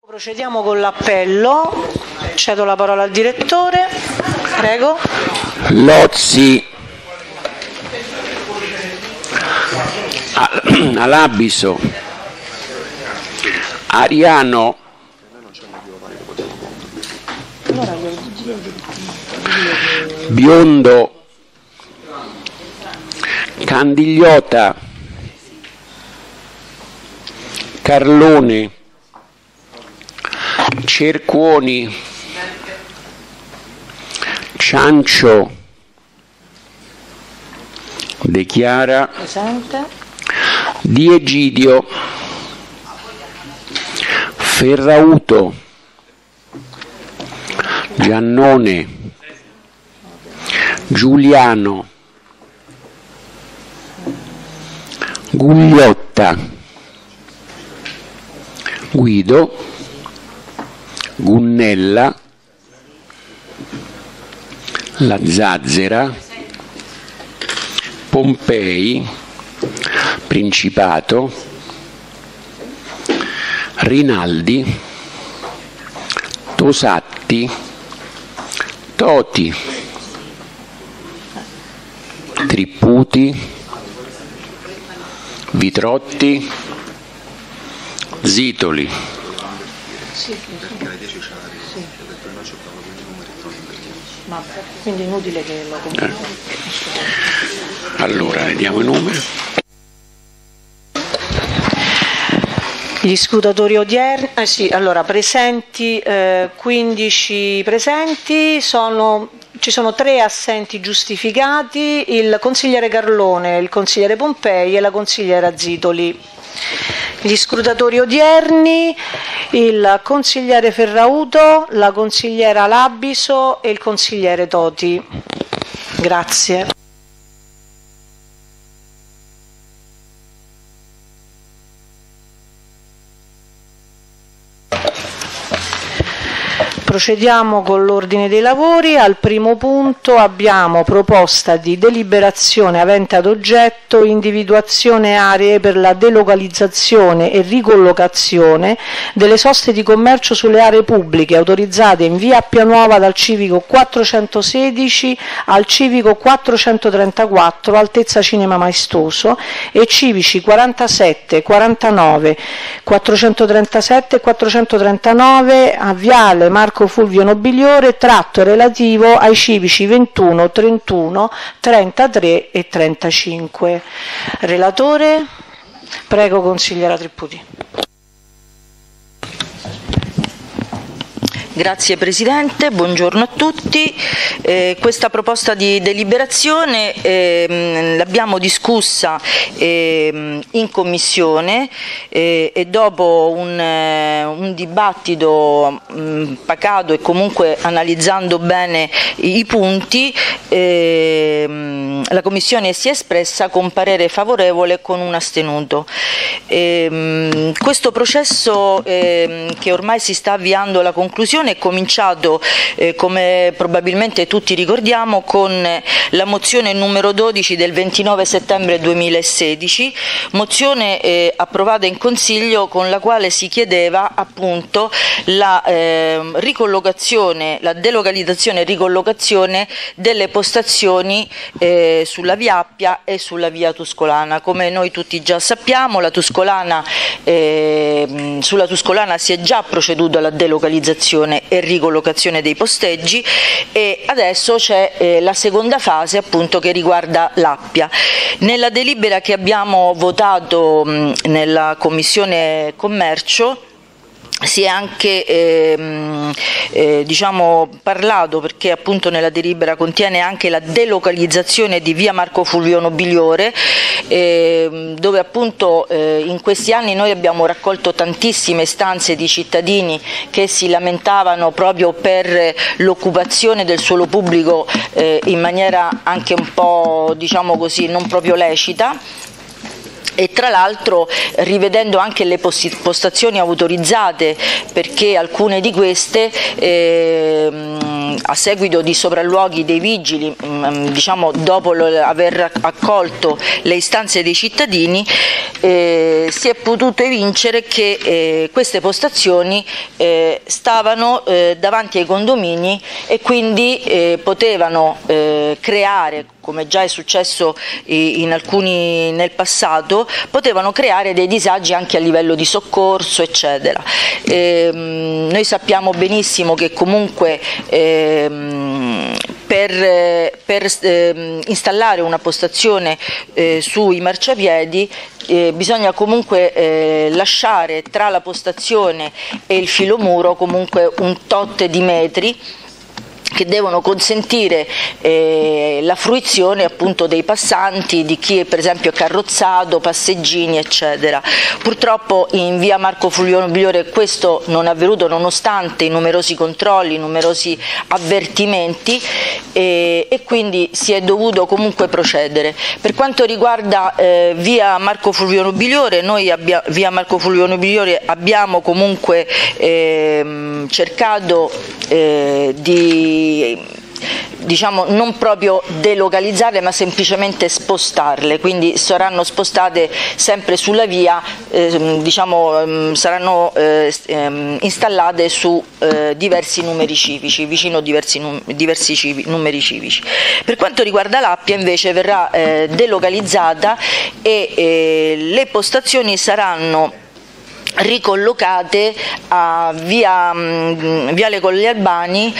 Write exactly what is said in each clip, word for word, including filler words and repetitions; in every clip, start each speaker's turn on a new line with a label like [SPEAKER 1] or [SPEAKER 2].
[SPEAKER 1] Procediamo con l'appello. Cedo la parola al direttore. Prego.
[SPEAKER 2] Lozzi, Alabiso, Ariano, Biondo, Candigliota, Carlone, Cercuoni, Ciancio, De Chiara,
[SPEAKER 1] Presente.
[SPEAKER 2] Di Egidio, Ferrauto, Giannone, Giuliano, Gugliotta, Guido, Gunnella, La Zazzera, Pompei, Principato, Rinaldi, Tosatti, Toti, Tripputi, Vitrotti, Zitoli.
[SPEAKER 1] Ma quindi inutile che lo compri.
[SPEAKER 2] Allora, vediamo i numeri.
[SPEAKER 1] Gli scrutatori odierni, eh sì, allora presenti, eh, quindici presenti, sono, ci sono tre assenti giustificati, il consigliere Carlone, il consigliere Pompei e la consigliera Zitoli. Gli scrutatori odierni, il consigliere Ferrauto, la consigliera Alabiso e il consigliere Toti. Grazie. Procediamo con l'ordine dei lavori. Al primo punto abbiamo proposta di deliberazione avente ad oggetto individuazione aree per la delocalizzazione e ricollocazione delle soste di commercio sulle aree pubbliche autorizzate in via Appia Nuova dal civico quattrocentosedici al civico quattrocentotrentaquattro altezza Cinema Maestoso e civici quarantasette, quarantanove, quattrocentotrentasette e quattrocentotrentanove a viale Marco Fulvio Nobiliore, tratto relativo ai civici ventuno, trentuno, trentatré e trentacinque. Relatore? Prego, consigliera Tripputi.
[SPEAKER 3] Grazie Presidente, buongiorno a tutti. Eh, questa proposta di deliberazione eh, l'abbiamo discussa eh, in Commissione eh, e dopo un, eh, un dibattito mh, pacato e comunque analizzando bene i, i punti, eh, la Commissione si è espressa con parere favorevole con un astenuto. Eh, questo processo eh, che ormai si sta avviando alla conclusione è cominciato, eh, come probabilmente tutti ricordiamo, con la mozione numero dodici del ventinove settembre duemilasedici, mozione eh, approvata in Consiglio con la quale si chiedeva appunto la eh, ricollocazione, la delocalizzazione e ricollocazione delle postazioni eh, sulla via Appia e sulla via Tuscolana. Come noi tutti già sappiamo, la Tuscolana, eh, sulla Tuscolana si è già proceduto alla delocalizzazione e ricollocazione dei posteggi e adesso c'è eh, la seconda fase appunto che riguarda l'Appia. Nella delibera che abbiamo votato mh, nella Commissione Commercio si è anche ehm, eh, diciamo, parlato, perché appunto nella delibera contiene anche la delocalizzazione di via Marco Fulvio Nobiliore, eh, dove appunto eh, in questi anni noi abbiamo raccolto tantissime istanze di cittadini che si lamentavano proprio per l'occupazione del suolo pubblico eh, in maniera anche un po', diciamo così, non proprio lecita. E tra l'altro rivedendo anche le postazioni autorizzate, perché alcune di queste eh, ehm, a seguito di sopralluoghi dei vigili, ehm, diciamo dopo aver accolto le istanze dei cittadini, eh, si è potuto evincere che eh, queste postazioni eh, stavano eh, davanti ai condomini e quindi eh, potevano eh, creare, come già è successo in alcuni nel passato, potevano creare dei disagi anche a livello di soccorso, eccetera. Ehm, noi sappiamo benissimo che comunque ehm, per, per ehm, installare una postazione eh, sui marciapiedi eh, bisogna comunque eh, lasciare tra la postazione e il filomuro comunque un tot di metri che devono consentire eh, la fruizione appunto dei passanti, di chi è per esempio carrozzato, passeggini, eccetera. Purtroppo in via Marco Fulvio Nobiliore questo non è avvenuto nonostante i numerosi controlli, i numerosi avvertimenti eh, e quindi si è dovuto comunque procedere. Per quanto riguarda eh, via Marco Fulvio Nobiliore, noi abbia, via Marco Fulvio Nobiliore abbiamo comunque eh, cercato eh, di diciamo non proprio delocalizzarle ma semplicemente spostarle, quindi saranno spostate sempre sulla via, eh, diciamo eh, saranno eh, installate su eh, diversi numeri civici, vicino diversi, num diversi civi numeri civici. Per quanto riguarda l'Appia invece verrà eh, delocalizzata e eh, le postazioni saranno ricollocate a via mh, Viale Colli Albani,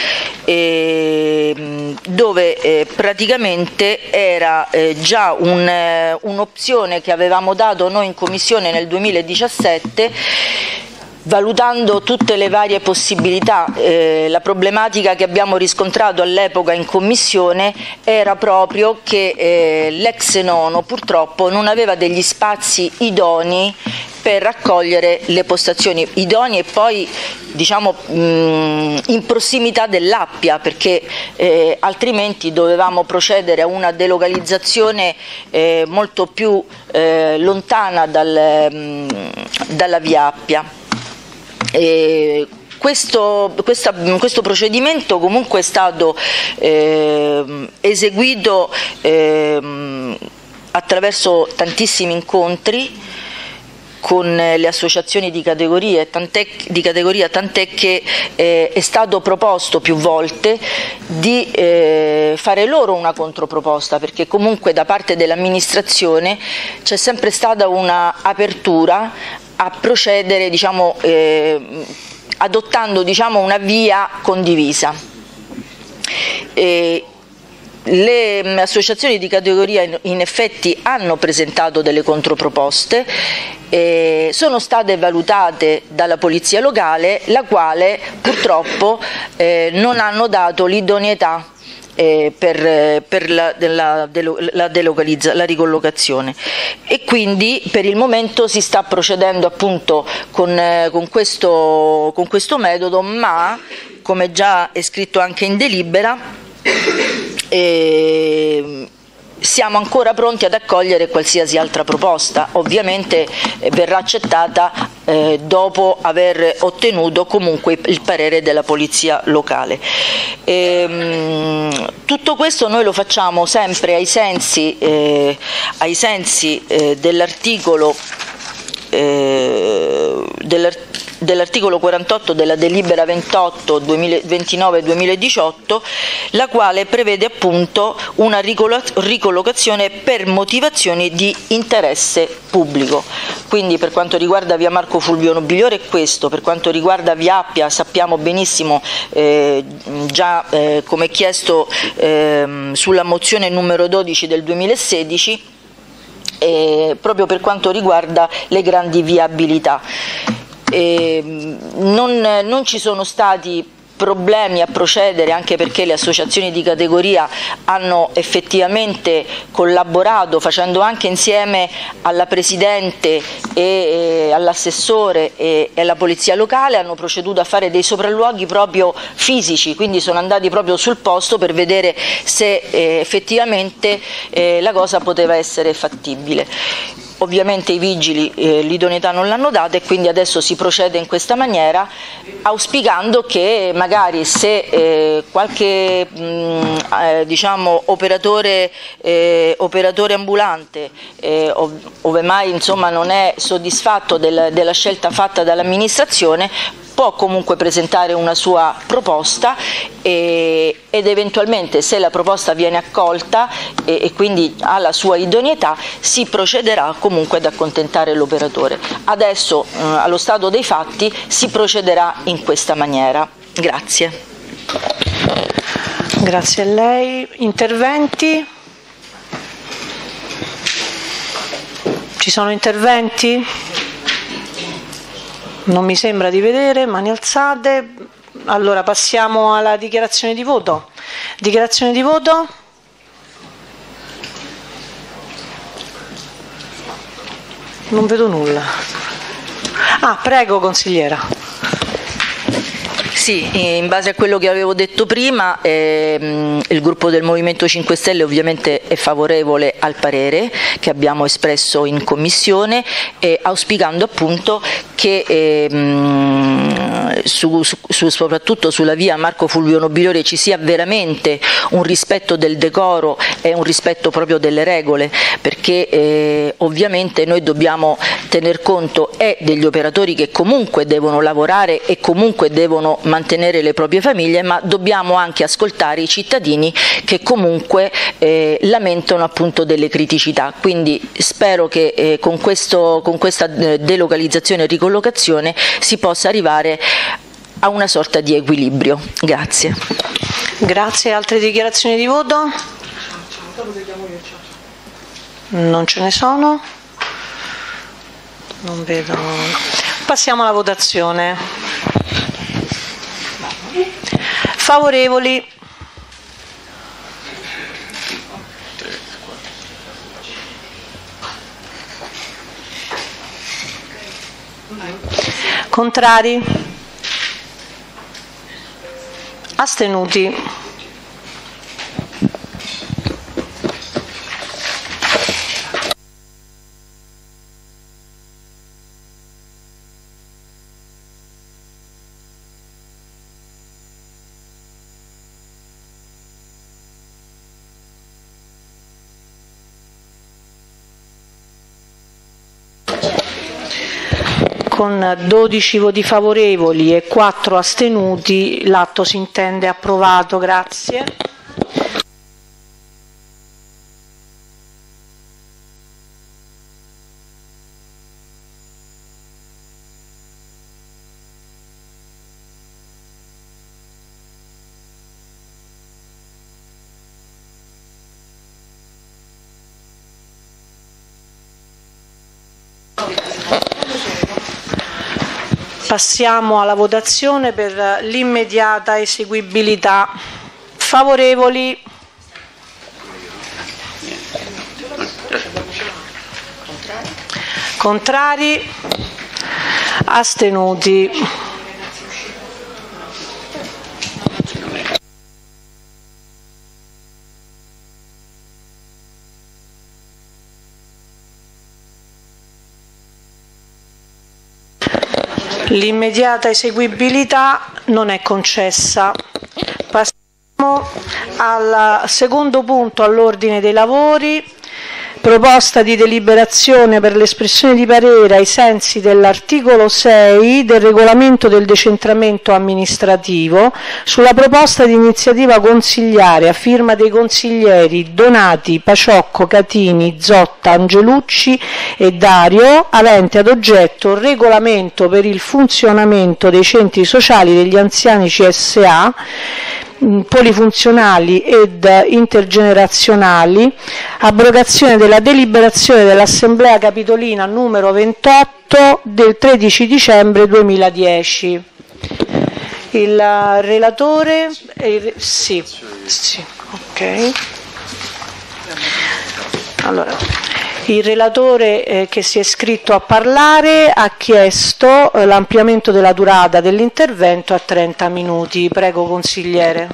[SPEAKER 3] eh, dove eh, praticamente era eh, già un'opzione un che avevamo dato noi in commissione nel duemiladiciassette, valutando tutte le varie possibilità. Eh, la problematica che abbiamo riscontrato all'epoca in commissione era proprio che eh, l'ex nono purtroppo non aveva degli spazi idonei per raccogliere le postazioni idonee e poi diciamo mh, in prossimità dell'Appia, perché eh, altrimenti dovevamo procedere a una delocalizzazione eh, molto più eh, lontana dal, mh, dalla via Appia. E questo, questa, questo procedimento comunque è stato eh, eseguito eh, attraverso tantissimi incontri con le associazioni di categoria, tant'è, di categoria, tant'è che eh, è stato proposto più volte di eh, fare loro una controproposta, perché comunque da parte dell'amministrazione c'è sempre stata una apertura a procedere, diciamo, eh, adottando diciamo, una via condivisa. E le associazioni di categoria in effetti hanno presentato delle controproposte, eh, sono state valutate dalla polizia locale, la quale purtroppo eh, non hanno dato l'idoneità Eh, per, per la, la, la, delocalizza, la ricollocazione, e quindi per il momento si sta procedendo appunto con, eh, con, questo, con questo metodo, ma come già è scritto anche in delibera eh, siamo ancora pronti ad accogliere qualsiasi altra proposta. Ovviamente eh, verrà accettata eh, dopo aver ottenuto comunque il parere della polizia locale. Ehm, tutto questo noi lo facciamo sempre ai sensi, eh, ai sensi eh, dell'articolo eh, dell'articolo dell'articolo quarantotto della delibera ventotto ventinove duemiladiciotto, la quale prevede appunto una ricollocazione per motivazioni di interesse pubblico. Quindi per quanto riguarda via Marco Fulvio Nobiliore è questo, per quanto riguarda via Appia sappiamo benissimo eh, già eh, come chiesto eh, sulla mozione numero dodici del duemilasedici, eh, proprio per quanto riguarda le grandi viabilità. Eh, non, non ci sono stati problemi a procedere, anche perché le associazioni di categoria hanno effettivamente collaborato, facendo anche insieme alla Presidente e, e all'assessore e, e alla Polizia Locale, hanno proceduto a fare dei sopralluoghi proprio fisici, quindi sono andati proprio sul posto per vedere se eh, effettivamente eh, la cosa poteva essere fattibile. ovviamente i vigili eh, l'idoneità non l'hanno data e quindi adesso si procede in questa maniera, auspicando che magari se eh, qualche mh, eh, diciamo, operatore, eh, operatore ambulante eh, ov ove mai insomma, non è soddisfatto del, della scelta fatta dall'amministrazione, può comunque presentare una sua proposta e, ed eventualmente, se la proposta viene accolta e, e quindi ha la sua idoneità, si procederà comunque ad accontentare l'operatore. Adesso eh, allo stato dei fatti si procederà in questa maniera. Grazie.
[SPEAKER 1] Grazie a lei. Interventi? Ci sono interventi? Non mi sembra di vedere, mani alzate. Allora passiamo alla dichiarazione di voto. Dichiarazione di voto? Non vedo nulla. Ah, prego consigliera.
[SPEAKER 3] Sì, in base a quello che avevo detto prima, ehm, il gruppo del Movimento cinque Stelle ovviamente è favorevole al parere che abbiamo espresso in commissione, eh, auspicando appunto che ehm, su, su, su, soprattutto sulla via Marco Fulvio Nobiliore ci sia veramente un rispetto del decoro e un rispetto proprio delle regole, perché eh, ovviamente noi dobbiamo tener conto è degli operatori che comunque devono lavorare e comunque devono mantenere le proprie famiglie, ma dobbiamo anche ascoltare i cittadini che comunque eh, lamentano appunto delle criticità. Quindi spero che eh, con, questo, con questa delocalizzazione e ricollocazione si possa arrivare a una sorta di equilibrio. Grazie.
[SPEAKER 1] Grazie. Altre dichiarazioni di voto? Non ce ne sono? Non vedo. Passiamo alla votazione. Favorevoli? Contrari? Astenuti? Con dodici voti favorevoli e quattro astenuti l'atto si intende approvato. Grazie. Passiamo alla votazione per l'immediata eseguibilità. Favorevoli? Contrari? Astenuti? L'immediata eseguibilità non è concessa. Passiamo al secondo punto all'ordine dei lavori. Proposta di deliberazione per l'espressione di parere ai sensi dell'articolo sei del regolamento del decentramento amministrativo sulla proposta di iniziativa consigliare a firma dei consiglieri Donati, Paciocco, Catini, Zotta, Angelucci e Dario, avente ad oggetto il regolamento per il funzionamento dei centri sociali degli anziani C S A polifunzionali ed intergenerazionali, abrogazione della deliberazione dell'Assemblea Capitolina numero ventotto del tredici dicembre duemiladieci. Il relatore? Il, sì, sì, ok. Allora. Il relatore eh, che si è iscritto a parlare ha chiesto eh, l'ampliamento della durata dell'intervento a trenta minuti. Prego, consigliere.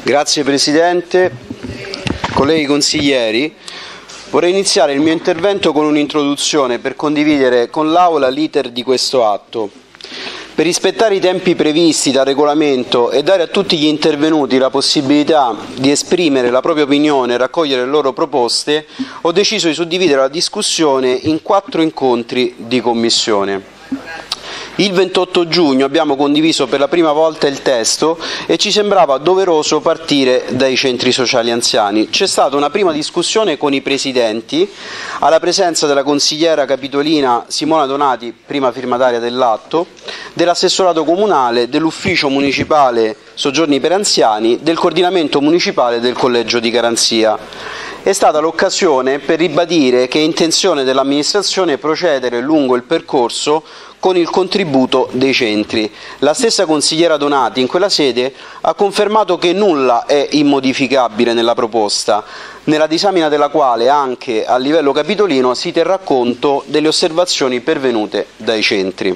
[SPEAKER 4] Grazie Presidente, colleghi consiglieri. Vorrei iniziare il mio intervento con un'introduzione per condividere con l'Aula l'iter di questo atto. Per rispettare i tempi previsti dal regolamento e dare a tutti gli intervenuti la possibilità di esprimere la propria opinione e raccogliere le loro proposte, ho deciso di suddividere la discussione in quattro incontri di commissione. Il ventotto giugno abbiamo condiviso per la prima volta il testo e ci sembrava doveroso partire dai centri sociali anziani. C'è stata una prima discussione con i presidenti, alla presenza della consigliera capitolina Simona Donati, prima firmataria dell'atto, dell'assessorato comunale, dell'ufficio municipale soggiorni per anziani, del coordinamento municipale e del collegio di garanzia. È stata l'occasione per ribadire che è intenzione dell'amministrazione procedere lungo il percorso con il contributo dei centri. La stessa consigliera Donati in quella sede ha confermato che nulla è immodificabile nella proposta, nella disamina della quale anche a livello capitolino si terrà conto delle osservazioni pervenute dai centri.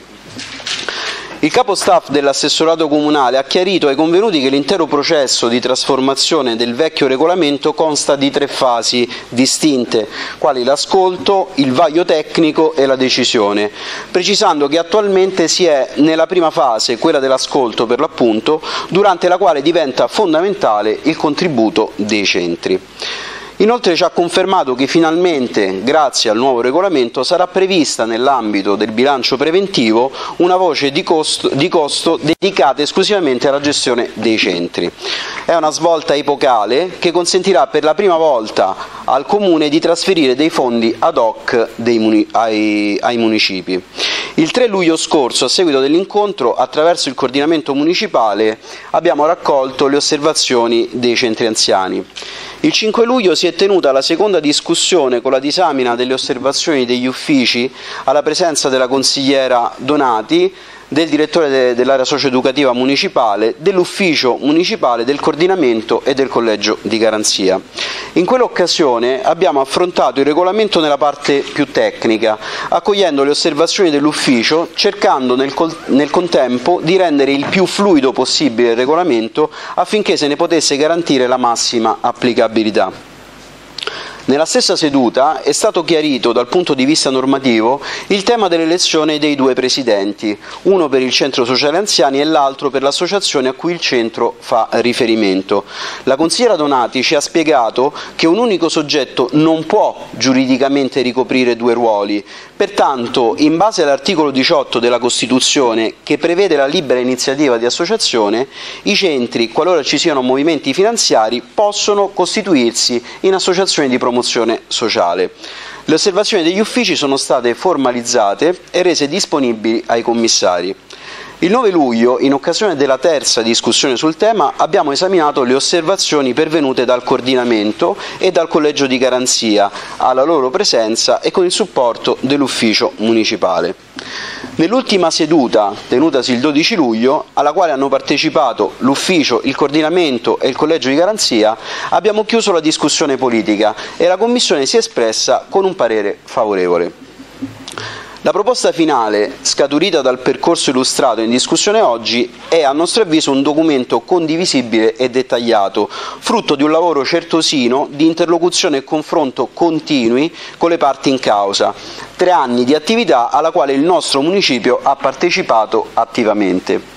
[SPEAKER 4] Il capo staff dell'assessorato comunale ha chiarito ai convenuti che l'intero processo di trasformazione del vecchio regolamento consta di tre fasi distinte, quali l'ascolto, il vaglio tecnico e la decisione, precisando che attualmente si è nella prima fase, quella dell'ascolto per l'appunto, durante la quale diventa fondamentale il contributo dei centri. Inoltre ci ha confermato che finalmente, grazie al nuovo regolamento, sarà prevista nell'ambito del bilancio preventivo una voce di costo, di costo dedicata esclusivamente alla gestione dei centri. È una svolta epocale che consentirà per la prima volta al Comune di trasferire dei fondi ad hoc dei muni, ai, ai municipi. Il tre luglio scorso, a seguito dell'incontro, attraverso il coordinamento municipale, abbiamo raccolto le osservazioni dei centri anziani. Il cinque luglio si è tenuta la seconda discussione con la disamina delle osservazioni degli uffici alla presenza della consigliera Donati, del direttore de- dell'area socio-educativa municipale, dell'ufficio municipale, del coordinamento e del collegio di garanzia. In quell'occasione abbiamo affrontato il regolamento nella parte più tecnica, accogliendo le osservazioni dell'ufficio, cercando nel, col- nel contempo di rendere il più fluido possibile il regolamento affinché se ne potesse garantire la massima applicabilità. Nella stessa seduta è stato chiarito dal punto di vista normativo il tema dell'elezione dei due presidenti, uno per il centro sociale anziani e l'altro per l'associazione a cui il centro fa riferimento. La consigliera Donati ci ha spiegato che un unico soggetto non può giuridicamente ricoprire due ruoli, pertanto in base all'articolo diciotto della Costituzione, che prevede la libera iniziativa di associazione, i centri, qualora ci siano movimenti finanziari, possono costituirsi in associazioni di promozione sociale. Le osservazioni degli uffici sono state formalizzate e rese disponibili ai commissari. Il nove luglio, in occasione della terza discussione sul tema, abbiamo esaminato le osservazioni pervenute dal coordinamento e dal collegio di garanzia, alla loro presenza e con il supporto dell'ufficio municipale. Nell'ultima seduta, tenutasi il dodici luglio, alla quale hanno partecipato l'ufficio, il coordinamento e il collegio di garanzia, abbiamo chiuso la discussione politica e la Commissione si è espressa con un parere favorevole. La proposta finale, scaturita dal percorso illustrato in discussione oggi, è a nostro avviso un documento condivisibile e dettagliato, frutto di un lavoro certosino di interlocuzione e confronto continui con le parti in causa, tre anni di attività alla quale il nostro municipio ha partecipato attivamente.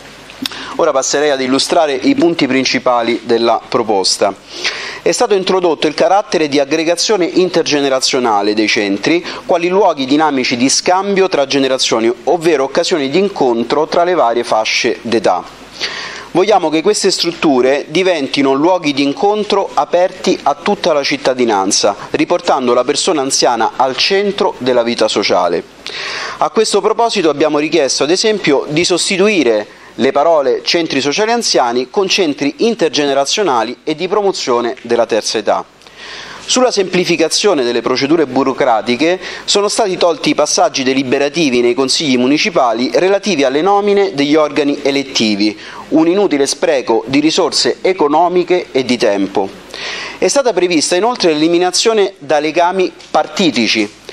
[SPEAKER 4] Ora passerei ad illustrare i punti principali della proposta. È stato introdotto il carattere di aggregazione intergenerazionale dei centri, quali luoghi dinamici di scambio tra generazioni, ovvero occasioni di incontro tra le varie fasce d'età. Vogliamo che queste strutture diventino luoghi di incontro aperti a tutta la cittadinanza, riportando la persona anziana al centro della vita sociale. A questo proposito abbiamo richiesto, ad esempio, di sostituire le parole centri sociali anziani con centri intergenerazionali e di promozione della terza età. Sulla semplificazione delle procedure burocratiche sono stati tolti i passaggi deliberativi nei consigli municipali relativi alle nomine degli organi elettivi, un inutile spreco di risorse economiche e di tempo. È stata prevista inoltre l'eliminazione da legami partitici,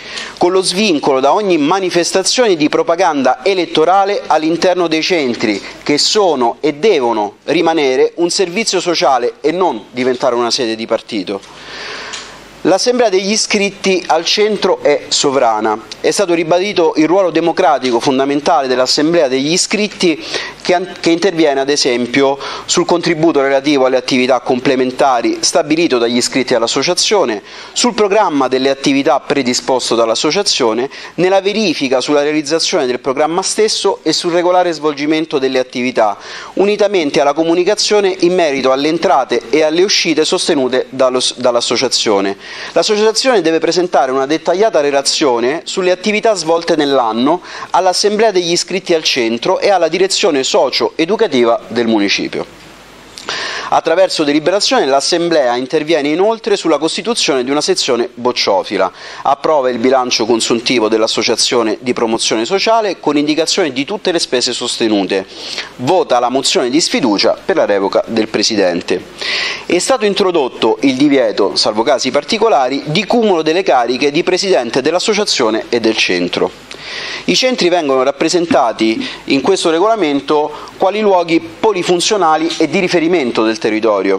[SPEAKER 4] con lo svincolo da ogni manifestazione di propaganda elettorale all'interno dei centri, che sono e devono rimanere un servizio sociale e non diventare una sede di partito. L'Assemblea degli iscritti al centro è sovrana. È stato ribadito il ruolo democratico fondamentale dell'Assemblea degli iscritti che, che interviene ad esempio sul contributo relativo alle attività complementari stabilito dagli iscritti all'associazione, sul programma delle attività predisposto dall'associazione, nella verifica sulla realizzazione del programma stesso e sul regolare svolgimento delle attività, unitamente alla comunicazione in merito alle entrate e alle uscite sostenute dall'associazione. L'associazione deve presentare una dettagliata relazione sulle attività svolte nell'anno all'Assemblea degli iscritti al centro e alla direzione socio-educativa del municipio. Attraverso deliberazione l'Assemblea interviene inoltre sulla costituzione di una sezione bocciofila, approva il bilancio consuntivo dell'associazione di promozione sociale con indicazione di tutte le spese sostenute, vota la mozione di sfiducia per la revoca del Presidente. È stato introdotto il divieto, salvo casi particolari, di cumulo delle cariche di Presidente dell'associazione e del centro. I centri vengono rappresentati in questo regolamento quali luoghi polifunzionali e di riferimento del territorio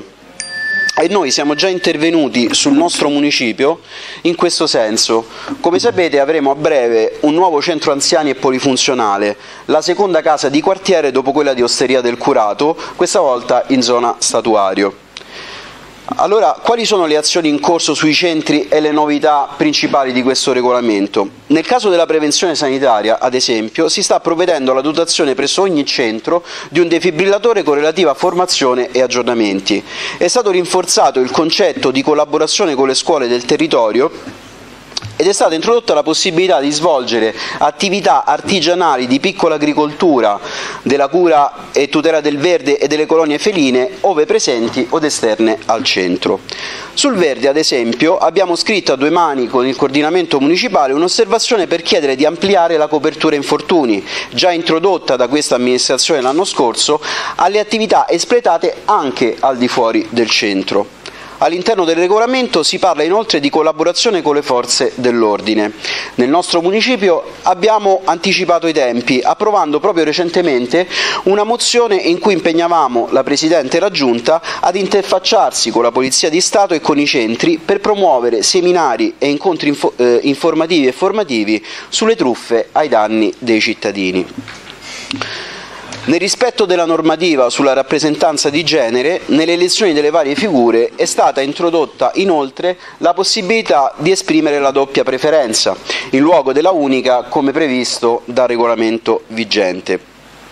[SPEAKER 4] e noi siamo già intervenuti sul nostro municipio in questo senso. Come sapete avremo a breve un nuovo centro anziani e polifunzionale, la seconda casa di quartiere dopo quella di Osteria del Curato, questa volta in zona Statuario. Allora, quali sono le azioni in corso sui centri e le novità principali di questo regolamento? Nel caso della prevenzione sanitaria, ad esempio, si sta provvedendo alla dotazione presso ogni centro di un defibrillatore con relativa formazione e aggiornamenti. È stato rinforzato il concetto di collaborazione con le scuole del territorio ed è stata introdotta la possibilità di svolgere attività artigianali di piccola agricoltura, della cura e tutela del verde e delle colonie feline, ove presenti od esterne al centro. Sul verde, ad esempio, abbiamo scritto a due mani con il coordinamento municipale un'osservazione per chiedere di ampliare la copertura infortuni, già introdotta da questa amministrazione l'anno scorso, alle attività espletate anche al di fuori del centro. All'interno del regolamento si parla inoltre di collaborazione con le forze dell'ordine. Nel nostro municipio abbiamo anticipato i tempi, approvando proprio recentemente una mozione in cui impegnavamo la Presidente e la Giunta ad interfacciarsi con la Polizia di Stato e con i centri per promuovere seminari e incontri info- eh, informativi e formativi sulle truffe ai danni dei cittadini. Nel rispetto della normativa sulla rappresentanza di genere, nelle elezioni delle varie figure è stata introdotta inoltre la possibilità di esprimere la doppia preferenza, in luogo della unica come previsto dal regolamento vigente.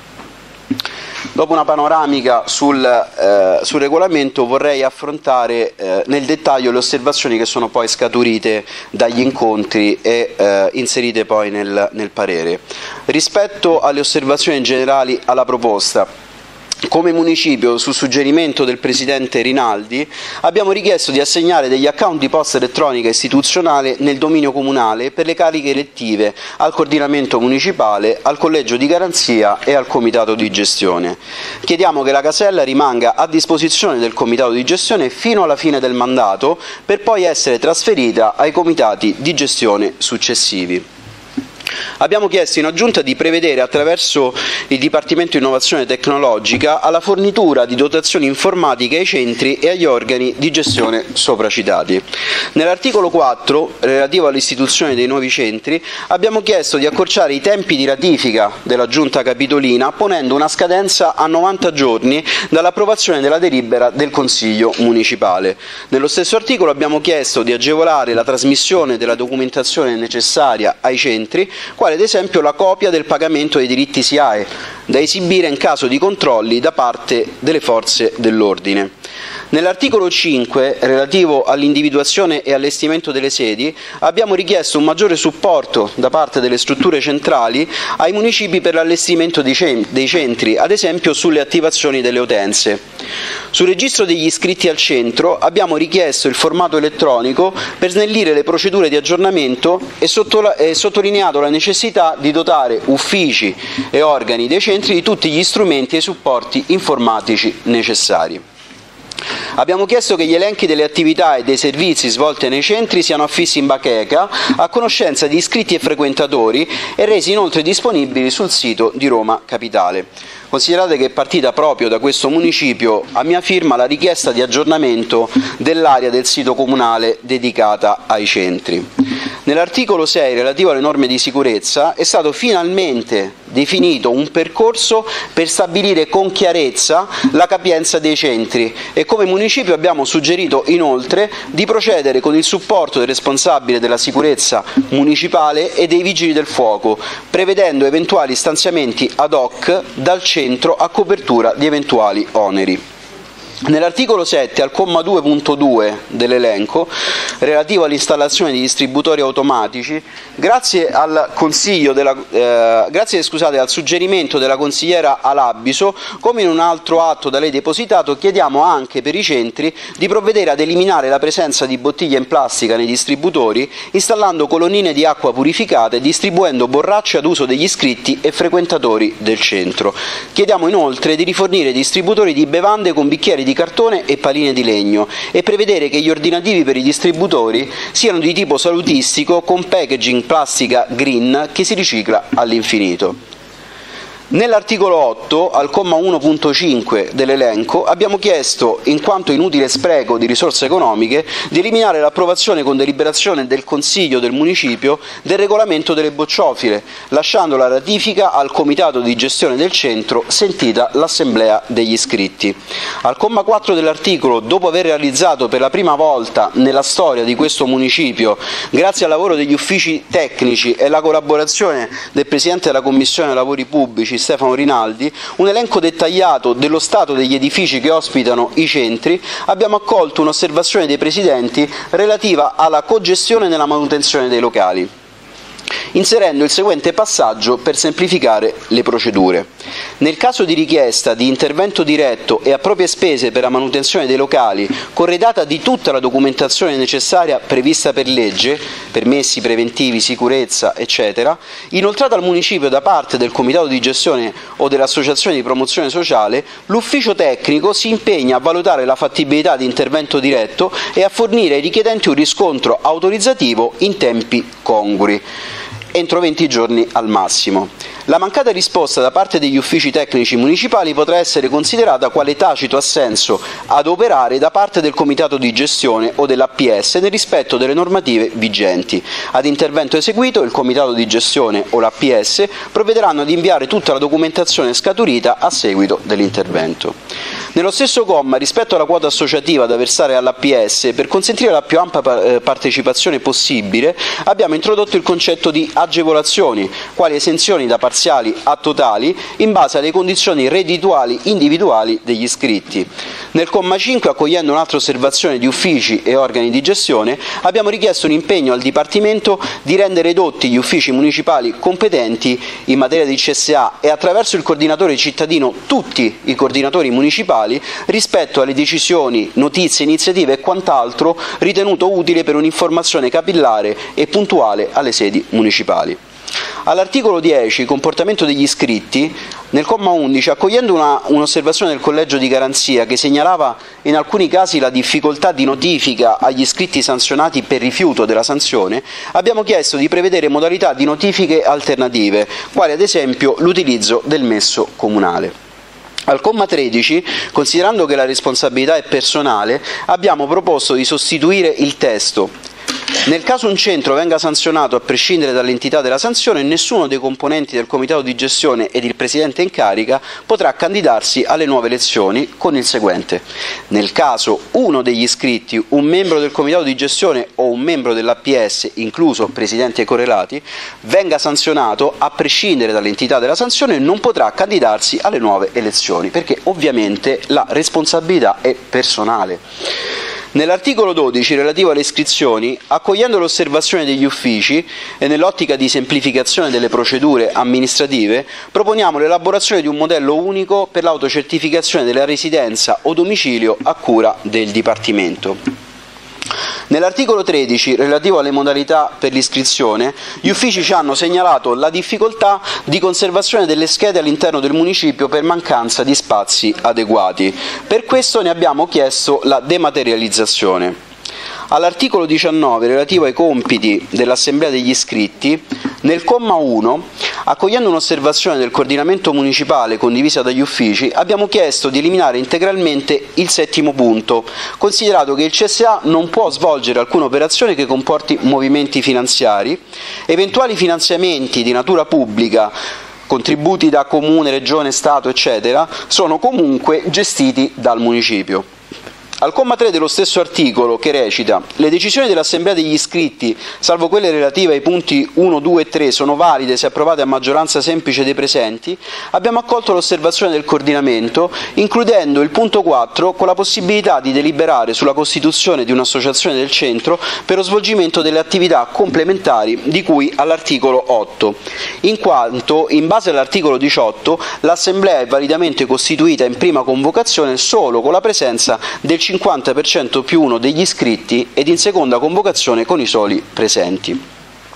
[SPEAKER 4] Dopo una panoramica sul, eh, sul regolamento vorrei affrontare eh, nel dettaglio le osservazioni che sono poi scaturite dagli incontri e eh, inserite poi nel, nel parere. Rispetto alle osservazioni generali alla proposta, come municipio, su suggerimento del Presidente Rinaldi, abbiamo richiesto di assegnare degli account di posta elettronica istituzionale nel dominio comunale per le cariche elettive al coordinamento municipale, al collegio di garanzia e al comitato di gestione. Chiediamo che la casella rimanga a disposizione del comitato di gestione fino alla fine del mandato per poi essere trasferita ai comitati di gestione successivi. Abbiamo chiesto in aggiunta di prevedere attraverso il Dipartimento Innovazione Tecnologica alla fornitura di dotazioni informatiche ai centri e agli organi di gestione sopracitati. Nell'articolo quattro, relativo all'istituzione dei nuovi centri, abbiamo chiesto di accorciare i tempi di ratifica della Giunta Capitolina ponendo una scadenza a novanta giorni dall'approvazione della delibera del Consiglio Municipale. Nello stesso articolo abbiamo chiesto di agevolare la trasmissione della documentazione necessaria ai centri, quale ad esempio la copia del pagamento dei diritti S I A E, da esibire in caso di controlli da parte delle forze dell'ordine. Nell'articolo cinque, relativo all'individuazione e allestimento delle sedi, abbiamo richiesto un maggiore supporto da parte delle strutture centrali ai municipi per l'allestimento dei centri, ad esempio sulle attivazioni delle utenze. Sul registro degli iscritti al centro abbiamo richiesto il formato elettronico per snellire le procedure di aggiornamento e sottolineato la necessità di dotare uffici e organi dei centri di tutti gli strumenti e i supporti informatici necessari. Abbiamo chiesto che gli elenchi delle attività e dei servizi svolte nei centri siano affissi in bacheca a conoscenza di iscritti e frequentatori e resi inoltre disponibili sul sito di Roma Capitale. Considerate che è partita proprio da questo municipio a mia firma la richiesta di aggiornamento dell'area del sito comunale dedicata ai centri. Nell'articolo sei relativo alle norme di sicurezza è stato finalmente definito un percorso per stabilire con chiarezza la capienza dei centri e come municipio abbiamo suggerito inoltre di procedere con il supporto del responsabile della sicurezza municipale e dei vigili del fuoco, prevedendo eventuali stanziamenti ad hoc dal centro a copertura di eventuali oneri. Nell'articolo sette, al comma due punto due dell'elenco, relativo all'installazione di distributori automatici, grazie al, consiglio della, eh, grazie, scusate, al suggerimento della consigliera Alabiso, come in un altro atto da lei depositato, chiediamo anche per i centri di provvedere ad eliminare la presenza di bottiglie in plastica nei distributori, installando colonnine di acqua purificata e distribuendo borracce ad uso degli iscritti e frequentatori del centro. Chiediamo inoltre di rifornire distributori di bevande con bicchieri di cartone e paline di legno e prevedere che gli ordinativi per i distributori siano di tipo salutistico con packaging plastica green che si ricicla all'infinito. Nell'articolo otto, al comma uno punto cinque dell'elenco, abbiamo chiesto, in quanto inutile spreco di risorse economiche, di eliminare l'approvazione con deliberazione del Consiglio del Municipio del regolamento delle bocciofile, lasciando la ratifica al Comitato di gestione del centro, sentita l'Assemblea degli iscritti. Al comma quattro dell'articolo, dopo aver realizzato per la prima volta nella storia di questo municipio, grazie al lavoro degli uffici tecnici e alla collaborazione del Presidente della Commissione Lavori Pubblici, Stefano Rinaldi, un elenco dettagliato dello stato degli edifici che ospitano i centri, abbiamo accolto un'osservazione dei presidenti relativa alla cogestione nella manutenzione dei locali, inserendo il seguente passaggio per semplificare le procedure. Nel caso di richiesta di intervento diretto e a proprie spese per la manutenzione dei locali, corredata di tutta la documentazione necessaria prevista per legge, permessi preventivi, sicurezza, eccetera, inoltrata al municipio da parte del Comitato di gestione o dell'Associazione di promozione sociale, l'ufficio tecnico si impegna a valutare la fattibilità di intervento diretto e a fornire ai richiedenti un riscontro autorizzativo in tempi congrui, entro venti giorni al massimo. La mancata risposta da parte degli uffici tecnici municipali potrà essere considerata quale tacito assenso ad operare da parte del Comitato di gestione o dell'A P S nel rispetto delle normative vigenti. Ad intervento eseguito, il Comitato di gestione o l'A P S provvederanno ad inviare tutta la documentazione scaturita a seguito dell'intervento. Nello stesso comma, rispetto alla quota associativa da versare all'A P S, per consentire la più ampia partecipazione possibile, abbiamo introdotto il concetto di agevolazioni, quali esenzioni da parziali a totali in base alle condizioni reddituali individuali degli iscritti. Nel comma cinque, accogliendo un'altra osservazione di uffici e organi di gestione, abbiamo richiesto un impegno al Dipartimento di rendere edotti gli uffici municipali competenti in materia di C S A e attraverso il coordinatore cittadino tutti i coordinatori municipali rispetto alle decisioni, notizie, iniziative e quant'altro ritenuto utile per un'informazione capillare e puntuale alle sedi municipali. All'articolo dieci, comportamento degli iscritti, nel comma undici, accogliendo un'osservazione del collegio di garanzia che segnalava in alcuni casi la difficoltà di notifica agli iscritti sanzionati per rifiuto della sanzione, abbiamo chiesto di prevedere modalità di notifiche alternative, quali ad esempio l'utilizzo del messo comunale. Al comma tredici, considerando che la responsabilità è personale, abbiamo proposto di sostituire il testo: nel caso un centro venga sanzionato a prescindere dall'entità della sanzione, nessuno dei componenti del comitato di gestione ed il presidente in carica potrà candidarsi alle nuove elezioni con il seguente: nel caso uno degli iscritti, un membro del comitato di gestione o un membro dell'A P S, incluso presidenti e correlati, venga sanzionato a prescindere dall'entità della sanzione, non potrà candidarsi alle nuove elezioni, perché ovviamente la responsabilità è personale. Nell'articolo dodici, relativo alle iscrizioni, accogliendo l'osservazione degli uffici e nell'ottica di semplificazione delle procedure amministrative, proponiamo l'elaborazione di un modello unico per l'autocertificazione della residenza o domicilio a cura del Dipartimento. Nell'articolo tredici, relativo alle modalità per l'iscrizione, gli uffici ci hanno segnalato la difficoltà di conservazione delle schede all'interno del municipio per mancanza di spazi adeguati. Per questo ne abbiamo chiesto la dematerializzazione. All'articolo diciannove, relativo ai compiti dell'Assemblea degli iscritti, nel comma uno, accogliendo un'osservazione del coordinamento municipale condivisa dagli uffici, abbiamo chiesto di eliminare integralmente il settimo punto, considerato che il C S A non può svolgere alcuna operazione che comporti movimenti finanziari, eventuali finanziamenti di natura pubblica, contributi da comune, regione, Stato, eccetera, sono comunque gestiti dal municipio. Al comma tre dello stesso articolo, che recita: le decisioni dell'Assemblea degli iscritti, salvo quelle relative ai punti uno, due e tre, sono valide se approvate a maggioranza semplice dei presenti, abbiamo accolto l'osservazione del coordinamento, includendo il punto quattro con la possibilità di deliberare sulla costituzione di un'associazione del centro per lo svolgimento delle attività complementari di cui all'articolo otto, in quanto, in base all'articolo diciotto, l'Assemblea è validamente costituita in prima convocazione solo con la presenza del cinquanta per cento più uno degli iscritti ed in seconda convocazione con i soli presenti.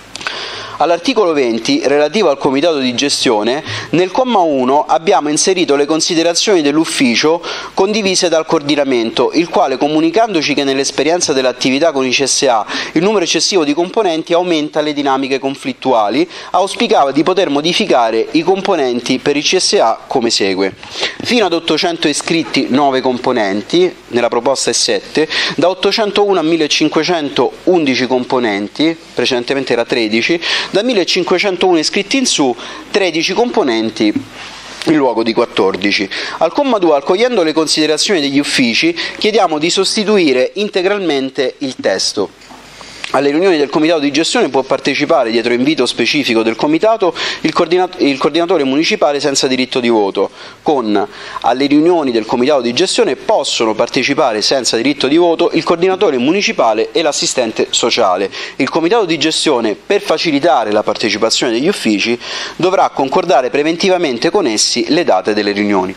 [SPEAKER 4] All'articolo venti, relativo al comitato di gestione, nel comma uno abbiamo inserito le considerazioni dell'ufficio condivise dal coordinamento, il quale, comunicandoci che nell'esperienza dell'attività con i C S A il numero eccessivo di componenti aumenta le dinamiche conflittuali, auspicava di poter modificare i componenti per il C S A come segue: fino ad ottocento iscritti nove componenti, nella proposta è sette, da ottocentouno a millecinquecentoundici componenti, precedentemente era tredici, da millecinquecentouno iscritti in su, tredici componenti in luogo di quattordici. Al comma due, accogliendo le considerazioni degli uffici, chiediamo di sostituire integralmente il testo. Alle riunioni del comitato di gestione può partecipare, dietro invito specifico del comitato, il, coordinat- il coordinatore municipale senza diritto di voto, con: alle riunioni del comitato di gestione possono partecipare senza diritto di voto il coordinatore municipale e l'assistente sociale. Il comitato di gestione, per facilitare la partecipazione degli uffici, dovrà concordare preventivamente con essi le date delle riunioni.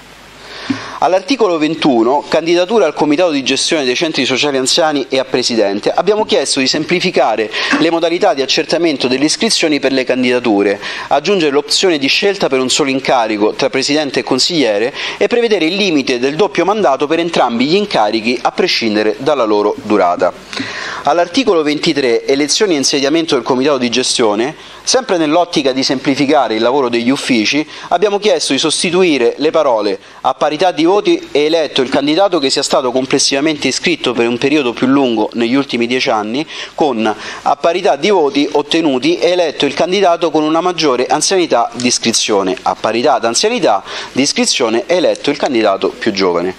[SPEAKER 4] All'articolo ventuno, candidatura al comitato di gestione dei centri sociali anziani e a presidente, abbiamo chiesto di semplificare le modalità di accertamento delle iscrizioni per le candidature, aggiungere l'opzione di scelta per un solo incarico tra presidente e consigliere e prevedere il limite del doppio mandato per entrambi gli incarichi a prescindere dalla loro durata. All'articolo ventitré, elezioni e insediamento del comitato di gestione, sempre nell'ottica di semplificare il lavoro degli uffici, abbiamo chiesto di sostituire le parole "a parità di voti è eletto il candidato che sia stato complessivamente iscritto per un periodo più lungo negli ultimi dieci anni" con "a parità di voti ottenuti è eletto il candidato con una maggiore anzianità di iscrizione, a parità d'anzianità di iscrizione è eletto il candidato più giovane".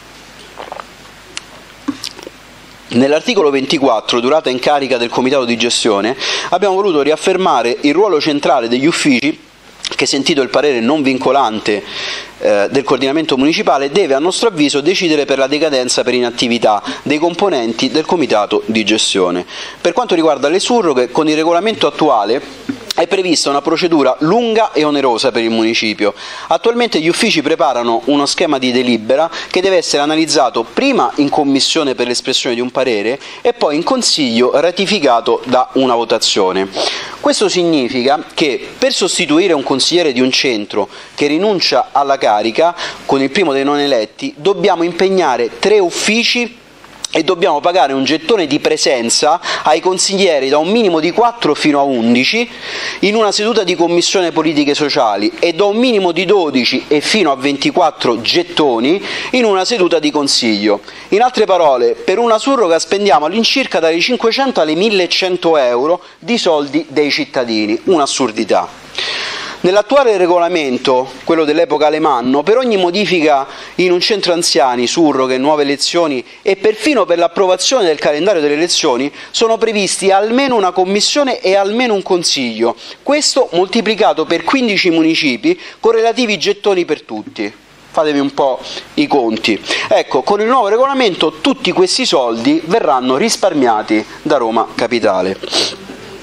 [SPEAKER 4] Nell'articolo ventiquattro, durata in carica del comitato di gestione, abbiamo voluto riaffermare il ruolo centrale degli uffici che, sentito il parere non vincolante eh, del coordinamento municipale, deve a nostro avviso decidere per la decadenza per inattività dei componenti del comitato di gestione. Per quanto riguarda le surroghe, con il regolamento attuale è prevista una procedura lunga e onerosa per il municipio. Attualmente gli uffici preparano uno schema di delibera che deve essere analizzato prima in commissione per l'espressione di un parere e poi in consiglio ratificato da una votazione. Questo significa che per sostituire un consigliere di un centro che rinuncia alla carica con il primo dei non eletti dobbiamo impegnare tre uffici e dobbiamo pagare un gettone di presenza ai consiglieri da un minimo di quattro fino a undici in una seduta di commissione politiche sociali e da un minimo di dodici e fino a ventiquattro gettoni in una seduta di consiglio. In altre parole, per una surroga spendiamo all'incirca dalle cinquecento alle millecento euro di soldi dei cittadini, un'assurdità. Nell'attuale regolamento, quello dell'epoca Alemanno, per ogni modifica in un centro anziani, surroghe, nuove elezioni e perfino per l'approvazione del calendario delle elezioni sono previsti almeno una commissione e almeno un consiglio, questo moltiplicato per quindici municipi con relativi gettoni per tutti. Fatevi un po' i conti. Ecco, con il nuovo regolamento tutti questi soldi verranno risparmiati da Roma Capitale.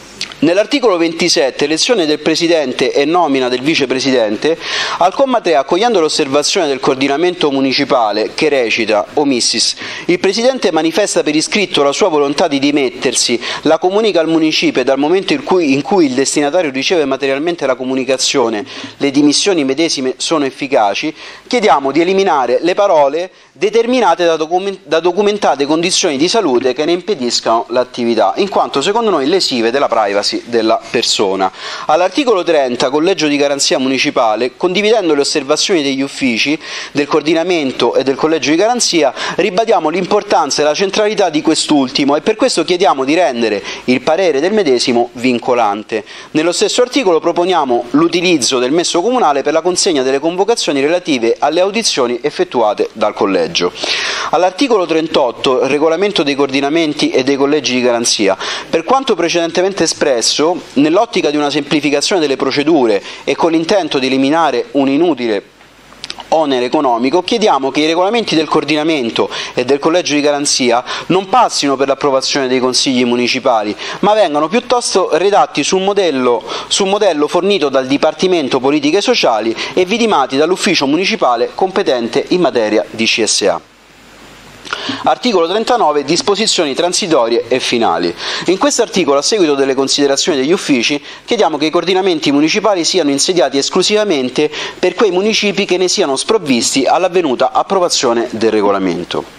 [SPEAKER 4] Nell'articolo ventisette, elezione del Presidente e nomina del Vicepresidente, al comma tre, accogliendo l'osservazione del coordinamento municipale che recita, omissis, il Presidente manifesta per iscritto la sua volontà di dimettersi, la comunica al Municipio e dal momento in cui, in cui il destinatario riceve materialmente la comunicazione, le dimissioni medesime sono efficaci, chiediamo di eliminare le parole determinate da, document- da documentate condizioni di salute che ne impediscano l'attività, in quanto secondo noi lesive della privacy della persona. All'articolo trenta, collegio di garanzia municipale, condividendo le osservazioni degli uffici, del coordinamento e del collegio di garanzia, ribadiamo l'importanza e la centralità di quest'ultimo e per questo chiediamo di rendere il parere del medesimo vincolante. Nello stesso articolo proponiamo l'utilizzo del messo comunale per la consegna delle convocazioni relative alle audizioni effettuate dal collegio. All'articolo trentotto, regolamento dei coordinamenti e dei collegi di garanzia, per quanto precedentemente espresso, nell'ottica di una semplificazione delle procedure e con l'intento di eliminare un inutile onere economico, chiediamo che i regolamenti del coordinamento e del collegio di garanzia non passino per l'approvazione dei consigli municipali, ma vengano piuttosto redatti su un modello, su un modello fornito dal Dipartimento Politiche Sociali e vidimati dall'ufficio municipale competente in materia di C S A. Articolo trentanove. Disposizioni transitorie e finali. In questo articolo, a seguito delle considerazioni degli uffici, chiediamo che i coordinamenti municipali siano insediati esclusivamente per quei municipi che ne siano sprovvisti all'avvenuta approvazione del regolamento.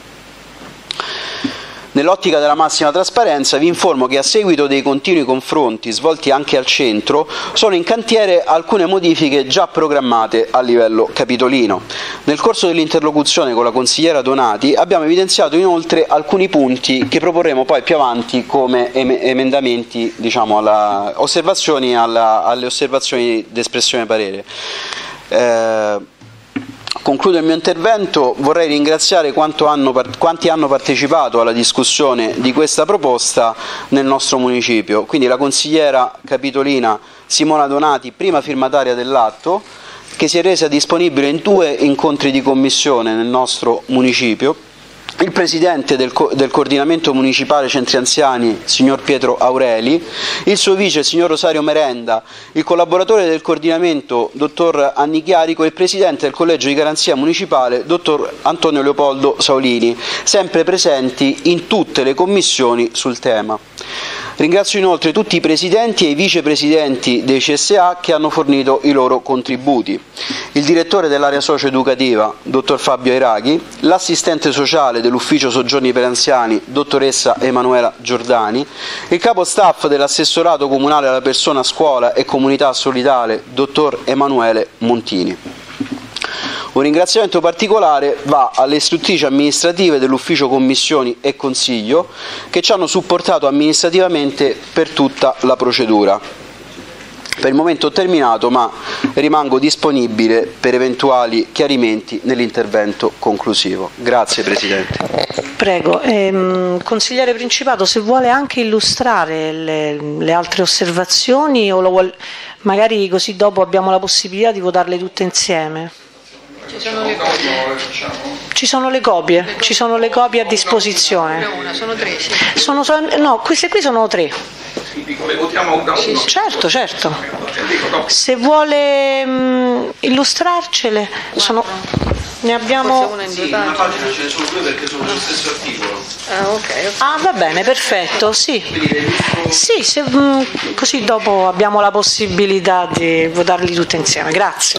[SPEAKER 4] Nell'ottica della massima trasparenza vi informo che a seguito dei continui confronti svolti anche al centro sono in cantiere alcune modifiche già programmate a livello capitolino. Nel corso dell'interlocuzione con la consigliera Donati abbiamo evidenziato inoltre alcuni punti che proporremo poi più avanti come em- emendamenti, diciamo, alla, osservazioni alla, alle osservazioni d'espressione parere. Eh, Concludo il mio intervento, vorrei ringraziare quanto hanno, quanti hanno partecipato alla discussione di questa proposta nel nostro municipio, quindi la consigliera capitolina Simona Donati, prima firmataria dell'atto, che si è resa disponibile in due incontri di commissione nel nostro municipio, il presidente del, co- del coordinamento municipale centri anziani, signor Pietro Aureli, il suo vice, signor Rosario Merenda, il collaboratore del coordinamento, dottor Anni Chiarico, e il presidente del collegio di garanzia municipale, dottor Antonio Leopoldo Saolini, sempre presenti in tutte le commissioni sul tema. Ringrazio inoltre tutti i presidenti e i vicepresidenti dei C S A che hanno fornito i loro contributi, il direttore dell'area socio-educativa, dottor Fabio Airaghi, l'assistente sociale dell'ufficio soggiorni per anziani, dottoressa Emanuela Giordani, il capo staff dell'assessorato comunale alla persona, scuola e comunità solidale, dottor Emanuele Montini. Un ringraziamento particolare va alle istruttrici amministrative dell'ufficio Commissioni e Consiglio che ci hanno supportato amministrativamente per tutta la procedura. Per il momento ho terminato, ma rimango disponibile per eventuali chiarimenti nell'intervento conclusivo. Grazie Presidente.
[SPEAKER 1] Prego, ehm, consigliere Principato, se vuole anche illustrare le, le altre osservazioni o lo vuole, magari così dopo abbiamo la possibilità di votarle tutte insieme.
[SPEAKER 5] Ci sono le copie.
[SPEAKER 1] Ci sono le copie, ci sono le copie a disposizione.
[SPEAKER 5] Una, sono tre, sì.
[SPEAKER 1] Sono sol- no, queste qui sono tre.
[SPEAKER 6] Dico, le votiamo una a uno.
[SPEAKER 1] Certo, certo. Se vuole mh, illustrarcele, sono, ne abbiamo...
[SPEAKER 5] Una in
[SPEAKER 6] Sì,
[SPEAKER 5] due
[SPEAKER 6] una
[SPEAKER 5] pagine.
[SPEAKER 6] pagina ce ne sono due perché sono lo stesso articolo.
[SPEAKER 5] Ah, ok, ok.
[SPEAKER 1] Ah, va bene, perfetto, sì.
[SPEAKER 6] Quindi le illustro-
[SPEAKER 1] Sì, se, mh, così dopo abbiamo la possibilità di votarli tutti insieme. Grazie.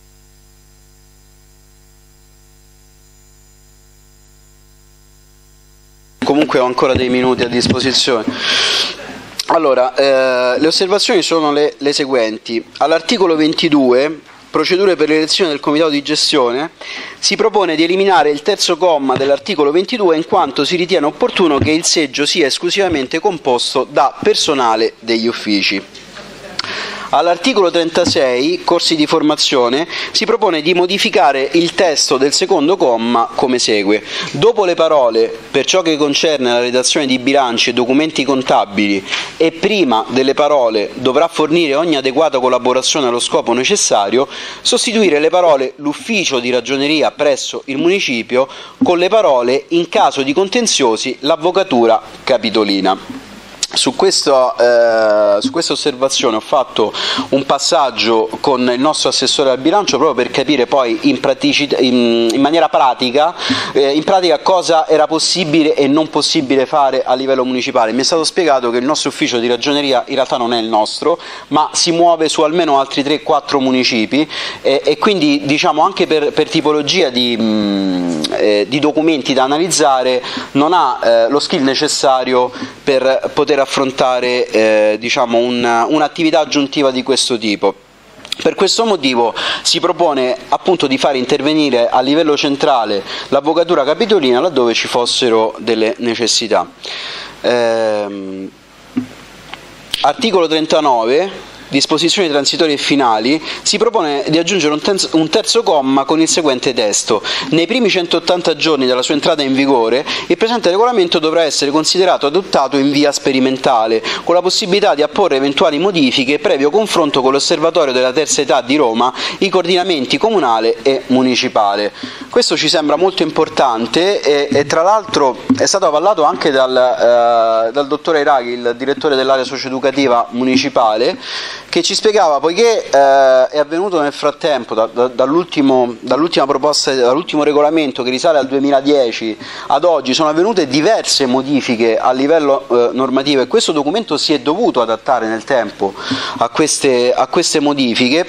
[SPEAKER 4] Comunque ho ancora dei minuti a disposizione. Allora, eh, le osservazioni sono le, le seguenti. All'articolo ventidue, procedure per l'elezione del comitato di gestione, si propone di eliminare il terzo comma dell'articolo ventidue in quanto si ritiene opportuno che il seggio sia esclusivamente composto da personale degli uffici. All'articolo trentasei, corsi di formazione, si propone di modificare il testo del secondo comma come segue. Dopo le parole "per ciò che concerne la redazione di bilanci e documenti contabili" e prima delle parole "dovrà fornire ogni adeguata collaborazione allo scopo necessario", sostituire le parole "l'ufficio di ragioneria presso il municipio" con le parole "in caso di contenziosi l'avvocatura capitolina". Su, questo, eh, su questa osservazione ho fatto un passaggio con il nostro assessore al bilancio proprio per capire poi in, in, in maniera pratica, eh, in pratica cosa era possibile e non possibile fare a livello municipale. Mi è stato spiegato che il nostro ufficio di ragioneria in realtà non è il nostro, ma si muove su almeno altri tre quattro municipi e, e quindi diciamo anche per, per tipologia di, mh, eh, di documenti da analizzare non ha eh, lo skill necessario per poter affrontare eh, diciamo un, un'attività aggiuntiva di questo tipo. Per questo motivo si propone appunto di fare intervenire a livello centrale l'avvocatura capitolina laddove ci fossero delle necessità. Ehm, articolo trentanove. Disposizioni transitorie e finali, si propone di aggiungere un, terzo, un terzo comma con il seguente testo. Nei primi centottanta giorni dalla sua entrata in vigore, il presente regolamento dovrà essere considerato adottato in via sperimentale, con la possibilità di apporre eventuali modifiche previo confronto con l'Osservatorio della Terza Età di Roma, i coordinamenti comunale e municipale. Questo ci sembra molto importante e, e tra l'altro è stato avallato anche dal, eh, dal dottore Iraghi, il direttore dell'area socioeducativa municipale, che ci spiegava, poiché eh, è avvenuto nel frattempo da, da, dall'ultimo, dall'ultima proposta, dall'ultimo regolamento che risale al duemiladieci ad oggi, sono avvenute diverse modifiche a livello eh, normativo e questo documento si è dovuto adattare nel tempo a queste, a queste modifiche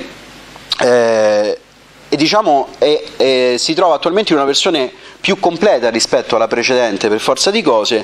[SPEAKER 4] eh, e diciamo è, è, si trova attualmente in una versione più completa rispetto alla precedente per forza di cose.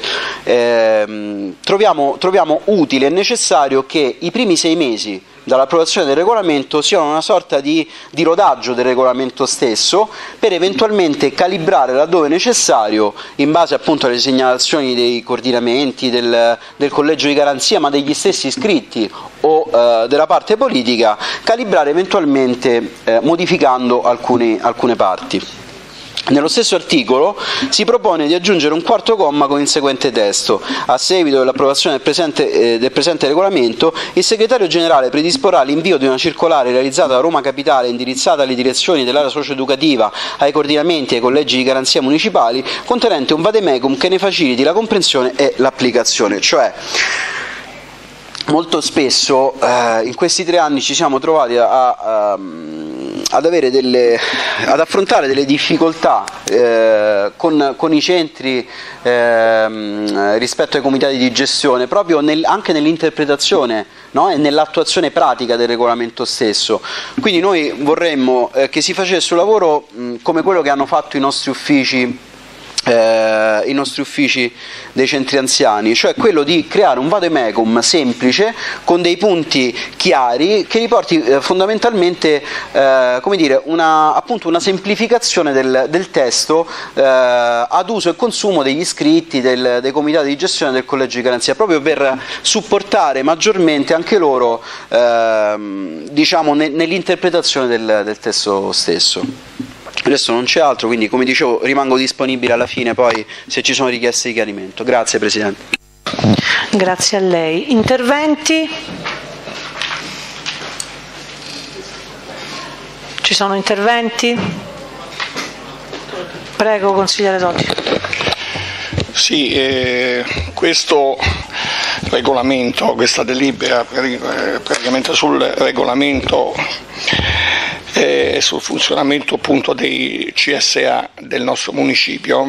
[SPEAKER 4] Eh, troviamo, troviamo utile e necessario che i primi sei mesi dall'approvazione del regolamento siano una sorta di, di rodaggio del regolamento stesso per eventualmente calibrare laddove necessario, in base appunto alle segnalazioni dei coordinamenti del, del collegio di garanzia ma degli stessi iscritti o eh, della parte politica, calibrare eventualmente eh, modificando alcuni, alcune parti. Nello stesso articolo si propone di aggiungere un quarto comma con il seguente testo. A seguito dell'approvazione del presente, eh, del presente regolamento, il segretario generale predisporrà l'invio di una circolare realizzata da Roma Capitale indirizzata alle direzioni dell'area socioeducativa, ai coordinamenti e ai collegi di garanzia municipali, contenente un vademecum che ne faciliti la comprensione e l'applicazione. Cioè, molto spesso eh, in questi tre anni ci siamo trovati a, a, ad, avere delle, ad affrontare delle difficoltà eh, con, con i centri eh, rispetto ai comitati di gestione, proprio nel, anche nell'interpretazione, no? E nell'attuazione pratica del regolamento stesso. Quindi noi vorremmo eh, che si facesse un lavoro mh, come quello che hanno fatto i nostri uffici Eh, i nostri uffici dei centri anziani, cioè quello di creare un vademecum semplice con dei punti chiari che riporti eh, fondamentalmente eh, come dire, una, appunto una semplificazione del, del testo eh, ad uso e consumo degli iscritti, del, dei comitati di gestione del collegio di garanzia, proprio per supportare maggiormente anche loro eh, diciamo, ne, nell'interpretazione del, del testo stesso. Adesso non c'è altro, quindi come dicevo rimango disponibile alla fine poi se ci sono richieste di chiarimento. Grazie Presidente.
[SPEAKER 1] Grazie a lei. Interventi? Ci sono interventi? Prego consigliere Totti.
[SPEAKER 7] Sì, eh, questo regolamento, questa delibera praticamente sul regolamento e sul funzionamento appunto dei C S A del nostro municipio,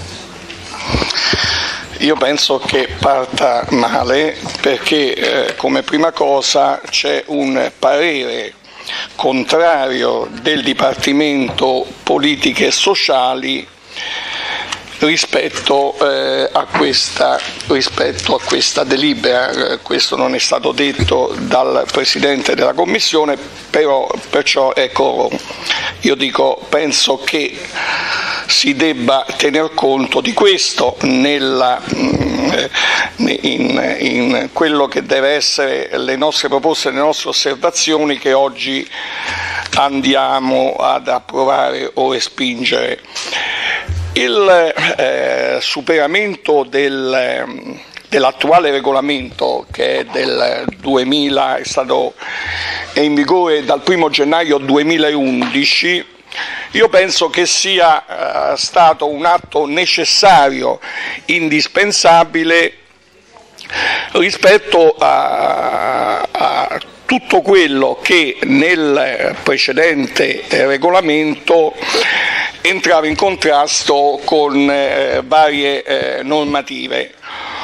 [SPEAKER 7] io penso che parta male perché eh, come prima cosa c'è un parere contrario del Dipartimento Politiche e Sociali rispetto, eh, a questa, rispetto a questa delibera. Questo non è stato detto dal Presidente della Commissione, però perciò ecco, io dico, penso che si debba tener conto di questo nella, in, in quello che deve essere le nostre proposte, le nostre osservazioni che oggi andiamo ad approvare o respingere. Il eh, superamento del, dell'attuale regolamento, che è del duemila, è stato è in vigore dal primo gennaio duemilaundici, io penso che sia eh, stato un atto necessario, indispensabile, rispetto a, a tutto quello che nel precedente regolamento entrava in contrasto con eh, varie eh, normative.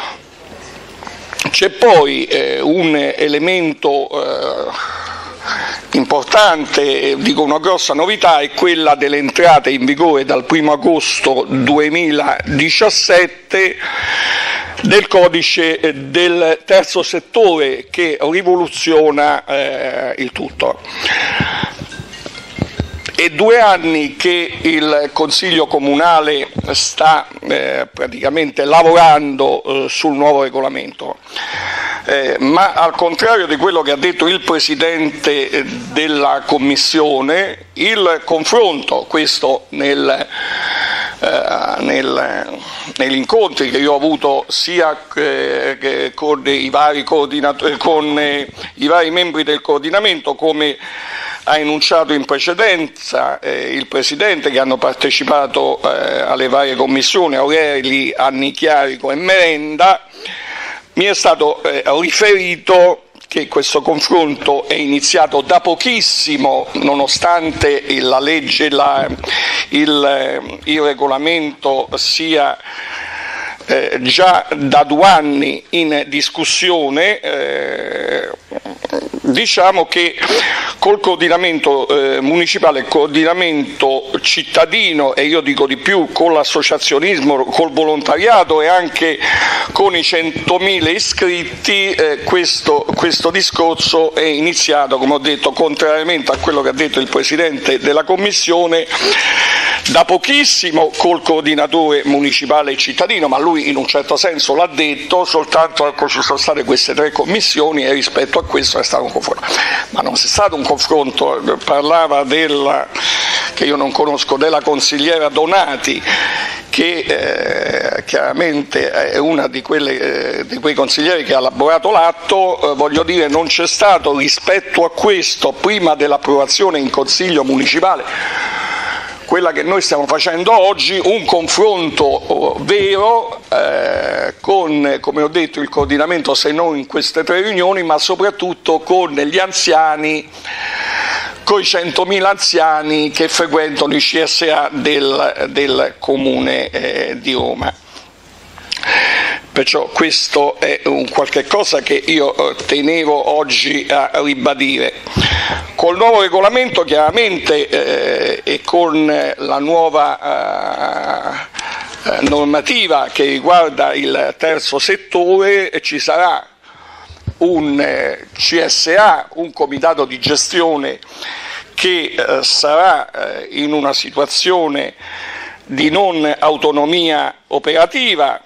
[SPEAKER 7] C'è poi eh, un elemento eh, importante, dico una grossa novità, è quella dell'entrata in vigore dal primo agosto duemiladiciassette del codice del terzo settore, che rivoluziona eh, il tutto. È due anni che il Consiglio Comunale sta eh, praticamente lavorando eh, sul nuovo regolamento, eh, ma al contrario di quello che ha detto il Presidente della Commissione, il confronto, questo nel, eh, nel, negli incontri che io ho avuto sia eh, che con, i vari coordinatori, con eh, i vari membri del coordinamento, come ha enunciato in precedenza eh, il Presidente, che hanno partecipato eh, alle varie commissioni, Aureli, Annichiarico e Merenda, mi è stato eh, riferito che questo confronto è iniziato da pochissimo, nonostante la legge, la, il, il regolamento sia eh, già da due anni in discussione. eh, Diciamo che col coordinamento eh, municipale, il coordinamento cittadino, e io dico di più, con l'associazionismo, col volontariato e anche con i centomila iscritti, eh, questo, questo discorso è iniziato, come ho detto, contrariamente a quello che ha detto il Presidente della Commissione, da pochissimo col coordinatore municipale e cittadino, ma lui in un certo senso l'ha detto, soltanto ecco, ci sono state queste tre commissioni e rispetto a questo è stato un confronto. Ma non è stato un confronto, parlava della, che io non conosco, della consigliera Donati, che eh, chiaramente è una di, quelle, eh, di quei consiglieri che ha elaborato l'atto. Eh, voglio dire, non c'è stato rispetto a questo, prima dell'approvazione in Consiglio Municipale, quella che noi stiamo facendo oggi, un confronto vero eh, con, come ho detto, il coordinamento, se non in queste tre riunioni, ma soprattutto con gli anziani, con i centomila anziani che frequentano i C S A del, del Comune eh, di Roma. Perciò questo è un qualche cosa che io tenevo oggi a ribadire. Col nuovo regolamento chiaramente eh, e con la nuova eh, normativa che riguarda il terzo settore ci sarà un eh, C S A, un comitato di gestione che eh, sarà eh, in una situazione di non autonomia operativa.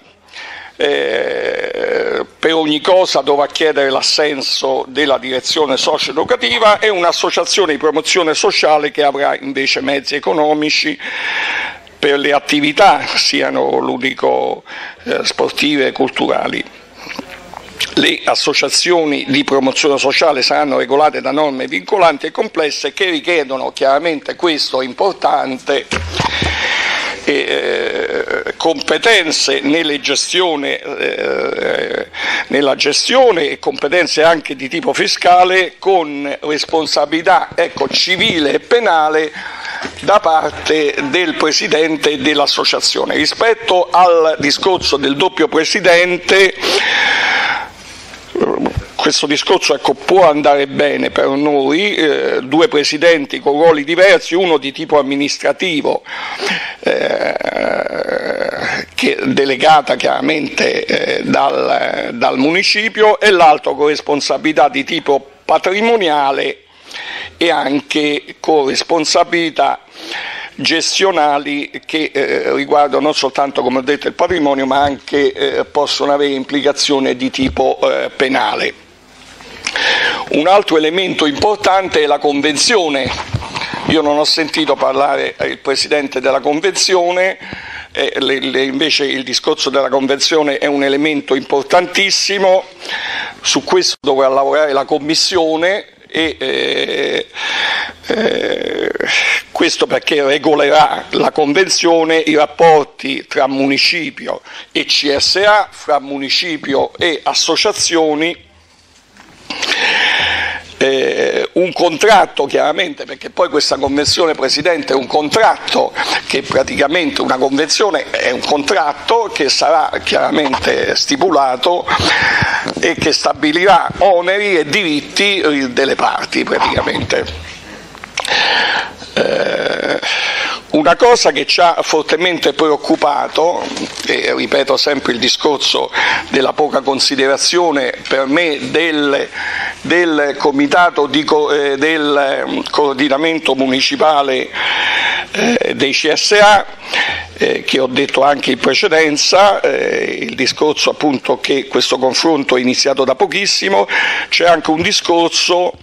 [SPEAKER 7] Eh, per ogni cosa dovrà chiedere l'assenso della direzione socio-educativa, e un'associazione di promozione sociale che avrà invece mezzi economici per le attività, siano ludico eh, sportive e culturali. Le associazioni di promozione sociale saranno regolate da norme vincolanti e complesse che richiedono chiaramente, questo è importante, Eh, competenze nelle gestione, eh, nella gestione e competenze anche di tipo fiscale, con responsabilità ecco, civile e penale da parte del Presidente e dell'associazione. Rispetto al discorso del doppio Presidente, questo discorso ecco, può andare bene per noi, eh, due presidenti con ruoli diversi, uno di tipo amministrativo, eh, che delegata chiaramente eh, dal, dal municipio, e l'altro con responsabilità di tipo patrimoniale e anche con responsabilità gestionali che eh, riguardano non soltanto, come ho detto, il patrimonio, ma anche eh, possono avere implicazioni di tipo eh, penale. Un altro elemento importante è la convenzione. Io non ho sentito parlare il Presidente della Convenzione, eh, le, le, invece il discorso della Convenzione è un elemento importantissimo, su questo dovrà lavorare la Commissione, e eh, Eh, questo perché regolerà la Convenzione i rapporti tra municipio e C S A, fra municipio e associazioni, eh, un contratto chiaramente, perché poi questa Convenzione, Presidente, è un contratto che praticamente una Convenzione è un contratto che sarà chiaramente stipulato e che stabilirà oneri e diritti delle parti praticamente. Eh, una cosa che ci ha fortemente preoccupato, e ripeto sempre il discorso della poca considerazione per me del, del comitato di, eh, del coordinamento municipale eh, dei C S A, eh, che ho detto anche in precedenza, eh, il discorso appunto che questo confronto è iniziato da pochissimo, c'è anche un discorso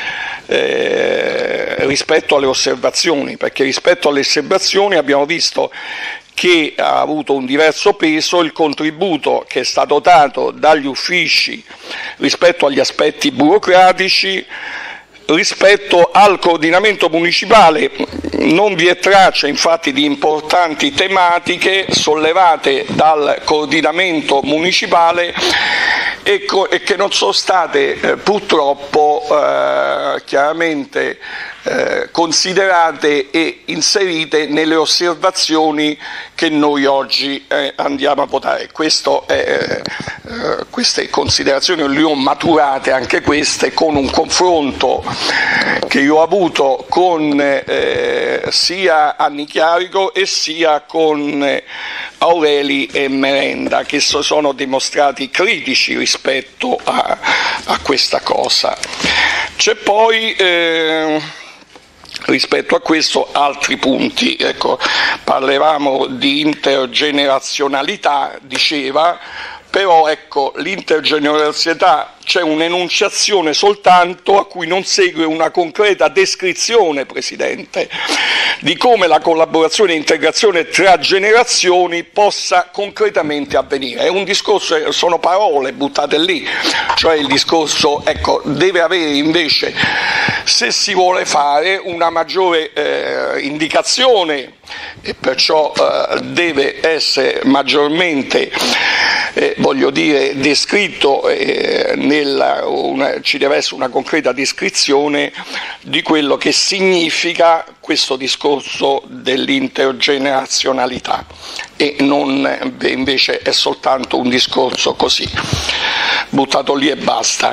[SPEAKER 7] Eh, rispetto alle osservazioni, perché rispetto alle osservazioni abbiamo visto che ha avuto un diverso peso il contributo che è stato dato dagli uffici rispetto agli aspetti burocratici. Rispetto al coordinamento municipale non vi è traccia infatti di importanti tematiche sollevate dal coordinamento municipale e, co- e che non sono state eh, purtroppo eh, chiaramente eh, considerate e inserite nelle osservazioni che noi oggi eh, andiamo a votare. Questo è, eh, queste considerazioni le ho maturate anche queste con un confronto che io ho avuto con eh, sia Anni Chiarico e sia con eh, Aureli e Merenda, che si sono dimostrati critici rispetto a, a questa cosa. C'è poi eh, rispetto a questo altri punti, ecco, parlavamo di intergenerazionalità, diceva, però ecco, l'intergenerazionalità c'è un'enunciazione soltanto a cui non segue una concreta descrizione, Presidente, di come la collaborazione e integrazione tra generazioni possa concretamente avvenire. È un discorso, sono parole buttate lì, cioè il discorso, ecco, deve avere invece, se si vuole fare, una maggiore eh, indicazione e perciò eh, deve essere maggiormente, eh, voglio dire, descritto eh, nella, una, ci deve essere una concreta descrizione di quello che significa questo discorso dell'intergenerazionalità e non invece è soltanto un discorso così buttato lì e basta.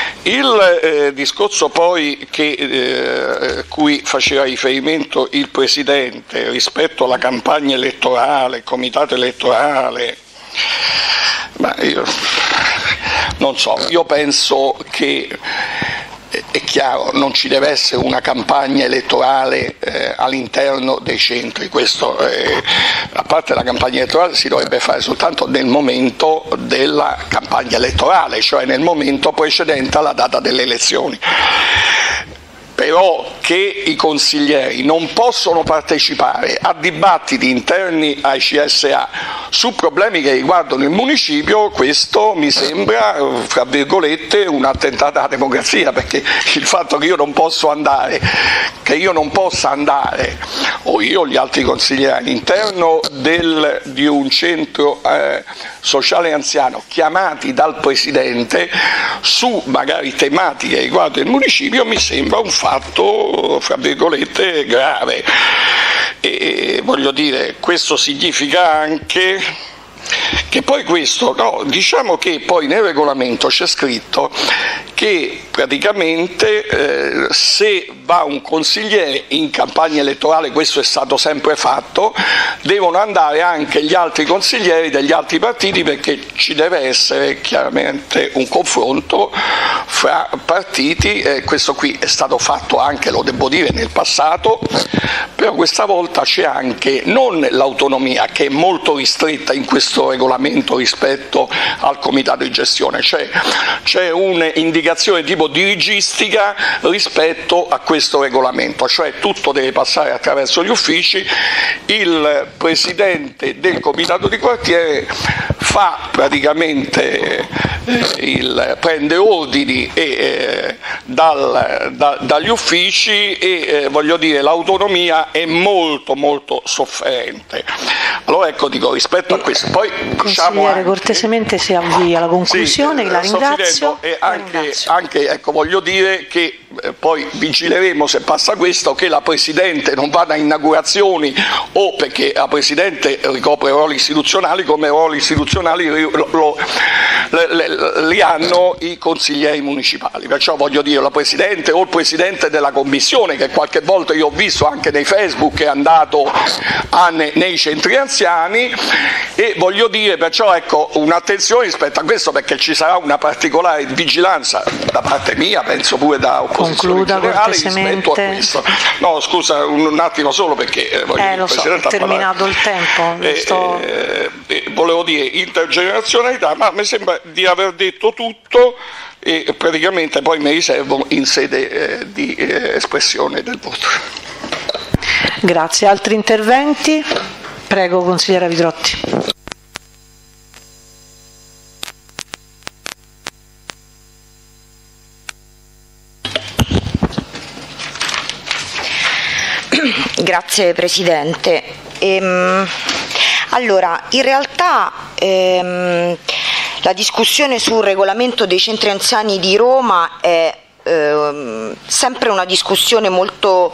[SPEAKER 7] Il eh, discorso poi che eh, cui faceva riferimento il Presidente rispetto alla campagna elettorale, il comitato elettorale, ma io non so, io penso che è chiaro, non ci deve essere una campagna elettorale eh, all'interno dei centri, questo eh, a parte la campagna elettorale si dovrebbe fare soltanto nel momento della campagna elettorale, cioè nel momento precedente alla data delle elezioni. Però che i consiglieri non possono partecipare a dibattiti interni ai C S A su problemi che riguardano il municipio, questo mi sembra, fra virgolette, un attentato alla democrazia, perché il fatto che io non posso andare, che io non possa andare, o io o gli altri consiglieri all'interno del, di un centro eh, sociale anziano chiamati dal Presidente su magari tematiche che riguardano il municipio, mi sembra un fatto, fra virgolette, grave. E voglio dire, questo significa anche che poi questo, no, diciamo che poi nel regolamento c'è scritto che praticamente eh, se va un consigliere in campagna elettorale, questo è stato sempre fatto, devono andare anche gli altri consiglieri degli altri partiti, perché ci deve essere chiaramente un confronto fra partiti, eh, questo qui è stato fatto anche, lo devo dire, nel passato, però questa volta c'è anche non l'autonomia, che è molto ristretta in questo questo regolamento rispetto al comitato di gestione, cioè c'è un'indicazione tipo dirigistica rispetto a questo regolamento, cioè tutto deve passare attraverso gli uffici, il presidente del comitato di quartiere fa praticamente eh, il, prende ordini e, eh, dal, da, dagli uffici e eh, voglio dire l'autonomia è molto molto sofferente. Allora ecco, dico, rispetto a questo poi diciamo anche,
[SPEAKER 1] cortesemente si avvia alla conclusione,
[SPEAKER 7] sì,
[SPEAKER 1] la ringrazio,
[SPEAKER 7] e
[SPEAKER 1] la
[SPEAKER 7] anche,
[SPEAKER 1] ringrazio.
[SPEAKER 7] anche ecco, voglio dire che eh, poi vigileremo se passa questo che la Presidente non vada a inaugurazioni o perché la Presidente ricopre ruoli istituzionali come ruoli istituzionali lo, lo, le, le, li hanno i consiglieri municipali, perciò voglio dire la Presidente o il Presidente della Commissione che qualche volta io ho visto anche nei Facebook è andato a, ne, nei centri anziani e voglio dire perciò ecco un'attenzione rispetto a questo perché ci sarà una particolare vigilanza da parte mia, penso pure da opposizione generale rispetto a questo. No scusa un, un attimo solo perché eh, voglio
[SPEAKER 1] eh,
[SPEAKER 7] dire,
[SPEAKER 1] lo
[SPEAKER 7] il
[SPEAKER 1] so,
[SPEAKER 7] Presidente
[SPEAKER 1] è terminato il tempo.
[SPEAKER 7] eh,
[SPEAKER 1] sto...
[SPEAKER 7] eh, eh, volevo dire intergenerazionalità, ma mi sembra di aver detto tutto e praticamente poi mi riservo in sede eh, di eh, espressione del voto.
[SPEAKER 1] Grazie. Altri interventi? Prego, consigliera Vitrotti.
[SPEAKER 3] Grazie Presidente. Ehm, allora, in realtà ehm, la discussione sul regolamento dei centri anziani di Roma è ehm, sempre una discussione molto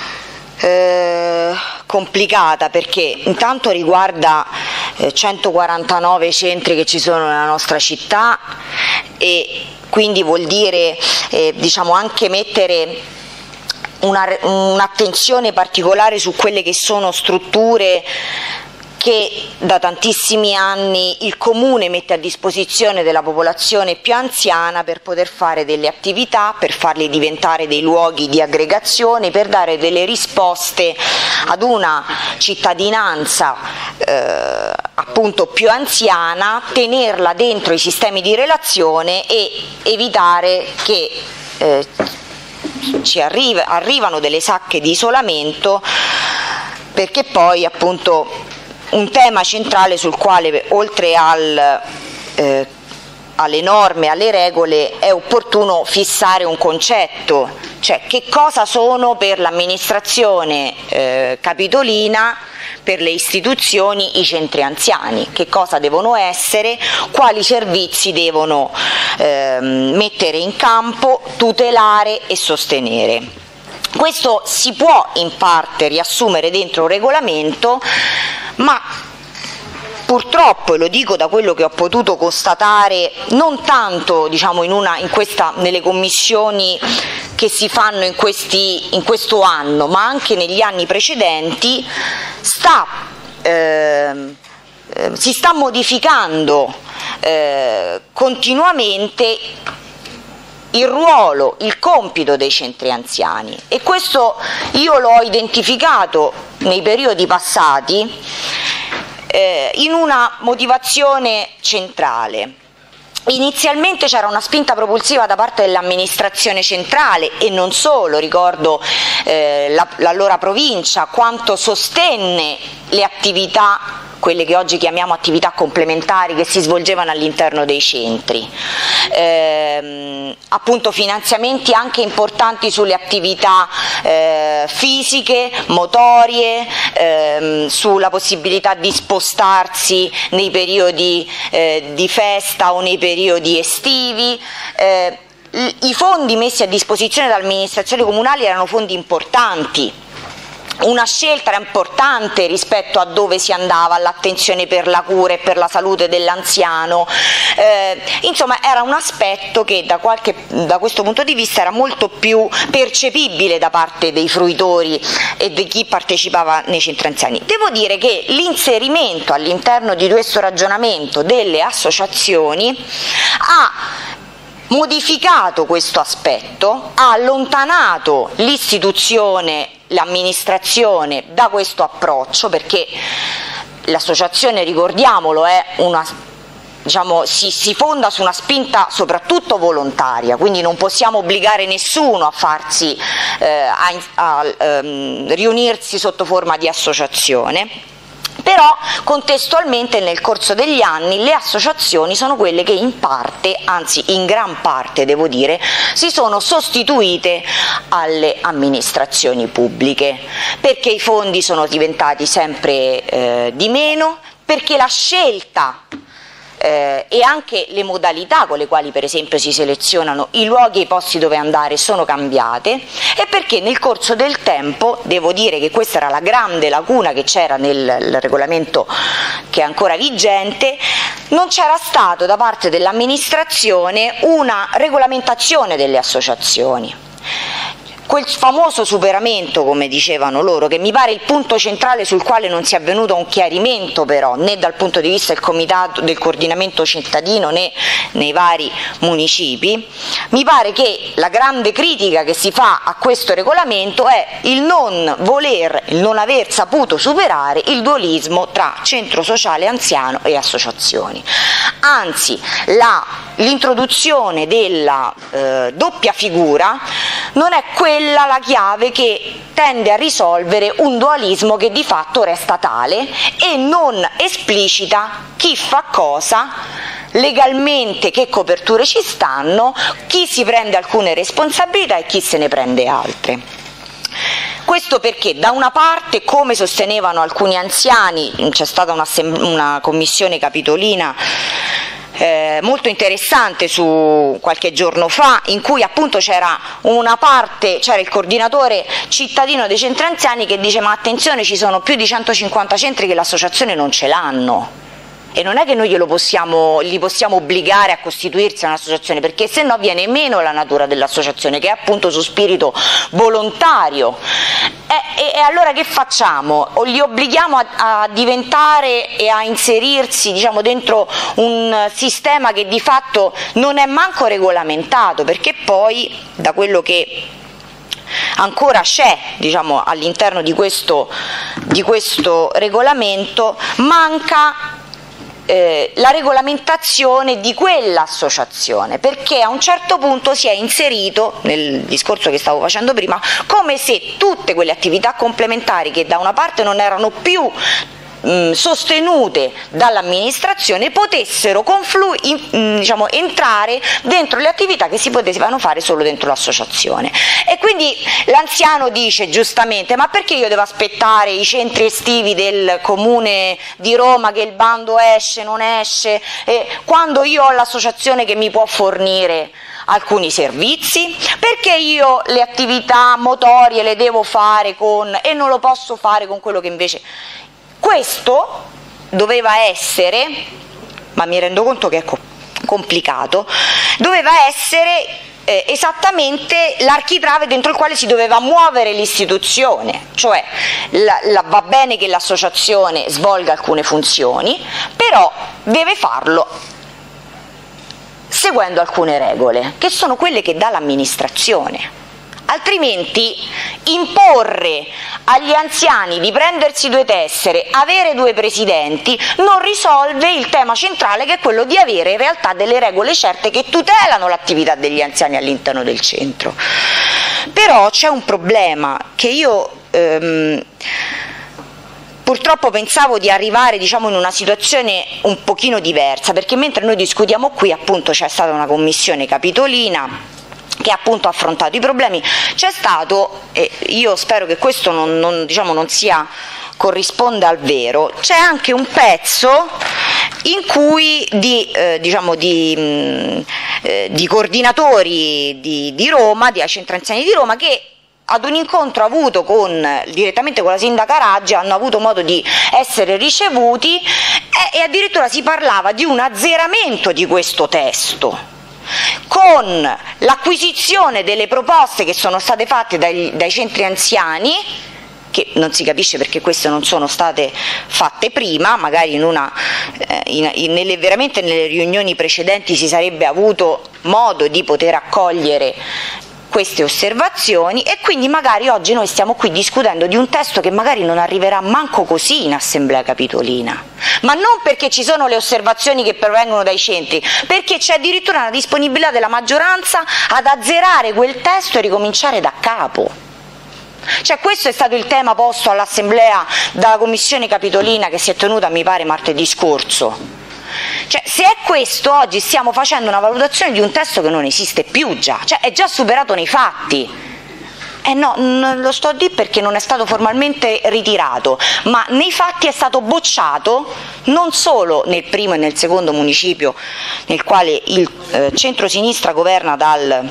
[SPEAKER 3] eh, complicata perché intanto riguarda eh, centoquarantanove centri che ci sono nella nostra città e quindi vuol dire eh, diciamo anche mettere un'attenzione particolare su quelle che sono strutture che da tantissimi anni il Comune mette a disposizione della popolazione più anziana per poter fare delle attività, per farli diventare dei luoghi di aggregazione, per dare delle risposte ad una cittadinanza eh, appunto più anziana, tenerla dentro i sistemi di relazione e evitare che eh, ci arriva, arrivano delle sacche di isolamento perché poi appunto un tema centrale sul quale oltre al, eh, alle norme, alle regole è opportuno fissare un concetto, cioè che cosa sono per l'amministrazione eh, capitolina, per le istituzioni i centri anziani, che cosa devono essere, quali servizi devono eh, mettere in campo, tutelare e sostenere. Questo si può in parte riassumere dentro un regolamento, ma purtroppo, e lo dico da quello che ho potuto constatare, non tanto diciamo, in una, in questa, nelle commissioni che si fanno in, questi, in questo anno, ma anche negli anni precedenti, sta, eh, eh, si sta modificando eh, continuamente il ruolo, il compito dei centri anziani e questo io l'ho identificato nei periodi passati eh, in una motivazione centrale. Inizialmente c'era una spinta propulsiva da parte dell'amministrazione centrale e non solo, ricordo eh, la, l'allora provincia quanto sostenne le attività, quelle che oggi chiamiamo attività complementari che si svolgevano all'interno dei centri, eh, appunto finanziamenti anche importanti sulle attività eh, fisiche, motorie, eh, sulla possibilità di spostarsi nei periodi eh, di festa o nei periodi estivi. Eh, i fondi messi a disposizione dall'amministrazione comunale erano fondi importanti. Una scelta era importante rispetto a dove si andava, all'attenzione per la cura e per la salute dell'anziano, eh, insomma era un aspetto che da, qualche, da questo punto di vista era molto più percepibile da parte dei fruitori e di chi partecipava nei centri anziani. Devo dire che l'inserimento all'interno di questo ragionamento delle associazioni ha modificato questo aspetto, ha allontanato l'istituzione, l'amministrazione da questo approccio perché
[SPEAKER 8] l'associazione, ricordiamolo, è una Diciamo, si, si fonda su una spinta soprattutto volontaria, quindi non possiamo obbligare nessuno a farsi eh, a, a ehm, riunirsi sotto forma di associazione. Però contestualmente nel corso degli anni le associazioni sono quelle che in parte, anzi in gran parte devo dire, si sono sostituite alle amministrazioni pubbliche, perché i fondi sono diventati sempre eh, di meno, perché la scelta Eh, e anche le modalità con le quali per esempio si selezionano i luoghi e i posti dove andare sono cambiate, e perché nel corso del tempo, devo dire che questa era la grande lacuna che c'era nel regolamento che è ancora vigente, non c'era stato da parte dell'amministrazione una regolamentazione delle associazioni. Quel famoso superamento, come dicevano loro, che mi pare il punto centrale sul quale non sia avvenuto un chiarimento però, né dal punto di vista del comitato del coordinamento cittadino né nei vari municipi, mi pare che la grande critica che si fa a questo regolamento è il non voler, il non aver saputo superare il dualismo tra centro sociale anziano e associazioni. Anzi, l'introduzione della eh, doppia figura non è quella la chiave che tende a risolvere un dualismo che di fatto resta tale e non esplicita chi fa cosa, legalmente che coperture ci stanno, chi si prende alcune responsabilità e chi se ne prende altre. Questo perché da una parte, come sostenevano alcuni anziani, c'è stata una, una commissione capitolina Eh, molto interessante su qualche giorno fa, in cui appunto c'era una parte, c'era il coordinatore cittadino dei centri anziani che dice: ma attenzione, ci sono più di centocinquanta centri che l'associazione non ce l'hanno, e non è che noi glielo possiamo, li possiamo obbligare a costituirsi a un'associazione, perché se no viene meno la natura dell'associazione, che è appunto su spirito volontario. E, e, e allora che facciamo? O li obblighiamo a, a diventare e a inserirsi, diciamo, dentro un sistema che di fatto non è manco regolamentato, perché poi da quello che ancora c'è, diciamo, all'interno di questo, di questo regolamento manca Eh, la regolamentazione di quell'associazione, perché a un certo punto si è inserito, nel discorso che stavo facendo prima, come se tutte quelle attività complementari che da una parte non erano più mh, sostenute dall'amministrazione potessero conflu- in, mh, diciamo, entrare dentro le attività che si potevano fare solo dentro l'associazione. E quindi l'anziano dice giustamente: ma perché io devo aspettare i centri estivi del comune di Roma, che il bando esce, non esce, eh, quando io ho l'associazione che mi può fornire alcuni servizi? Perché io le attività motorie le devo fare con e non lo posso fare con quello che invece... Questo doveva essere, ma mi rendo conto che è complicato, doveva essere eh, esattamente l'architrave dentro il quale si doveva muovere l'istituzione, cioè la, la, va bene che l'associazione svolga alcune funzioni, però deve farlo seguendo alcune regole, che sono quelle che dà l'amministrazione. Altrimenti imporre agli anziani di prendersi due tessere, avere due presidenti, non risolve il tema centrale, che è quello di avere in realtà delle regole certe che tutelano l'attività degli anziani all'interno del centro. Però c'è un problema che io ehm, purtroppo pensavo di arrivare, diciamo, in una situazione un pochino diversa, perché mentre noi discutiamo qui, appunto, c'è stata una commissione capitolina che ha appunto affrontato i problemi. C'è stato, e io spero che questo non, non, diciamo, non sia corrisponda al vero, c'è anche un pezzo in cui di, eh, diciamo di, mh, eh, di coordinatori di, di Roma, di centri anziani di Roma, che ad un incontro avuto con, direttamente con la sindaca Raggi, hanno avuto modo di essere ricevuti e, e addirittura si parlava di un azzeramento di questo testo, con l'acquisizione delle proposte che sono state fatte dai, dai centri anziani, che non si capisce perché queste non sono state fatte prima, magari in una, eh, in, in, nelle, veramente nelle riunioni precedenti si sarebbe avuto modo di poter accogliere queste osservazioni, e quindi magari oggi noi stiamo qui discutendo di un testo che magari non arriverà manco così in assemblea capitolina, ma non perché ci sono le osservazioni che provengono dai centri, perché c'è addirittura una disponibilità della maggioranza ad azzerare quel testo e ricominciare da capo. Cioè, questo è stato il tema posto all'assemblea dalla commissione capitolina che si è tenuta, mi pare, martedì scorso. Cioè, se è questo, oggi stiamo facendo una valutazione di un testo che non esiste più già, cioè è già superato nei fatti. Eh no, non lo sto a dire perché non è stato formalmente ritirato, ma nei fatti è stato bocciato non solo nel primo e nel secondo municipio nel quale il eh, centrosinistra governa dal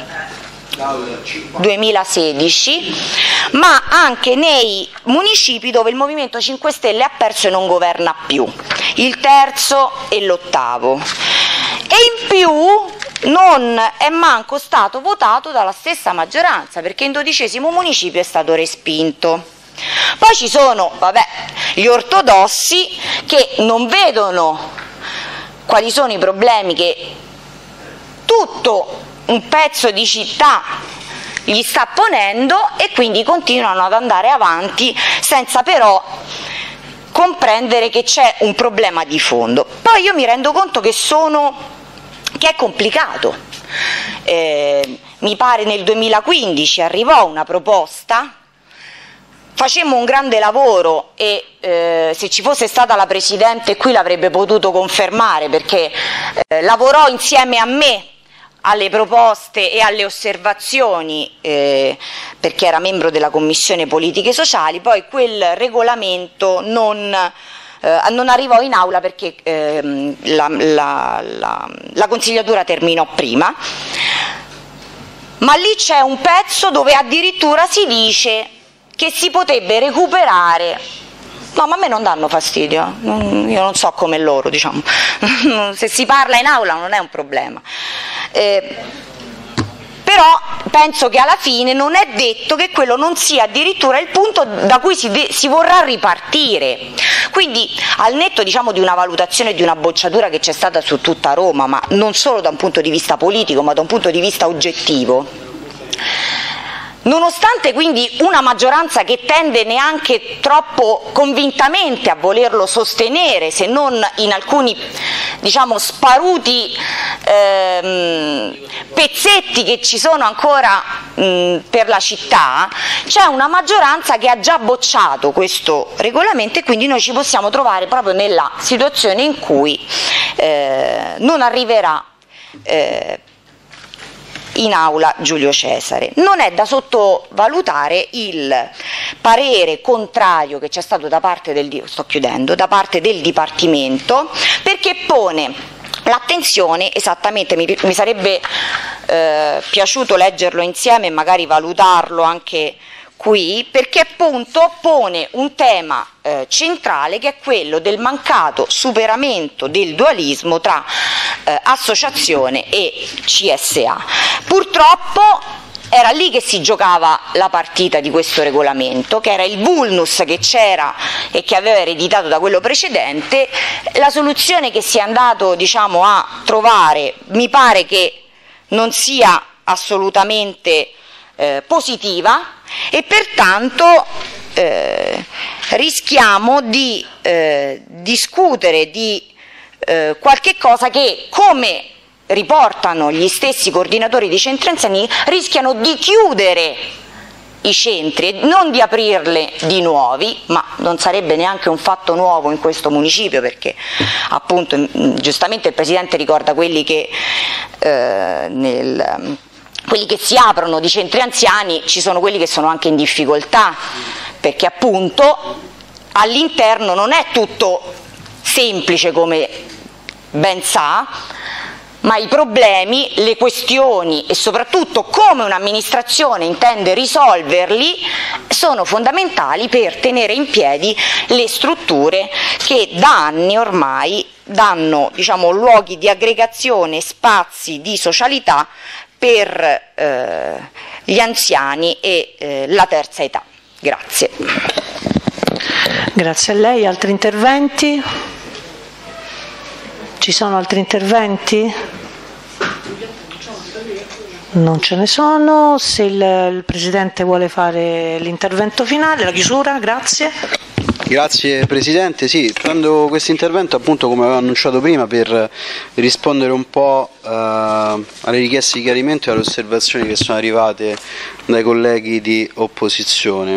[SPEAKER 8] duemilasedici, ma anche nei municipi dove il Movimento cinque Stelle ha perso e non governa più, il terzo e l'ottavo. E in più non è manco stato votato dalla stessa maggioranza, perché in dodicesimo municipio è stato respinto. Poi ci sono, vabbè, gli ortodossi che non vedono quali sono i problemi che tutto un pezzo di città gli sta ponendo, e quindi continuano ad andare avanti senza però comprendere che c'è un problema di fondo. Poi io mi rendo conto che sono che è complicato. Eh, mi pare nel duemilaquindici arrivò una proposta, facemmo un grande lavoro e eh, se ci fosse stata la Presidente qui l'avrebbe potuto confermare, perché eh, lavorò insieme a me alle proposte e alle osservazioni, eh, perché era membro della Commissione Politiche Sociali. Poi quel regolamento non, eh, non arrivò in aula perché eh, la, la, la, la consigliatura terminò prima, ma lì c'è un pezzo dove addirittura si dice che si potrebbe recuperare. No, ma a me non danno fastidio, io non so come loro, diciamo. Se si parla in aula non è un problema. Eh, però penso che alla fine non è detto che quello non sia addirittura il punto da cui si, si vorrà ripartire. Quindi, al netto, diciamo, di una valutazione, di una bocciatura che c'è stata su tutta Roma, ma non solo da un punto di vista politico, ma da un punto di vista oggettivo, nonostante quindi una maggioranza che tende neanche troppo convintamente a volerlo sostenere, se non in alcuni, diciamo, sparuti ehm, pezzetti che ci sono ancora mh, per la città, c'è una maggioranza che ha già bocciato questo regolamento, e quindi noi ci possiamo trovare proprio nella situazione in cui eh, non arriverà eh, in aula Giulio Cesare. Non è da sottovalutare il parere contrario che c'è stato da parte del, sto chiudendo, da parte del Dipartimento, perché pone l'attenzione esattamente, mi, mi sarebbe eh, piaciuto leggerlo insieme e magari valutarlo anche qui, perché appunto pone un tema eh, centrale, che è quello del mancato superamento del dualismo tra eh, associazione e C S A. Purtroppo era lì che si giocava la partita di questo regolamento, che era il vulnus che c'era e che aveva ereditato da quello precedente. La soluzione che si è andato, diciamo, a trovare mi pare che non sia assolutamente eh, positiva, e pertanto eh, rischiamo di eh, discutere di eh, qualche cosa che, come riportano gli stessi coordinatori di centri anziani, rischiano di chiudere i centri, non di aprirle di nuovi, ma non sarebbe neanche un fatto nuovo in questo municipio, perché appunto giustamente il Presidente ricorda quelli che eh, nel quelli che si aprono di centri anziani, ci sono quelli che sono anche in difficoltà, perché appunto all'interno non è tutto semplice, come ben sa, ma i problemi, le questioni e soprattutto come un'amministrazione intende risolverli sono fondamentali per tenere in piedi le strutture che da anni ormai danno, diciamo, luoghi di aggregazione, spazi di socialità per eh, gli anziani e eh, la terza età. Grazie.
[SPEAKER 1] Grazie a lei. Altri interventi? Ci sono altri interventi? Non ce ne sono. Se il, il Presidente vuole fare l'intervento finale, la chiusura, grazie.
[SPEAKER 4] Grazie Presidente, sì, prendo questo intervento appunto come avevo annunciato prima per rispondere un po' eh, alle richieste di chiarimento e alle osservazioni che sono arrivate dai colleghi di opposizione.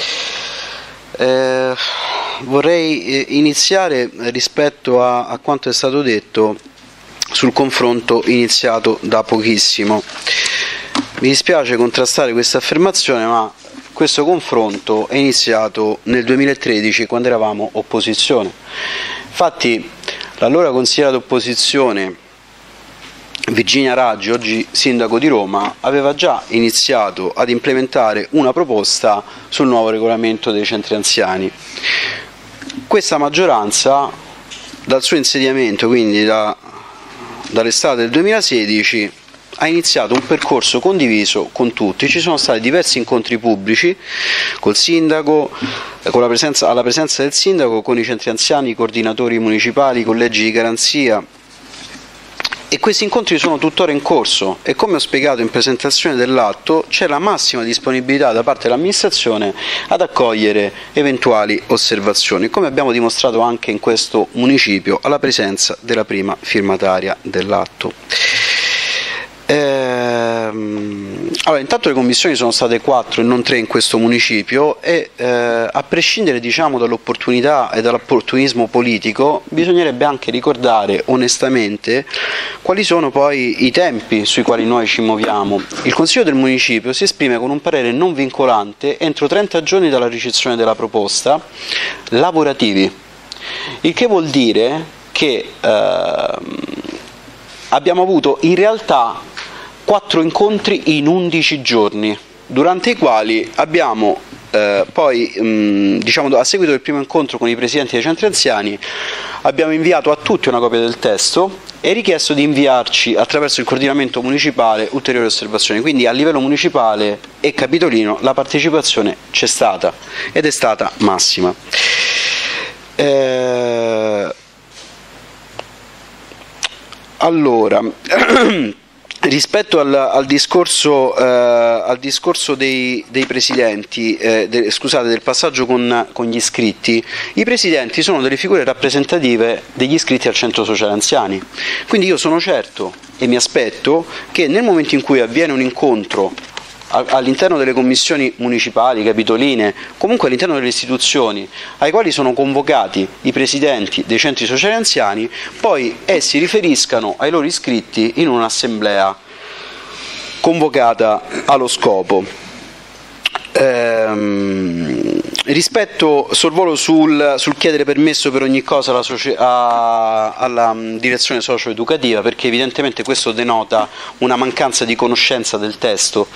[SPEAKER 4] Eh, vorrei iniziare rispetto a, a quanto è stato detto sul confronto iniziato da pochissimo. Mi dispiace contrastare questa affermazione, ma questo confronto è iniziato nel duemilatredici, quando eravamo opposizione. Infatti l'allora consigliera d'opposizione Virginia Raggi, oggi sindaco di Roma, aveva già iniziato ad implementare una proposta sul nuovo regolamento dei centri anziani. Questa maggioranza, dal suo insediamento, quindi da, dall'estate del duemilasedici, ha iniziato un percorso condiviso con tutti. Ci sono stati diversi incontri pubblici col sindaco, con la presenza, alla presenza del sindaco, con i centri anziani, i coordinatori municipali, i collegi di garanzia, e questi incontri sono tuttora in corso e, come ho spiegato in presentazione dell'atto, c'è la massima disponibilità da parte dell'amministrazione ad accogliere eventuali osservazioni, come abbiamo dimostrato anche in questo municipio alla presenza della prima firmataria dell'atto. Ehm, allora, intanto le commissioni sono state quattro e non tre in questo municipio e eh, a prescindere, diciamo, dall'opportunità e dall'opportunismo politico, bisognerebbe anche ricordare onestamente quali sono poi i tempi sui quali noi ci muoviamo. Il Consiglio del Municipio si esprime con un parere non vincolante entro trenta giorni dalla ricezione della proposta, lavorativi, il che vuol dire che eh, abbiamo avuto in realtà quattro incontri in undici giorni, durante i quali abbiamo eh, poi, mh, diciamo, a seguito del primo incontro con i presidenti dei centri anziani, abbiamo inviato a tutti una copia del testo e richiesto di inviarci attraverso il coordinamento municipale ulteriori osservazioni. Quindi a livello municipale e capitolino la partecipazione c'è stata ed è stata massima. Eh, allora rispetto al, al discorso, eh, al discorso dei, dei presidenti, eh, de, scusate, del passaggio con, con gli iscritti, i presidenti sono delle figure rappresentative degli iscritti al centro sociale anziani. Quindi io sono certo e mi aspetto che nel momento in cui avviene un incontro all'interno delle commissioni municipali, capitoline, comunque all'interno delle istituzioni ai quali sono convocati i presidenti dei centri sociali anziani, poi essi riferiscano ai loro iscritti in un'assemblea convocata allo scopo. Ehm, rispetto sorvolo sul, sul chiedere permesso per ogni cosa alla, soci, a, alla direzione socio-educativa, perché evidentemente questo denota una mancanza di conoscenza del testo.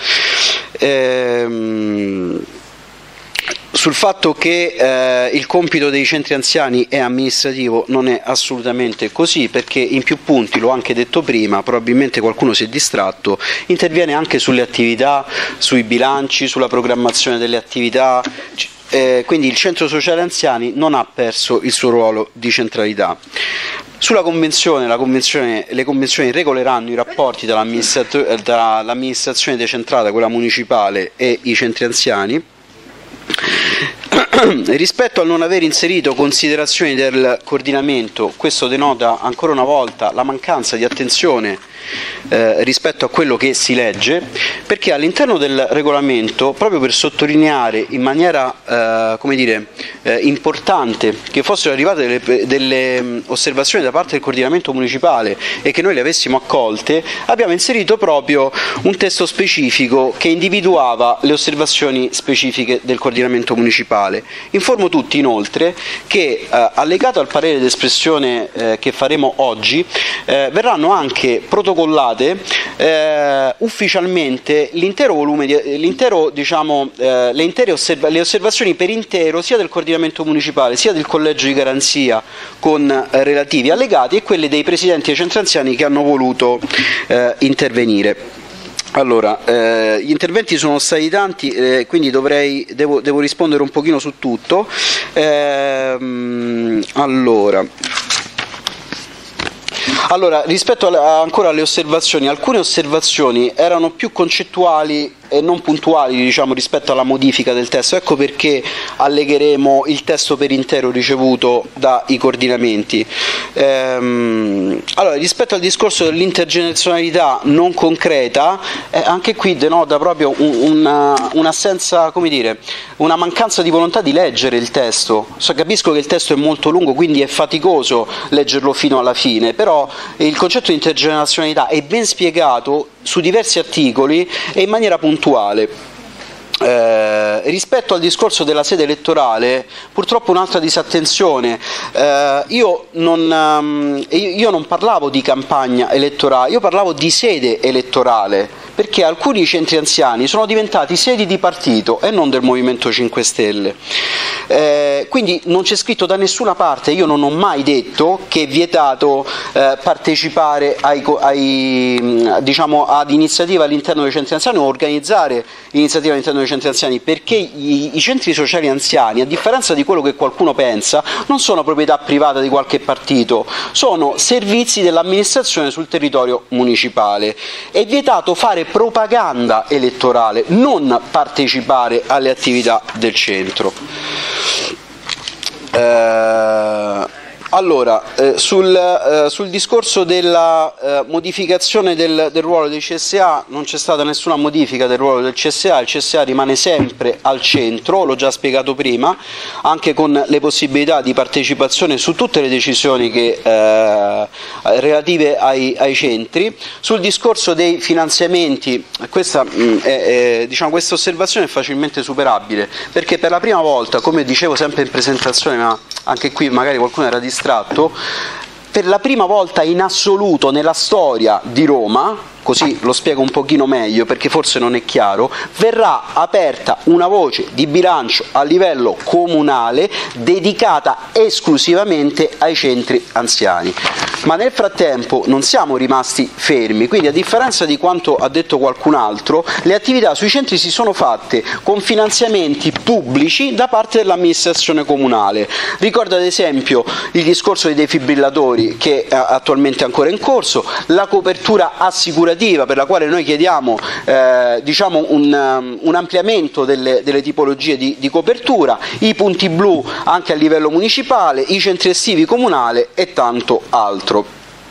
[SPEAKER 4] Ehm, sul fatto che eh, il compito dei centri anziani è amministrativo, non è assolutamente così, perché in più punti, l'ho anche detto prima, probabilmente qualcuno si è distratto, interviene anche sulle attività, sui bilanci, sulla programmazione delle attività, eh, quindi il centro sociale anziani non ha perso il suo ruolo di centralità. Sulla convenzione, la convenzione, le convenzioni regoleranno i rapporti tra l'amministrazione decentrata, quella municipale, e i centri anziani. Rispetto al non aver inserito considerazioni del coordinamento, questo denota ancora una volta la mancanza di attenzione eh, rispetto a quello che si legge, perché all'interno del regolamento, proprio per sottolineare in maniera eh, come dire, eh, importante che fossero arrivate delle, delle osservazioni da parte del coordinamento municipale e che noi le avessimo accolte, abbiamo inserito proprio un testo specifico che individuava le osservazioni specifiche del coordinamento municipale. Informo tutti inoltre che eh, allegato al parere d'espressione eh, che faremo oggi eh, verranno anche protocollate eh, ufficialmente l'intero volume, di, l'intero, diciamo, eh, le, intere osserva- le osservazioni per intero sia del coordinamento municipale sia del collegio di garanzia con eh, relativi allegati e quelle dei presidenti dei centri anziani che hanno voluto eh, intervenire. Allora, eh, gli interventi sono stati tanti, eh, quindi dovrei, devo, devo rispondere un pochino su tutto. Eh, allora, Allora, rispetto a, ancora alle osservazioni, alcune osservazioni erano più concettuali e non puntuali, diciamo, rispetto alla modifica del testo. Ecco perché allegheremo il testo per intero ricevuto dai coordinamenti. Ehm, allora, rispetto al discorso dell'intergenerazionalità non concreta, eh, anche qui denota proprio un, una, un'assenza, come dire, una mancanza di volontà di leggere il testo. So, capisco che il testo è molto lungo, quindi è faticoso leggerlo fino alla fine, però il concetto di intergenerazionalità è ben spiegato su diversi articoli e in maniera puntuale. Eh, rispetto al discorso della sede elettorale, purtroppo un'altra disattenzione. Eh, io, non, um, io non parlavo di campagna elettorale, io parlavo di sede elettorale, perché alcuni centri anziani sono diventati sedi di partito e non del Movimento cinque Stelle. Eh, quindi non c'è scritto da nessuna parte, io non ho mai detto che è vietato eh, partecipare ai, ai, diciamo, ad iniziative all'interno dei centri anziani o organizzare iniziative all'interno dei centri anziani, perché i, i centri sociali anziani, a differenza di quello che qualcuno pensa, non sono proprietà privata di qualche partito, sono servizi dell'amministrazione sul territorio municipale. È vietato fare propaganda elettorale, non partecipare alle attività del centro. Eh, allora, eh, sul, eh, sul discorso della eh, modificazione del, del ruolo dei C S A, non c'è stata nessuna modifica del ruolo del C S A, il C S A rimane sempre al centro, l'ho già spiegato prima, anche con le possibilità di partecipazione su tutte le decisioni che, eh, relative ai, ai centri. Sul discorso dei finanziamenti, questa, mh, è, è, diciamo, questa osservazione è facilmente superabile, perché per la prima volta, come dicevo sempre in presentazione, ma anche qui magari qualcuno era distratto, per la prima volta in assoluto nella storia di Roma, così lo spiego un pochino meglio perché forse non è chiaro, verrà aperta una voce di bilancio a livello comunale dedicata esclusivamente ai centri anziani. Ma nel frattempo non siamo rimasti fermi, quindi a differenza di quanto ha detto qualcun altro, le attività sui centri si sono fatte con finanziamenti pubblici da parte dell'amministrazione comunale. Ricordo ad esempio il discorso dei defibrillatori che è attualmente ancora in corso, la copertura assicurativa per la quale noi chiediamo eh, diciamo un, um, un ampliamento delle, delle tipologie di, di copertura, i punti blu anche a livello municipale, i centri estivi comunali e tanto altro.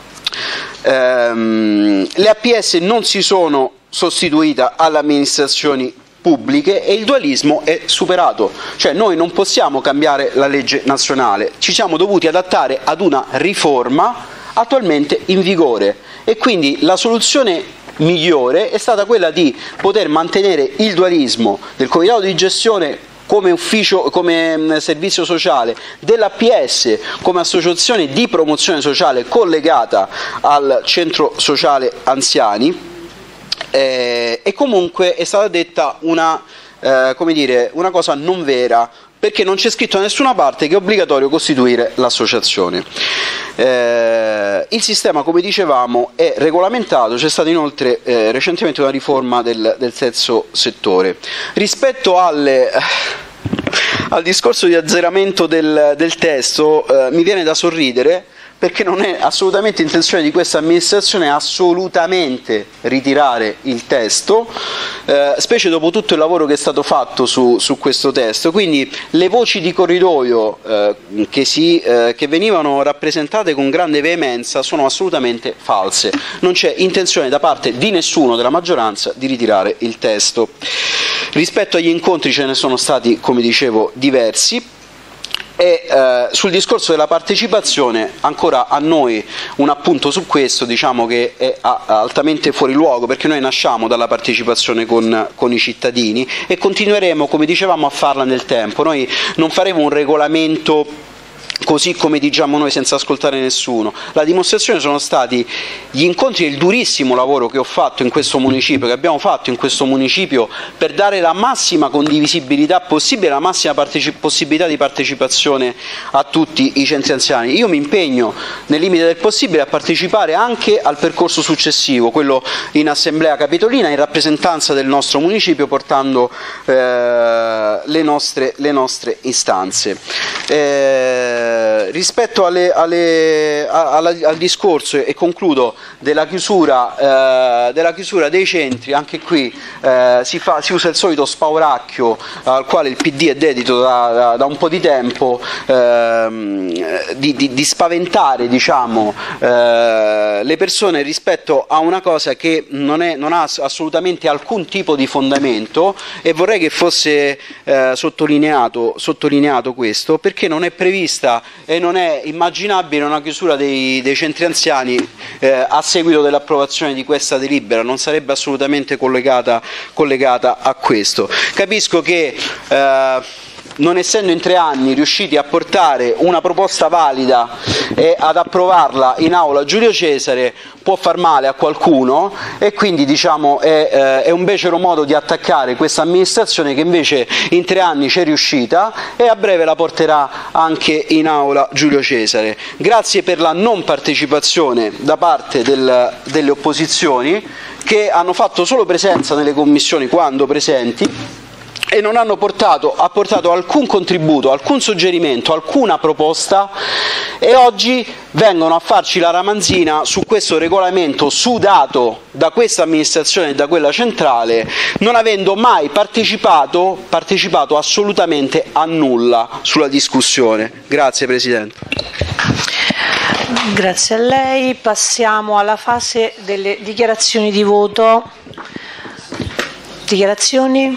[SPEAKER 4] Ehm, le A P S non si sono sostituite alle amministrazioni pubbliche e il dualismo è superato, cioè noi non possiamo cambiare la legge nazionale, ci siamo dovuti adattare ad una riforma attualmente in vigore e quindi la soluzione migliore è stata quella di poter mantenere il dualismo del comitato di gestione come ufficio, come servizio sociale, dell'A P S come associazione di promozione sociale collegata al centro sociale anziani, eh, e comunque è stata detta una, eh, come dire, una cosa non vera, perché non c'è scritto da nessuna parte che è obbligatorio costituire l'associazione. Eh, il sistema, come dicevamo, è regolamentato, c'è stata inoltre eh, recentemente una riforma del, del terzo settore. Rispetto alle, al discorso di azzeramento del, del testo, eh, mi viene da sorridere, perché non è assolutamente intenzione di questa amministrazione assolutamente ritirare il testo, eh, specie dopo tutto il lavoro che è stato fatto su, su questo testo. Quindi le voci di corridoio eh, che, si, eh, che venivano rappresentate con grande veemenza sono assolutamente false. Non c'è intenzione da parte di nessuno della maggioranza di ritirare il testo. Rispetto agli incontri ce ne sono stati, come dicevo, diversi. E eh, sul discorso della partecipazione, ancora a noi un appunto su questo, diciamo che è a, altamente fuori luogo, perché noi nasciamo dalla partecipazione con, con i cittadini e continueremo, come dicevamo, a farla nel tempo. Noi non faremo un regolamento così come diciamo noi senza ascoltare nessuno. La dimostrazione sono stati gli incontri e il durissimo lavoro che ho fatto in questo municipio, che abbiamo fatto in questo municipio per dare la massima condivisibilità possibile, la massima possibilità di partecipazione a tutti i centri anziani. Io mi impegno nel limite del possibile a partecipare anche al percorso successivo, quello in assemblea capitolina, in rappresentanza del nostro municipio, portando eh, le, nostre, le nostre istanze. Eh, rispetto alle, alle, alla, al discorso, e concludo, della chiusura, eh, della chiusura dei centri, anche qui eh, si, fa, si usa il solito spauracchio al quale il P D è dedito da, da, da un po' di tempo, eh, di, di, di spaventare, diciamo, eh, le persone rispetto a una cosa che non, è, non ha assolutamente alcun tipo di fondamento, e vorrei che fosse eh, sottolineato, sottolineato questo, perché non è prevista e non è immaginabile una chiusura dei, dei centri anziani eh, a seguito dell'approvazione di questa delibera, non sarebbe assolutamente collegata, collegata a questo. Capisco che eh, non essendo in tre anni riusciti a portare una proposta valida e ad approvarla in aula Giulio Cesare, può far male a qualcuno, e quindi, diciamo, è, eh, è un becero modo di attaccare questa amministrazione che invece in tre anni c'è riuscita e a breve la porterà anche in aula Giulio Cesare. Grazie per la non partecipazione da parte del, delle opposizioni, che hanno fatto solo presenza nelle commissioni quando presenti, e non hanno portato, ha portato alcun contributo, alcun suggerimento, alcuna proposta, e oggi vengono a farci la ramanzina su questo regolamento sudato da questa amministrazione e da quella centrale, non avendo mai partecipato, partecipato assolutamente a nulla sulla discussione. Grazie Presidente.
[SPEAKER 1] Grazie a lei. Passiamo alla fase delle dichiarazioni di voto. Dichiarazioni?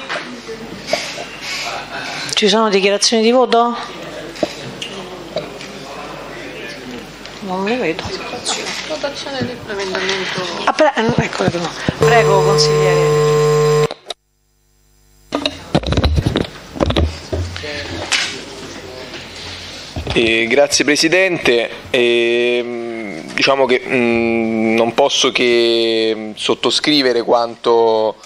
[SPEAKER 1] Ci sono dichiarazioni di voto? Non le vedo.
[SPEAKER 5] Votazione dell'emendamento.
[SPEAKER 1] Ah, pre- ecco, prego, consigliere.
[SPEAKER 9] Eh, grazie Presidente. Eh, diciamo che mh, non posso che sottoscrivere quanto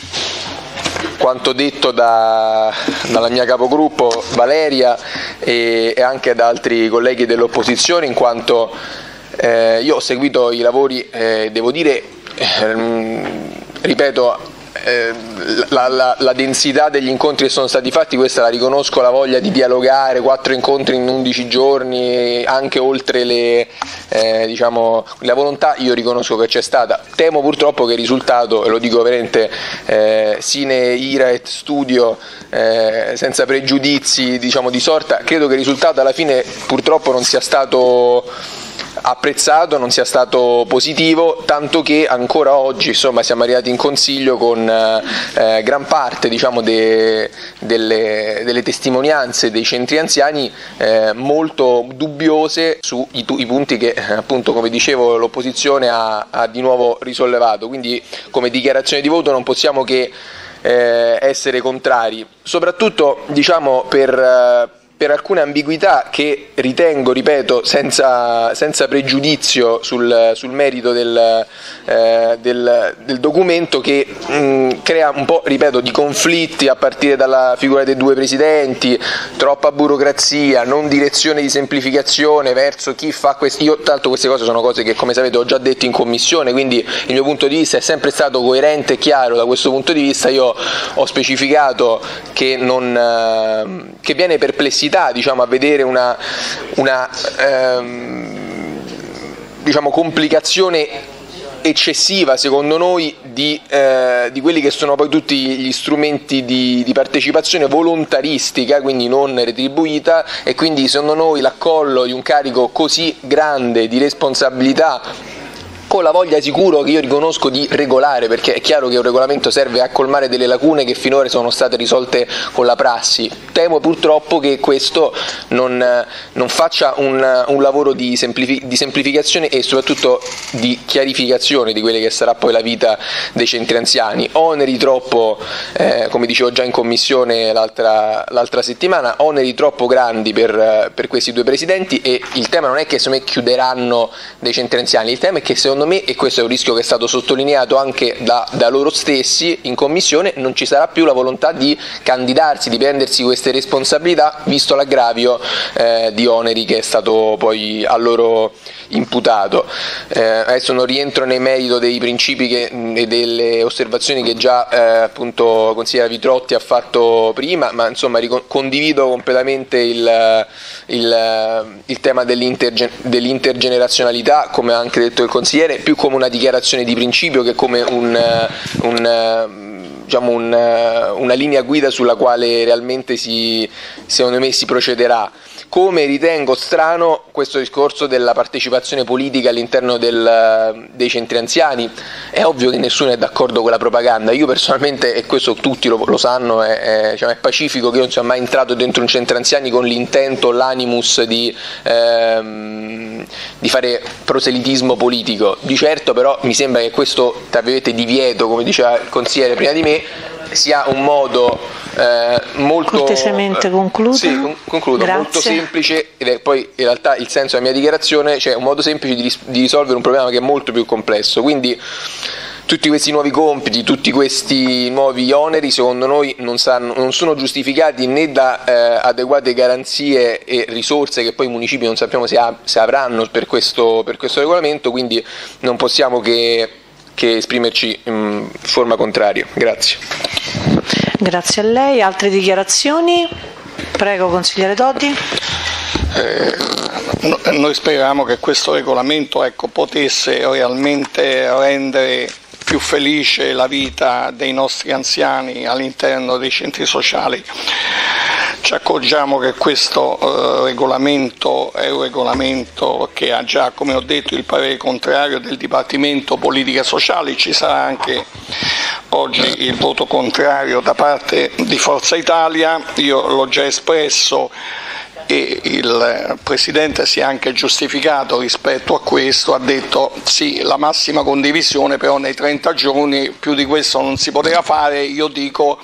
[SPEAKER 9] quanto detto da, dalla mia capogruppo Valeria e, e anche da altri colleghi dell'opposizione, in quanto eh, io ho seguito i lavori, eh, devo dire, eh, ripeto, eh, la, la, la densità degli incontri che sono stati fatti, questa la riconosco, la voglia di dialogare, quattro incontri in undici giorni, anche oltre le, eh, diciamo, la volontà, io riconosco che c'è stata. Temo purtroppo che il risultato, e lo dico veramente eh, sine ira et studio, eh, senza pregiudizi, diciamo, di sorta, credo che il risultato alla fine purtroppo non sia stato apprezzato, non sia stato positivo, tanto che ancora oggi, insomma, siamo arrivati in Consiglio con eh, gran parte, diciamo, de, delle, delle testimonianze dei centri anziani eh, molto dubbiose sui i punti che, appunto, come dicevo, l'opposizione ha, ha di nuovo risollevato. Quindi come dichiarazione di voto non possiamo che eh, essere contrari, soprattutto, diciamo, per eh, per alcune ambiguità che ritengo, ripeto, senza, senza pregiudizio sul, sul merito del, eh, del, del documento, che mh, crea un po', ripeto, di conflitti a partire dalla figura dei due presidenti, troppa burocrazia, non direzione di semplificazione verso chi fa questi. Io, tanto, queste cose sono cose che, come sapete, ho già detto in commissione, quindi il mio punto di vista è sempre stato coerente e chiaro da questo punto di vista. Io ho specificato che, non, eh, che viene perplessità, diciamo, a vedere una, una ehm, diciamo, complicazione eccessiva, secondo noi, di, eh, di quelli che sono poi tutti gli strumenti di, di partecipazione volontaristica, quindi non retribuita, e quindi secondo noi l'accollo di un carico così grande di responsabilità, con la voglia, sicuro, che io riconosco, di regolare, perché è chiaro che un regolamento serve a colmare delle lacune che finora sono state risolte con la prassi. Temo purtroppo che questo non, non faccia un, un lavoro di, semplific- di semplificazione e soprattutto di chiarificazione di quella che sarà poi la vita dei centri anziani. Oneri troppo, eh, come dicevo già in commissione l'altra, l'altra settimana, oneri troppo grandi per, per questi due presidenti, e il tema non è che secondo me chiuderanno dei centri anziani, il tema è che, secondo me, e questo è un rischio che è stato sottolineato anche da, da loro stessi in commissione, non ci sarà più la volontà di candidarsi, di prendersi queste responsabilità, visto l'aggravio eh, di oneri che è stato poi a loro imputato. Eh, adesso non rientro nel merito dei principi che, e delle osservazioni che già eh, appunto consigliera Vitrotti ha fatto prima, ma insomma condivido completamente il, il, il tema dell'interge, dell'intergenerazionalità, come ha anche detto il consigliere, più come una dichiarazione di principio che come un, un diciamo un, una linea guida sulla quale realmente si, secondo me si procederà. Come ritengo strano questo discorso della partecipazione politica all'interno del, dei centri anziani. È ovvio che nessuno è d'accordo con la propaganda. Io personalmente, e questo tutti lo, lo sanno, è, è, diciamo, è pacifico che io non sia mai entrato dentro un centro anziani con l'intento, l'animus di, ehm, di fare proselitismo politico. Di certo però mi sembra che questo, tra virgolette, divieto, come diceva il consigliere prima di me, sia un modo eh, molto
[SPEAKER 1] cortesemente concludo.
[SPEAKER 9] Sì, concludo,
[SPEAKER 1] Grazie.
[SPEAKER 9] molto semplice, ed è poi in realtà il senso della mia dichiarazione, cioè un modo semplice di, ris- di risolvere un problema che è molto più complesso. Quindi tutti questi nuovi compiti, tutti questi nuovi oneri secondo noi non, saranno, non sono giustificati né da eh, adeguate garanzie e risorse che poi i municipi non sappiamo se, ha- se avranno per questo, per questo regolamento, quindi non possiamo che che esprimerci in forma contraria. Grazie.
[SPEAKER 1] Grazie a lei. Altre dichiarazioni? Prego, consigliere Doddi.
[SPEAKER 7] Eh, no, noi speriamo che questo regolamento, ecco, potesse realmente rendere più felice la vita dei nostri anziani all'interno dei centri sociali. Ci accorgiamo che questo eh, regolamento è un regolamento che ha già, come ho detto, il parere contrario del Dipartimento Politiche Sociali. Ci sarà anche oggi il voto contrario da parte di Forza Italia. Io l'ho già espresso e il Presidente si è anche giustificato rispetto a questo, ha detto sì, la massima condivisione, però nei trenta giorni più di questo non si poteva fare. Io dico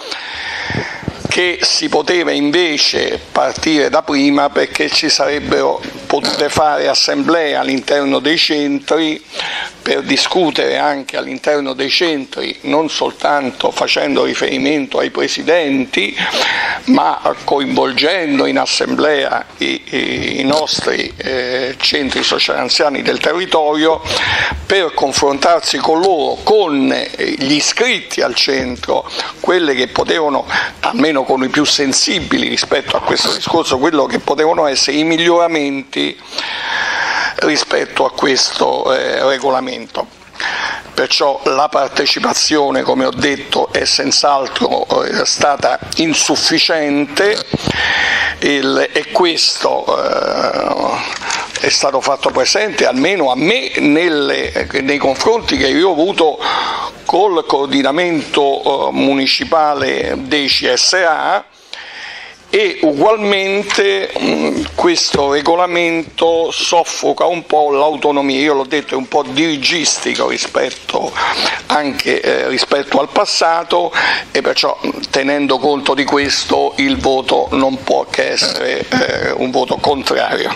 [SPEAKER 7] che si poteva invece partire da prima, perché ci sarebbero potute fare assemblee all'interno dei centri per discutere anche all'interno dei centri, non soltanto facendo riferimento ai presidenti, ma coinvolgendo in assemblea i, i nostri eh, centri sociali anziani del territorio, per confrontarsi con loro, con gli iscritti al centro, quelle che potevano, almeno con i più sensibili rispetto a questo discorso, quello che potevano essere i miglioramenti rispetto a questo eh, regolamento. Perciò la partecipazione, come ho detto, è senz'altro eh, stata insufficiente il, e questo eh, è stato fatto presente almeno a me nelle, nei confronti che io ho avuto col coordinamento eh, municipale dei C S A. E ugualmente mh, questo regolamento soffoca un po' l'autonomia, io l'ho detto, è un po' dirigistico rispetto anche eh, rispetto al passato, e perciò tenendo conto di questo il voto non può che essere eh, un voto contrario.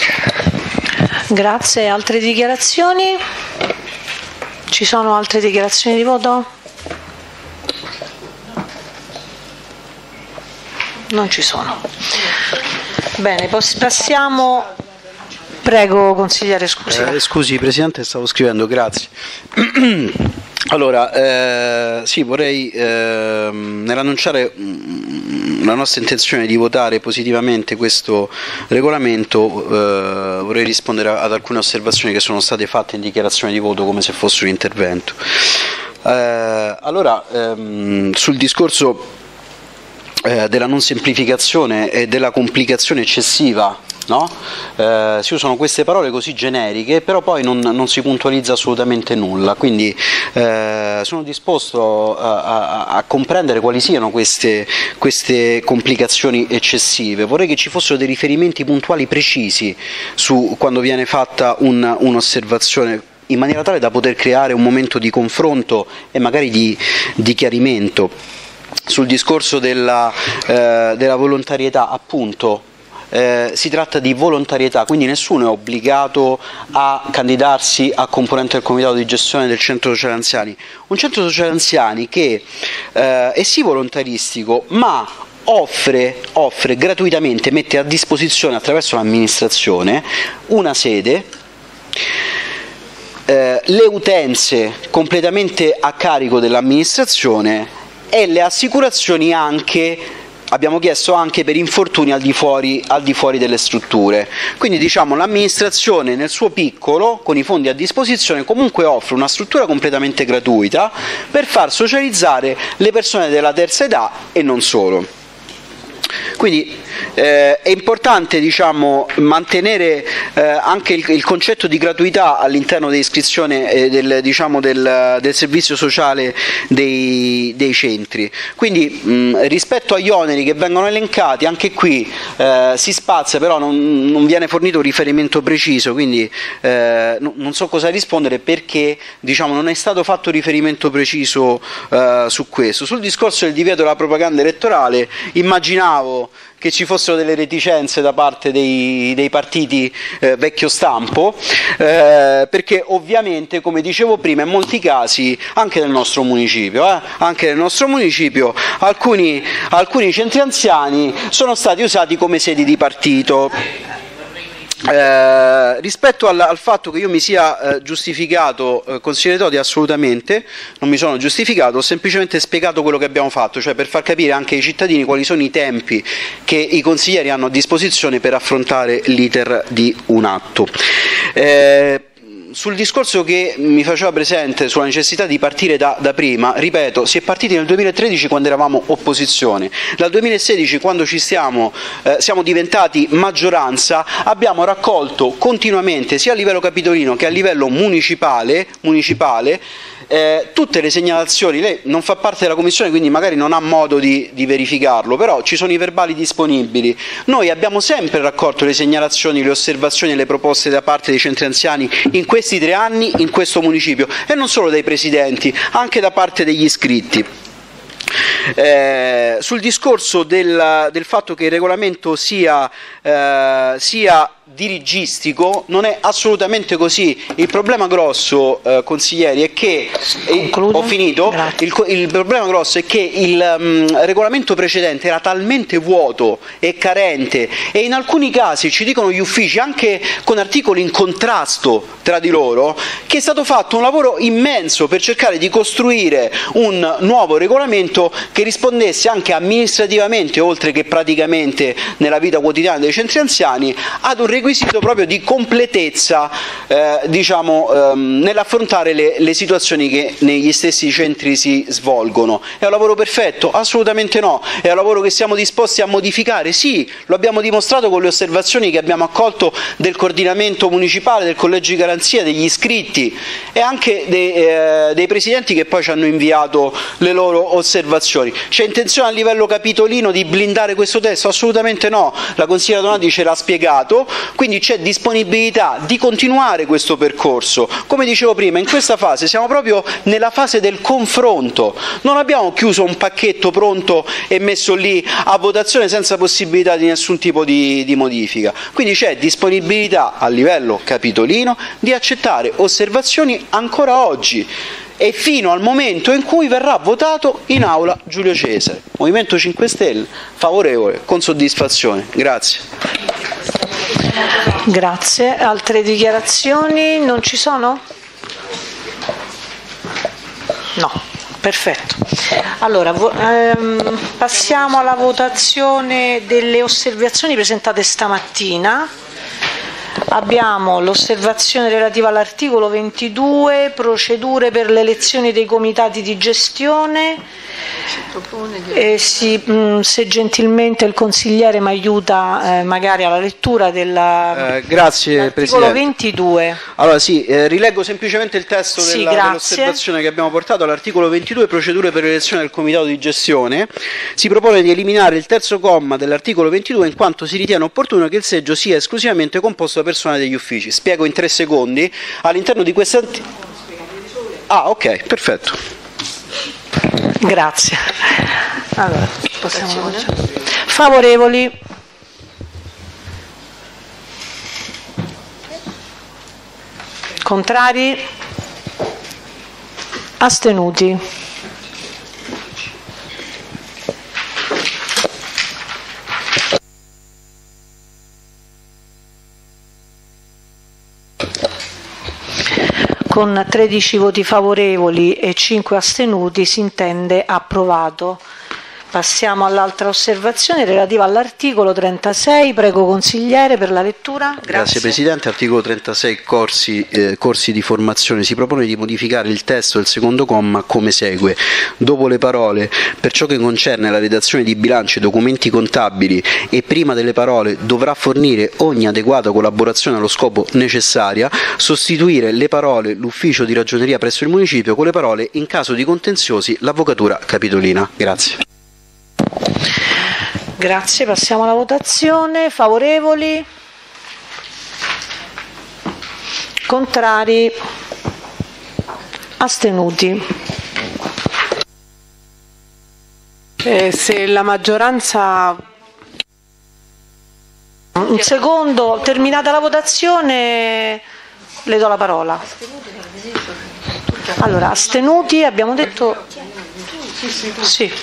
[SPEAKER 1] Grazie. Altre dichiarazioni? Ci sono altre dichiarazioni di voto? Non ci sono. Bene, passiamo. Prego, consigliere, scusi.
[SPEAKER 4] Eh, scusi, Presidente, stavo scrivendo, grazie. Allora, eh, sì, vorrei, eh, nell'annunciare la nostra intenzione di votare positivamente questo regolamento, eh, vorrei rispondere ad alcune osservazioni che sono state fatte in dichiarazione di voto come se fosse un intervento. Eh, allora, ehm, sul discorso Eh, della non semplificazione e della complicazione eccessiva, no? Eh, si usano queste parole così generiche, però poi non, non si puntualizza assolutamente nulla, quindi eh, sono disposto a, a, a comprendere quali siano queste, queste complicazioni eccessive. Vorrei che ci fossero dei riferimenti puntuali precisi su quando viene fatta un, un'osservazione, in maniera tale da poter creare un momento di confronto e magari di, di chiarimento. Sul discorso della, eh, della volontarietà, appunto, eh, si tratta di volontarietà, quindi nessuno è obbligato a candidarsi a componente del comitato di gestione del centro sociale anziani. Un centro sociale anziani che eh, è sì volontaristico, ma offre, offre gratuitamente, mette a disposizione attraverso l'amministrazione una sede eh, le utenze completamente a carico dell'amministrazione e le assicurazioni anche, abbiamo chiesto anche per infortuni al di fuori, al di fuori delle strutture. Quindi diciamo l'amministrazione nel suo piccolo, con i fondi a disposizione, comunque offre una struttura completamente gratuita per far socializzare le persone della terza età e non solo. Quindi eh, è importante diciamo, mantenere eh, anche il, il concetto di gratuità all'interno dell'iscrizione eh, del, diciamo, del, del servizio sociale dei, dei centri. Quindi mh, rispetto agli oneri che vengono elencati, anche qui eh, si spazia, però non, non viene fornito un riferimento preciso, quindi eh, no, non so cosa rispondere perché diciamo, non è stato fatto riferimento preciso eh, su questo. Sul discorso del divieto della propaganda elettorale, immaginavo che ci fossero delle reticenze da parte dei, dei partiti eh, vecchio stampo, eh, perché ovviamente, come dicevo prima, in molti casi, anche nel nostro municipio, eh, anche nel nostro municipio alcuni, alcuni centri anziani sono stati usati come sedi di partito. Eh, rispetto al, al fatto che io mi sia eh, giustificato, eh, consigliere Toti, assolutamente non mi sono giustificato, ho semplicemente spiegato quello che abbiamo fatto, cioè per far capire anche ai cittadini quali sono i tempi che i consiglieri hanno a disposizione per affrontare l'iter di un atto. Eh, Sul discorso che mi faceva presente sulla necessità di partire da, da prima, ripeto, si è partiti nel duemilatredici quando eravamo opposizione, dal duemilasedici quando ci stiamo, eh, siamo diventati maggioranza, abbiamo raccolto continuamente sia a livello capitolino che a livello municipale, municipale eh, tutte le segnalazioni. Lei non fa parte della commissione quindi magari non ha modo di, di verificarlo, però ci sono i verbali disponibili. Noi abbiamo sempre raccolto le segnalazioni, le osservazioni e le proposte da parte dei centri anziani in questi tre anni in questo municipio, e non solo dai presidenti, anche da parte degli iscritti. Eh, sul discorso del, del fatto che il regolamento sia, eh, sia dirigistico, non è assolutamente così. Il problema grosso, eh, consiglieri, è che eh, ho finito. Il, il problema grosso è che il um, regolamento precedente era talmente vuoto e carente, e in alcuni casi ci dicono gli uffici, anche con articoli in contrasto tra di loro, che è stato fatto un lavoro immenso per cercare di costruire un nuovo regolamento che rispondesse anche amministrativamente, oltre che praticamente nella vita quotidiana dei centri anziani, ad un requisito proprio di completezza eh, diciamo, ehm, nell'affrontare le, le situazioni che negli stessi centri si svolgono. È un lavoro perfetto? Assolutamente no. È un lavoro che siamo disposti a modificare? Sì, lo abbiamo dimostrato con le osservazioni che abbiamo accolto del coordinamento municipale, del collegio di garanzia, degli iscritti e anche dei, eh, dei presidenti che poi ci hanno inviato le loro osservazioni. C'è intenzione a livello capitolino di blindare questo testo? Assolutamente no. La consigliera Donati ce l'ha spiegato. Quindi c'è disponibilità di continuare questo percorso. Come dicevo prima, in questa fase siamo proprio nella fase del confronto, non abbiamo chiuso un pacchetto pronto e messo lì a votazione senza possibilità di nessun tipo di, di modifica. Quindi c'è disponibilità a livello capitolino di accettare osservazioni ancora oggi e fino al momento in cui verrà votato in aula Giulio Cesare. Movimento cinque Stelle favorevole, con soddisfazione. Grazie.
[SPEAKER 1] Grazie. Altre dichiarazioni non ci sono? No, perfetto. Allora, ehm, passiamo alla votazione delle osservazioni presentate stamattina. Abbiamo l'osservazione relativa all'articolo ventidue, procedure per le elezioni dei comitati di gestione. E si, mh, se gentilmente il consigliere mi aiuta eh, magari alla lettura della,
[SPEAKER 4] eh, grazie,
[SPEAKER 1] dell'articolo ventidue.
[SPEAKER 4] Allora sì, eh, rileggo semplicemente il testo
[SPEAKER 1] sì,
[SPEAKER 4] della, dell'osservazione che abbiamo portato all'articolo ventidue, procedure per l'elezione del comitato di gestione. Si propone di eliminare il terzo comma dell'articolo ventidue in quanto si ritiene opportuno che il seggio sia esclusivamente composto da personale degli uffici. Spiego in tre secondi. All'interno di questa... Ah, ok, perfetto.
[SPEAKER 1] Grazie. Allora, possiamo... Favorevoli? Contrari? Astenuti? Con tredici voti favorevoli e cinque astenuti si intende approvato. Passiamo all'altra osservazione relativa all'articolo trentasei. Prego consigliere per la lettura. Grazie,
[SPEAKER 4] Grazie Presidente. Articolo trentasei corsi, eh, corsi di formazione. Si propone di modificare il testo del secondo comma come segue. Dopo le parole per ciò che concerne la redazione di bilanci e documenti contabili e prima delle parole dovrà fornire ogni adeguata collaborazione allo scopo necessaria, sostituire le parole l'ufficio di ragioneria presso il municipio con le parole in caso di contenziosi l'avvocatura capitolina. Grazie.
[SPEAKER 1] Grazie, passiamo alla votazione. Favorevoli? Contrari? Astenuti?
[SPEAKER 5] Eh, se la maggioranza...
[SPEAKER 1] Un secondo, terminata la votazione le do la parola. Allora, astenuti, abbiamo detto... Sì.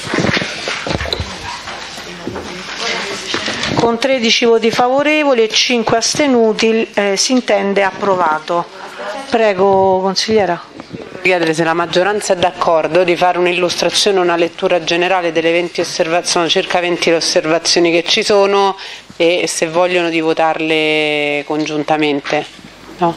[SPEAKER 1] Con tredici voti favorevoli e cinque astenuti eh, si intende approvato. Prego, consigliera.
[SPEAKER 5] Chiedere se la maggioranza è d'accordo di fare un'illustrazione, una lettura generale delle venti osservazioni, circa venti osservazioni che ci sono, e se vogliono di votarle congiuntamente. No?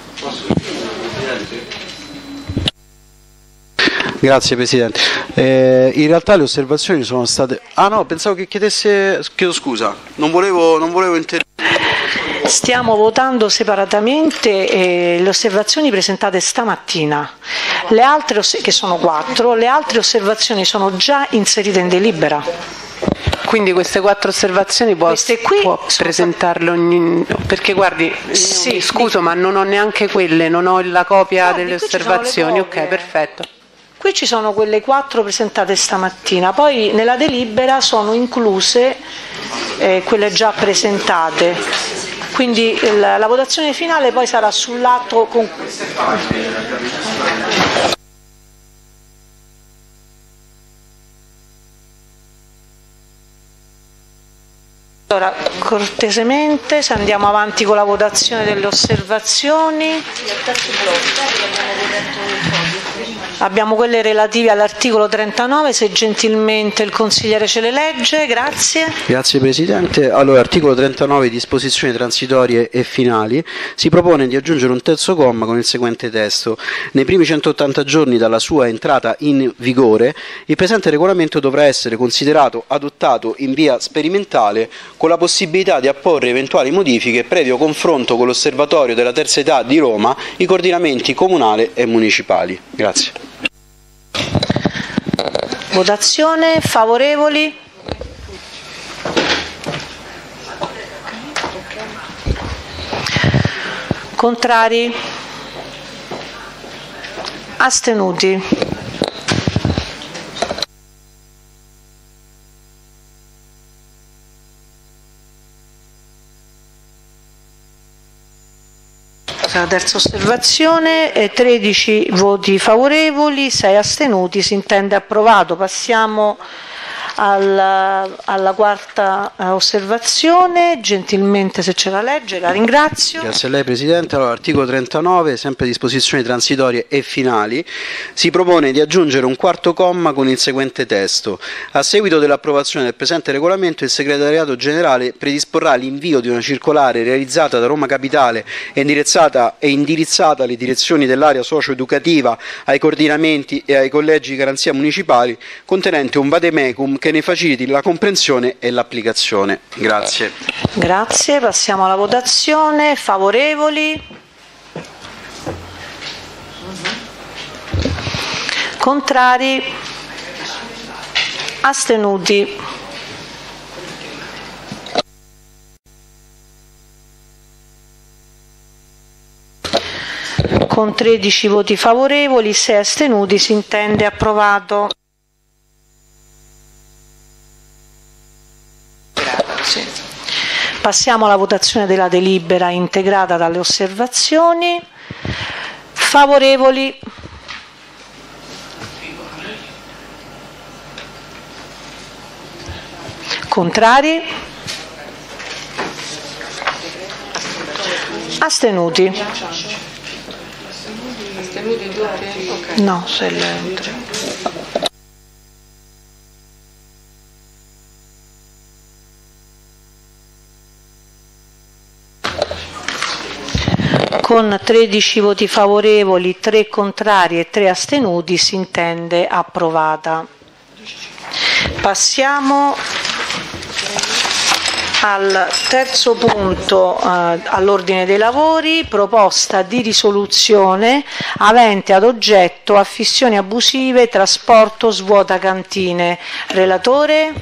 [SPEAKER 4] Grazie Presidente. Eh, in realtà le osservazioni sono state... Ah no, pensavo che chiedesse... Chiedo scusa, non volevo, non volevo intervenire.
[SPEAKER 1] Stiamo votando separatamente eh, le osservazioni presentate stamattina, le altre, che sono quattro, le altre osservazioni sono già inserite in delibera.
[SPEAKER 5] Quindi queste quattro osservazioni può, può presentarle ogni... Perché guardi,
[SPEAKER 1] sì,
[SPEAKER 5] mi scuso ma non ho neanche quelle, non ho la copia
[SPEAKER 1] Guardi,
[SPEAKER 5] delle osservazioni. Ok, perfetto.
[SPEAKER 1] Qui ci sono quelle quattro presentate stamattina, poi nella delibera sono incluse eh, quelle già presentate, quindi la, la votazione finale poi sarà sull'atto con... Allora, cortesemente, se andiamo avanti con la votazione delle osservazioni, abbiamo quelle relative all'articolo trentanove, se gentilmente il consigliere ce le legge, grazie.
[SPEAKER 4] Grazie Presidente. Allora, articolo trentanove, disposizioni transitorie e finali, si propone di aggiungere un terzo comma con il seguente testo. Nei primi centottanta giorni dalla sua entrata in vigore, il presente regolamento dovrà essere considerato adottato in via sperimentale con la possibilità di apporre eventuali modifiche previo confronto con l'Osservatorio della Terza Età di Roma, i coordinamenti comunali e municipali. Grazie.
[SPEAKER 1] Votazione, favorevoli? Contrari? Astenuti? La terza osservazione, eh, tredici voti favorevoli, sei astenuti, si intende approvato. Passiamo alla, alla quarta eh, osservazione, gentilmente se ce la legge, la ringrazio.
[SPEAKER 4] Grazie a lei Presidente. Allora, articolo trentanove, sempre disposizioni transitorie e finali, si propone di aggiungere un quarto comma con il seguente testo. A seguito dell'approvazione del presente regolamento, il Segretariato Generale predisporrà l'invio di una circolare realizzata da Roma Capitale e indirizzata, e indirizzata alle direzioni dell'area socio-educativa, ai coordinamenti e ai collegi di garanzia municipali, contenente un vademecum che ne faciliti la comprensione e l'applicazione. Grazie.
[SPEAKER 1] Grazie, passiamo alla votazione. Favorevoli? Contrari? Astenuti? Con tredici voti favorevoli, sei astenuti, si intende approvato. Passiamo alla votazione della delibera integrata dalle osservazioni. Favorevoli? Contrari? Astenuti?
[SPEAKER 5] Astenuti tutti? Okay.
[SPEAKER 1] No, se le tre. Con tredici voti favorevoli, tre contrari e tre astenuti si intende approvata. Passiamo al terzo punto eh, all'ordine dei lavori, proposta di risoluzione avente ad oggetto affissioni abusive, trasporto, svuota cantine. Relatore?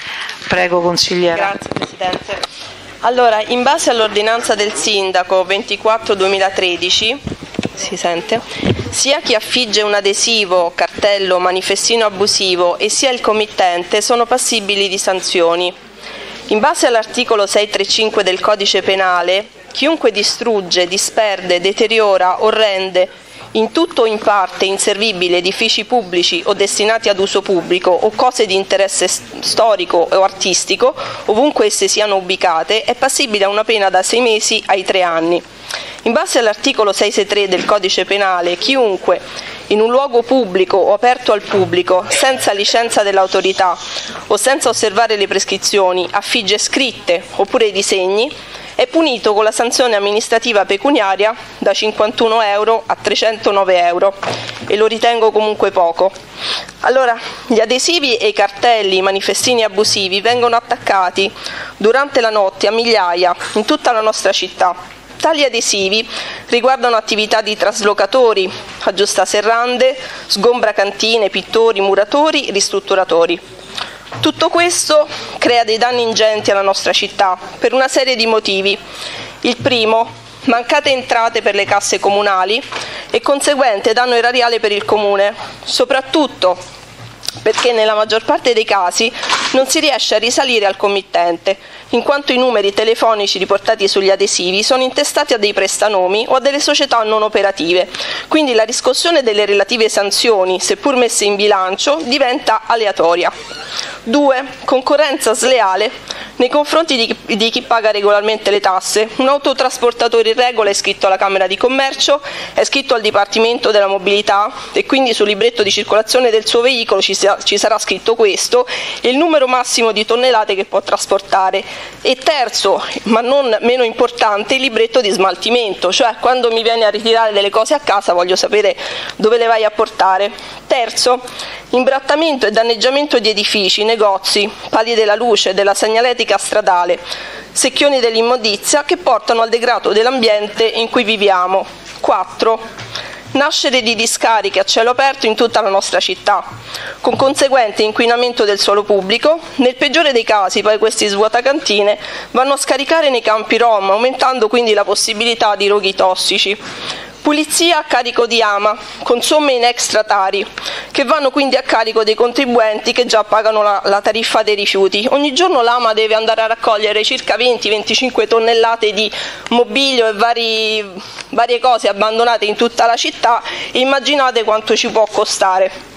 [SPEAKER 1] Prego, consigliera.
[SPEAKER 10] Grazie Presidente. Allora, in base all'ordinanza del Sindaco ventiquattro duemilatredici, si sente, sia chi affigge un adesivo, cartello, manifestino abusivo e sia il committente sono passibili di sanzioni. In base all'articolo seicentotrentacinque del Codice Penale, chiunque distrugge, disperde, deteriora o rende in tutto o in parte inservibili edifici pubblici o destinati ad uso pubblico o cose di interesse storico o artistico, ovunque esse siano ubicate, è passibile a una pena da sei mesi ai tre anni. In base all'articolo seicentosessantatré del Codice Penale, chiunque in un luogo pubblico o aperto al pubblico, senza licenza dell'autorità o senza osservare le prescrizioni, affigge scritte oppure disegni, è punito con la sanzione amministrativa pecuniaria da cinquantuno euro a trecentonove euro e lo ritengo comunque poco. Allora, gli adesivi e i cartelli, i manifestini abusivi vengono attaccati durante la notte a migliaia in tutta la nostra città. Tali adesivi riguardano attività di traslocatori, aggiustaserrande, sgombracantine, pittori, muratori, ristrutturatori. Tutto questo crea dei danni ingenti alla nostra città per una serie di motivi. Il primo, mancate entrate per le casse comunali e conseguente danno erariale per il comune, soprattutto perché nella maggior parte dei casi non si riesce a risalire al committente, in quanto i numeri telefonici riportati sugli adesivi sono intestati a dei prestanomi o a delle società non operative, quindi la riscossione delle relative sanzioni, seppur messe in bilancio, diventa aleatoria. due. Concorrenza sleale nei confronti di, di chi paga regolarmente le tasse. Un autotrasportatore in regola è iscritto alla Camera di Commercio, è iscritto al Dipartimento della Mobilità e quindi sul libretto di circolazione del suo veicolo ci, sia, ci sarà scritto questo e il numero massimo di tonnellate che può trasportare. E terzo, ma non meno importante, il libretto di smaltimento, cioè quando mi vieni a ritirare delle cose a casa voglio sapere dove le vai a portare. Terzo, imbrattamento e danneggiamento di edifici, negozi, pali della luce, della segnaletica stradale, secchioni dell'immondizia che portano al degrado dell'ambiente in cui viviamo. quattro. Nascere di discariche a cielo aperto in tutta la nostra città, con conseguente inquinamento del suolo pubblico. Nel peggiore dei casi poi questi svuotacantine vanno a scaricare nei campi rom, aumentando quindi la possibilità di roghi tossici. Pulizia a carico di AMA, con somme in extra tari, che vanno quindi a carico dei contribuenti che già pagano la, la tariffa dei rifiuti. Ogni giorno l'AMA deve andare a raccogliere circa venti venticinque tonnellate di mobilio e vari, varie cose abbandonate in tutta la città e immaginate quanto ci può costare.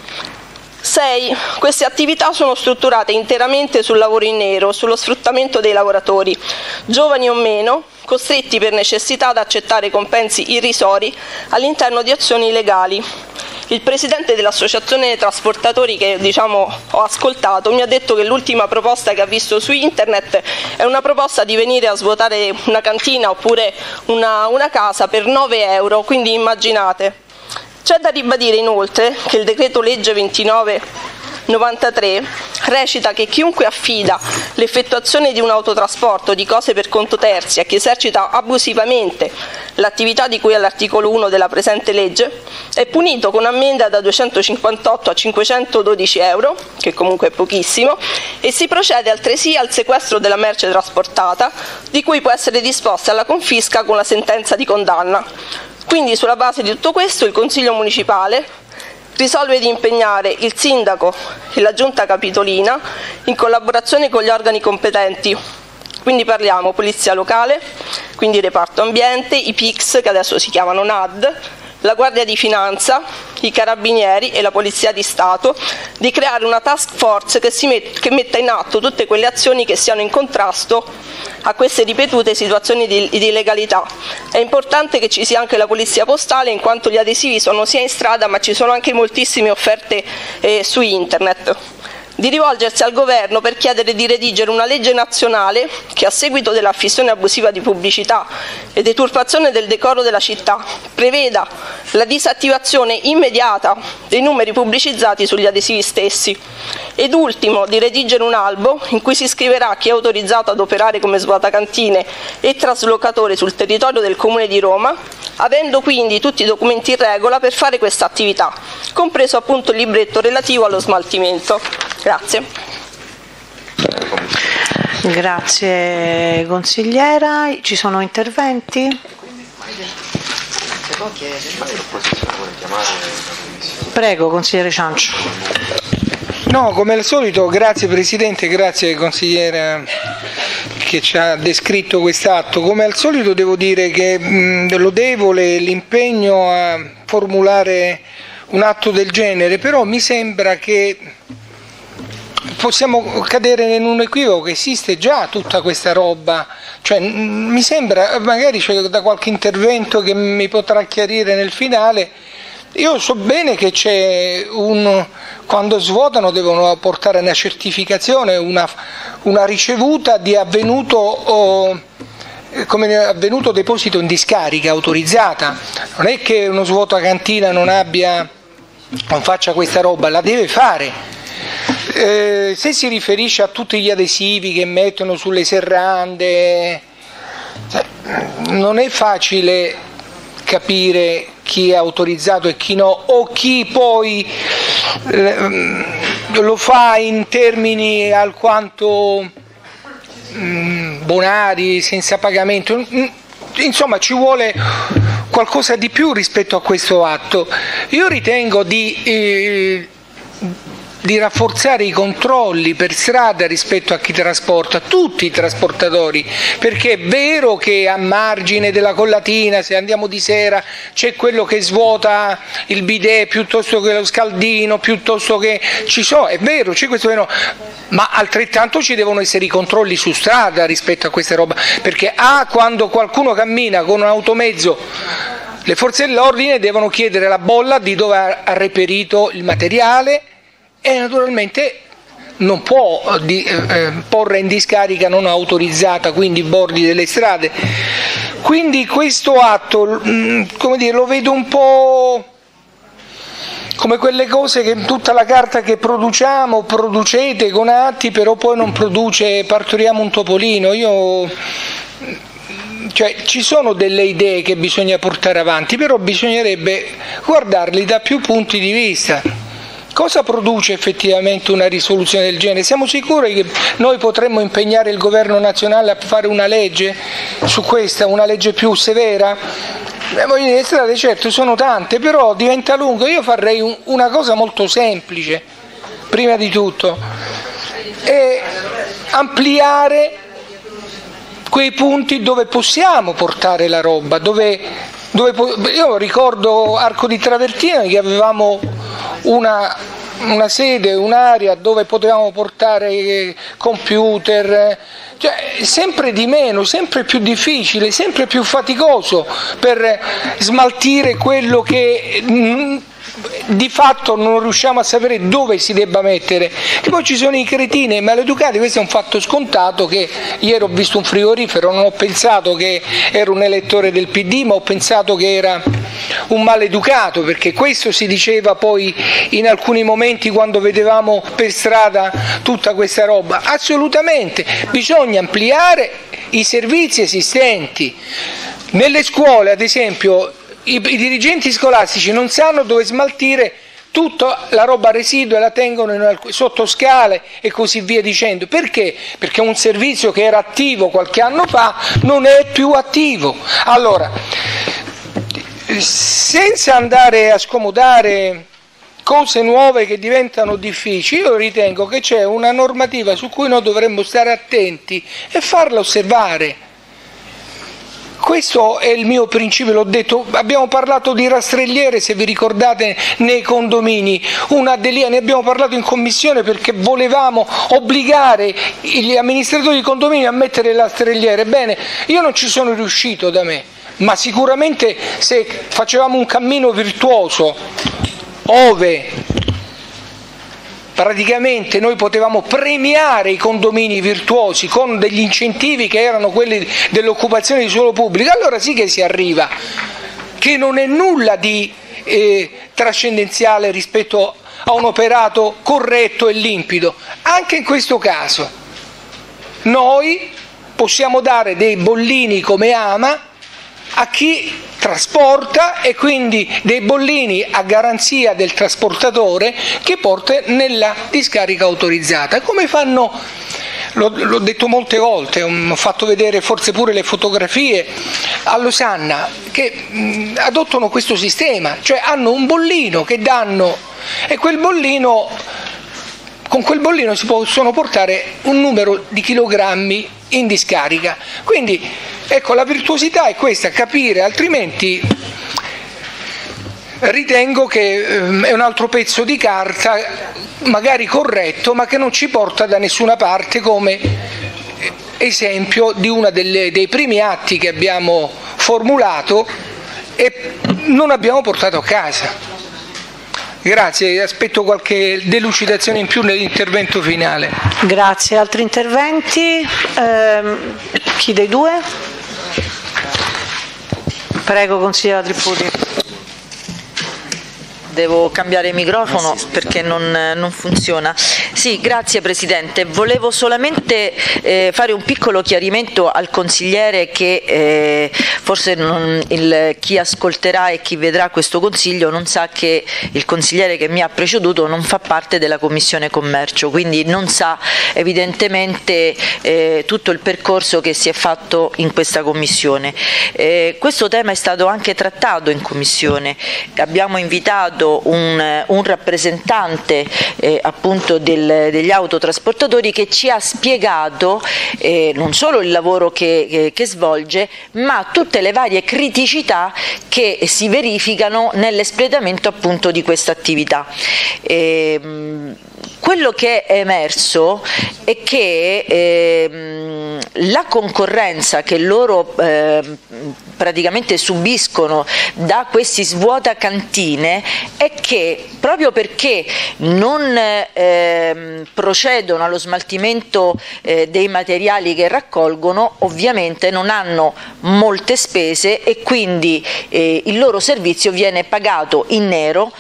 [SPEAKER 10] sei. Queste attività sono strutturate interamente sul lavoro in nero, sullo sfruttamento dei lavoratori, giovani o meno, costretti per necessità ad accettare compensi irrisori all'interno di azioni illegali. Il presidente dell'associazione trasportatori che diciamo, ho ascoltato mi ha detto che l'ultima proposta che ha visto su internet è una proposta di venire a svuotare una cantina oppure una, una casa per nove euro, quindi immaginate. C'è da ribadire inoltre che il decreto legge ventinove novantatré recita che chiunque affida l'effettuazione di un autotrasporto di cose per conto terzi a chi esercita abusivamente l'attività di cui all'articolo uno della presente legge è punito con ammenda da duecentocinquantotto a cinquecentododici euro, che comunque è pochissimo, e si procede altresì al sequestro della merce trasportata, di cui può essere disposta la confisca con la sentenza di condanna. Quindi sulla base di tutto questo il Consiglio Municipale risolve di impegnare il Sindaco e la Giunta Capitolina in collaborazione con gli organi competenti, quindi parliamo Polizia Locale, quindi Reparto Ambiente, i P I C S che adesso si chiamano N A D, la Guardia di Finanza, i Carabinieri e la Polizia di Stato di creare una task force che, si met- che metta in atto tutte quelle azioni che siano in contrasto a queste ripetute situazioni di, di illegalità. È importante che ci sia anche la Polizia Postale, in quanto gli adesivi sono sia in strada, ma ci sono anche moltissime offerte eh, su internet. Di rivolgersi al Governo per chiedere di redigere una legge nazionale che, a seguito dell'affissione abusiva di pubblicità e deturpazione del decoro della città, preveda la disattivazione immediata dei numeri pubblicizzati sugli adesivi stessi. Ed ultimo, di redigere un albo in cui si scriverà chi è autorizzato ad operare come svuotacantine e traslocatore sul territorio del Comune di Roma, avendo quindi tutti i documenti in regola per fare questa attività, compreso appunto il libretto relativo allo smaltimento. Grazie.
[SPEAKER 1] Grazie consigliera. Ci sono interventi? Prego, consigliere Ciancio.
[SPEAKER 11] No, come al solito, grazie Presidente, grazie consigliera che ci ha descritto quest'atto. Come al solito devo dire che mh, lodevole l'impegno a formulare un atto del genere, però mi sembra che possiamo cadere in un equivoco, che esiste già tutta questa roba, cioè mi sembra, magari c'è da qualche intervento che mi potrà chiarire nel finale. Io so bene che c'è un, quando svuotano devono portare una certificazione, una, una ricevuta di avvenuto, o, come avvenuto deposito in discarica autorizzata. Non è che uno svuotacantina non abbia, non faccia questa roba, la deve fare. Eh, se si riferisce a tutti gli adesivi che mettono sulle serrande, non è facile capire chi è autorizzato e chi no, o chi poi eh, lo fa in termini alquanto mh, bonari, senza pagamento. Insomma, ci vuole qualcosa di più rispetto a questo atto. Io ritengo di eh, di rafforzare i controlli per strada rispetto a chi trasporta, tutti i trasportatori, perché è vero che a margine della collatina, se andiamo di sera, c'è quello che svuota il bidet piuttosto che lo scaldino, piuttosto che ci sono, è vero, c'è questo vero, ma altrettanto ci devono essere i controlli su strada rispetto a questa roba, perché a quando qualcuno cammina con un automezzo, le forze dell'ordine devono chiedere la bolla di dove ha reperito il materiale, e naturalmente non può di, eh, porre in discarica non autorizzata, quindi i bordi delle strade. Quindi questo atto, mh, come dire, lo vedo un po' come quelle cose che tutta la carta che produciamo, producete con atti, però poi non produce, partoriamo un topolino. Io, cioè, ci sono delle idee che bisogna portare avanti, però bisognerebbe guardarli da più punti di vista. Cosa produce effettivamente una risoluzione del genere? Siamo sicuri che noi potremmo impegnare il governo nazionale a fare una legge su questa, una legge più severa? Le strade certo sono tante, però diventa lungo. Io farei un, una cosa molto semplice, prima di tutto, è ampliare quei punti dove possiamo portare la roba, dove, dove io ricordo Arco di Travertino che avevamo una, una sede, un'area dove potevamo portare computer, cioè sempre di meno, sempre più difficile, sempre più faticoso per smaltire quello che mh, di fatto non riusciamo a sapere dove si debba mettere. E poi ci sono i cretini e i maleducati, questo è un fatto scontato, che ieri ho visto un frigorifero, non ho pensato che era un elettore del P D, ma ho pensato che era un maleducato, perché questo si diceva poi in alcuni momenti quando vedevamo per strada tutta questa roba. Assolutamente, bisogna ampliare i servizi esistenti. Nelle scuole, ad esempio, I, i dirigenti scolastici non sanno dove smaltire tutta la roba residua, la tengono in, sotto scale e così via dicendo. Perché? Perché un servizio che era attivo qualche anno fa non è più attivo. Allora, senza andare a scomodare cose nuove che diventano difficili, io ritengo che c'è una normativa su cui noi dovremmo stare attenti e farla osservare. questo è il mio principio, l'ho detto. Abbiamo parlato di rastrelliere, se vi ricordate, nei condomini, una delia, ne abbiamo parlato in commissione perché volevamo obbligare gli amministratori di condomini a mettere le rastrelliere. Bene, io non ci sono riuscito da me, ma sicuramente se facevamo un cammino virtuoso ove praticamente noi potevamo premiare i condomini virtuosi con degli incentivi che erano quelli dell'occupazione di suolo pubblico, allora sì che si arriva, che non è nulla di eh, trascendenziale rispetto a un operato corretto e limpido. Anche in questo caso noi possiamo dare dei bollini come ama a chi trasporta e quindi dei bollini a garanzia del trasportatore che porta nella discarica autorizzata, come fanno, l'ho detto molte volte, ho fatto vedere forse pure le fotografie a Losanna che mh, adottano questo sistema, cioè hanno un bollino che danno e quel bollino, con quel bollino si possono portare un numero di chilogrammi in discarica. Quindi ecco, la virtuosità è questa, capire, altrimenti ritengo che eh, è un altro pezzo di carta, magari corretto, ma che non ci porta da nessuna parte, come esempio di uno dei primi atti che abbiamo formulato e non abbiamo portato a casa. Grazie, aspetto qualche delucidazione in più nell'intervento finale.
[SPEAKER 1] Grazie, altri interventi? Eh, chi dei due? Prego, consigliera Tripputi.
[SPEAKER 3] Devo cambiare microfono perché non, non funziona. Sì, grazie Presidente. Volevo solamente eh, fare un piccolo chiarimento al consigliere che eh, forse non, il, chi ascolterà e chi vedrà questo consiglio non sa che il consigliere che mi ha preceduto non fa parte della Commissione Commercio, quindi non sa evidentemente eh, tutto il percorso che si è fatto in questa Commissione. Eh, questo tema è stato anche trattato in Commissione. Abbiamo invitato Un, un rappresentante eh, appunto del, degli autotrasportatori che ci ha spiegato eh, non solo il lavoro che, che, che svolge, ma tutte le varie criticità che si verificano nell'espletamento appunto di questa attività. Eh, quello che è emerso è che eh, la concorrenza che loro eh, praticamente subiscono da questi svuotacantine è che proprio perché non eh, procedono allo smaltimento eh, dei materiali che raccolgono, ovviamente non hanno molte spese e quindi eh, il loro servizio viene pagato in nero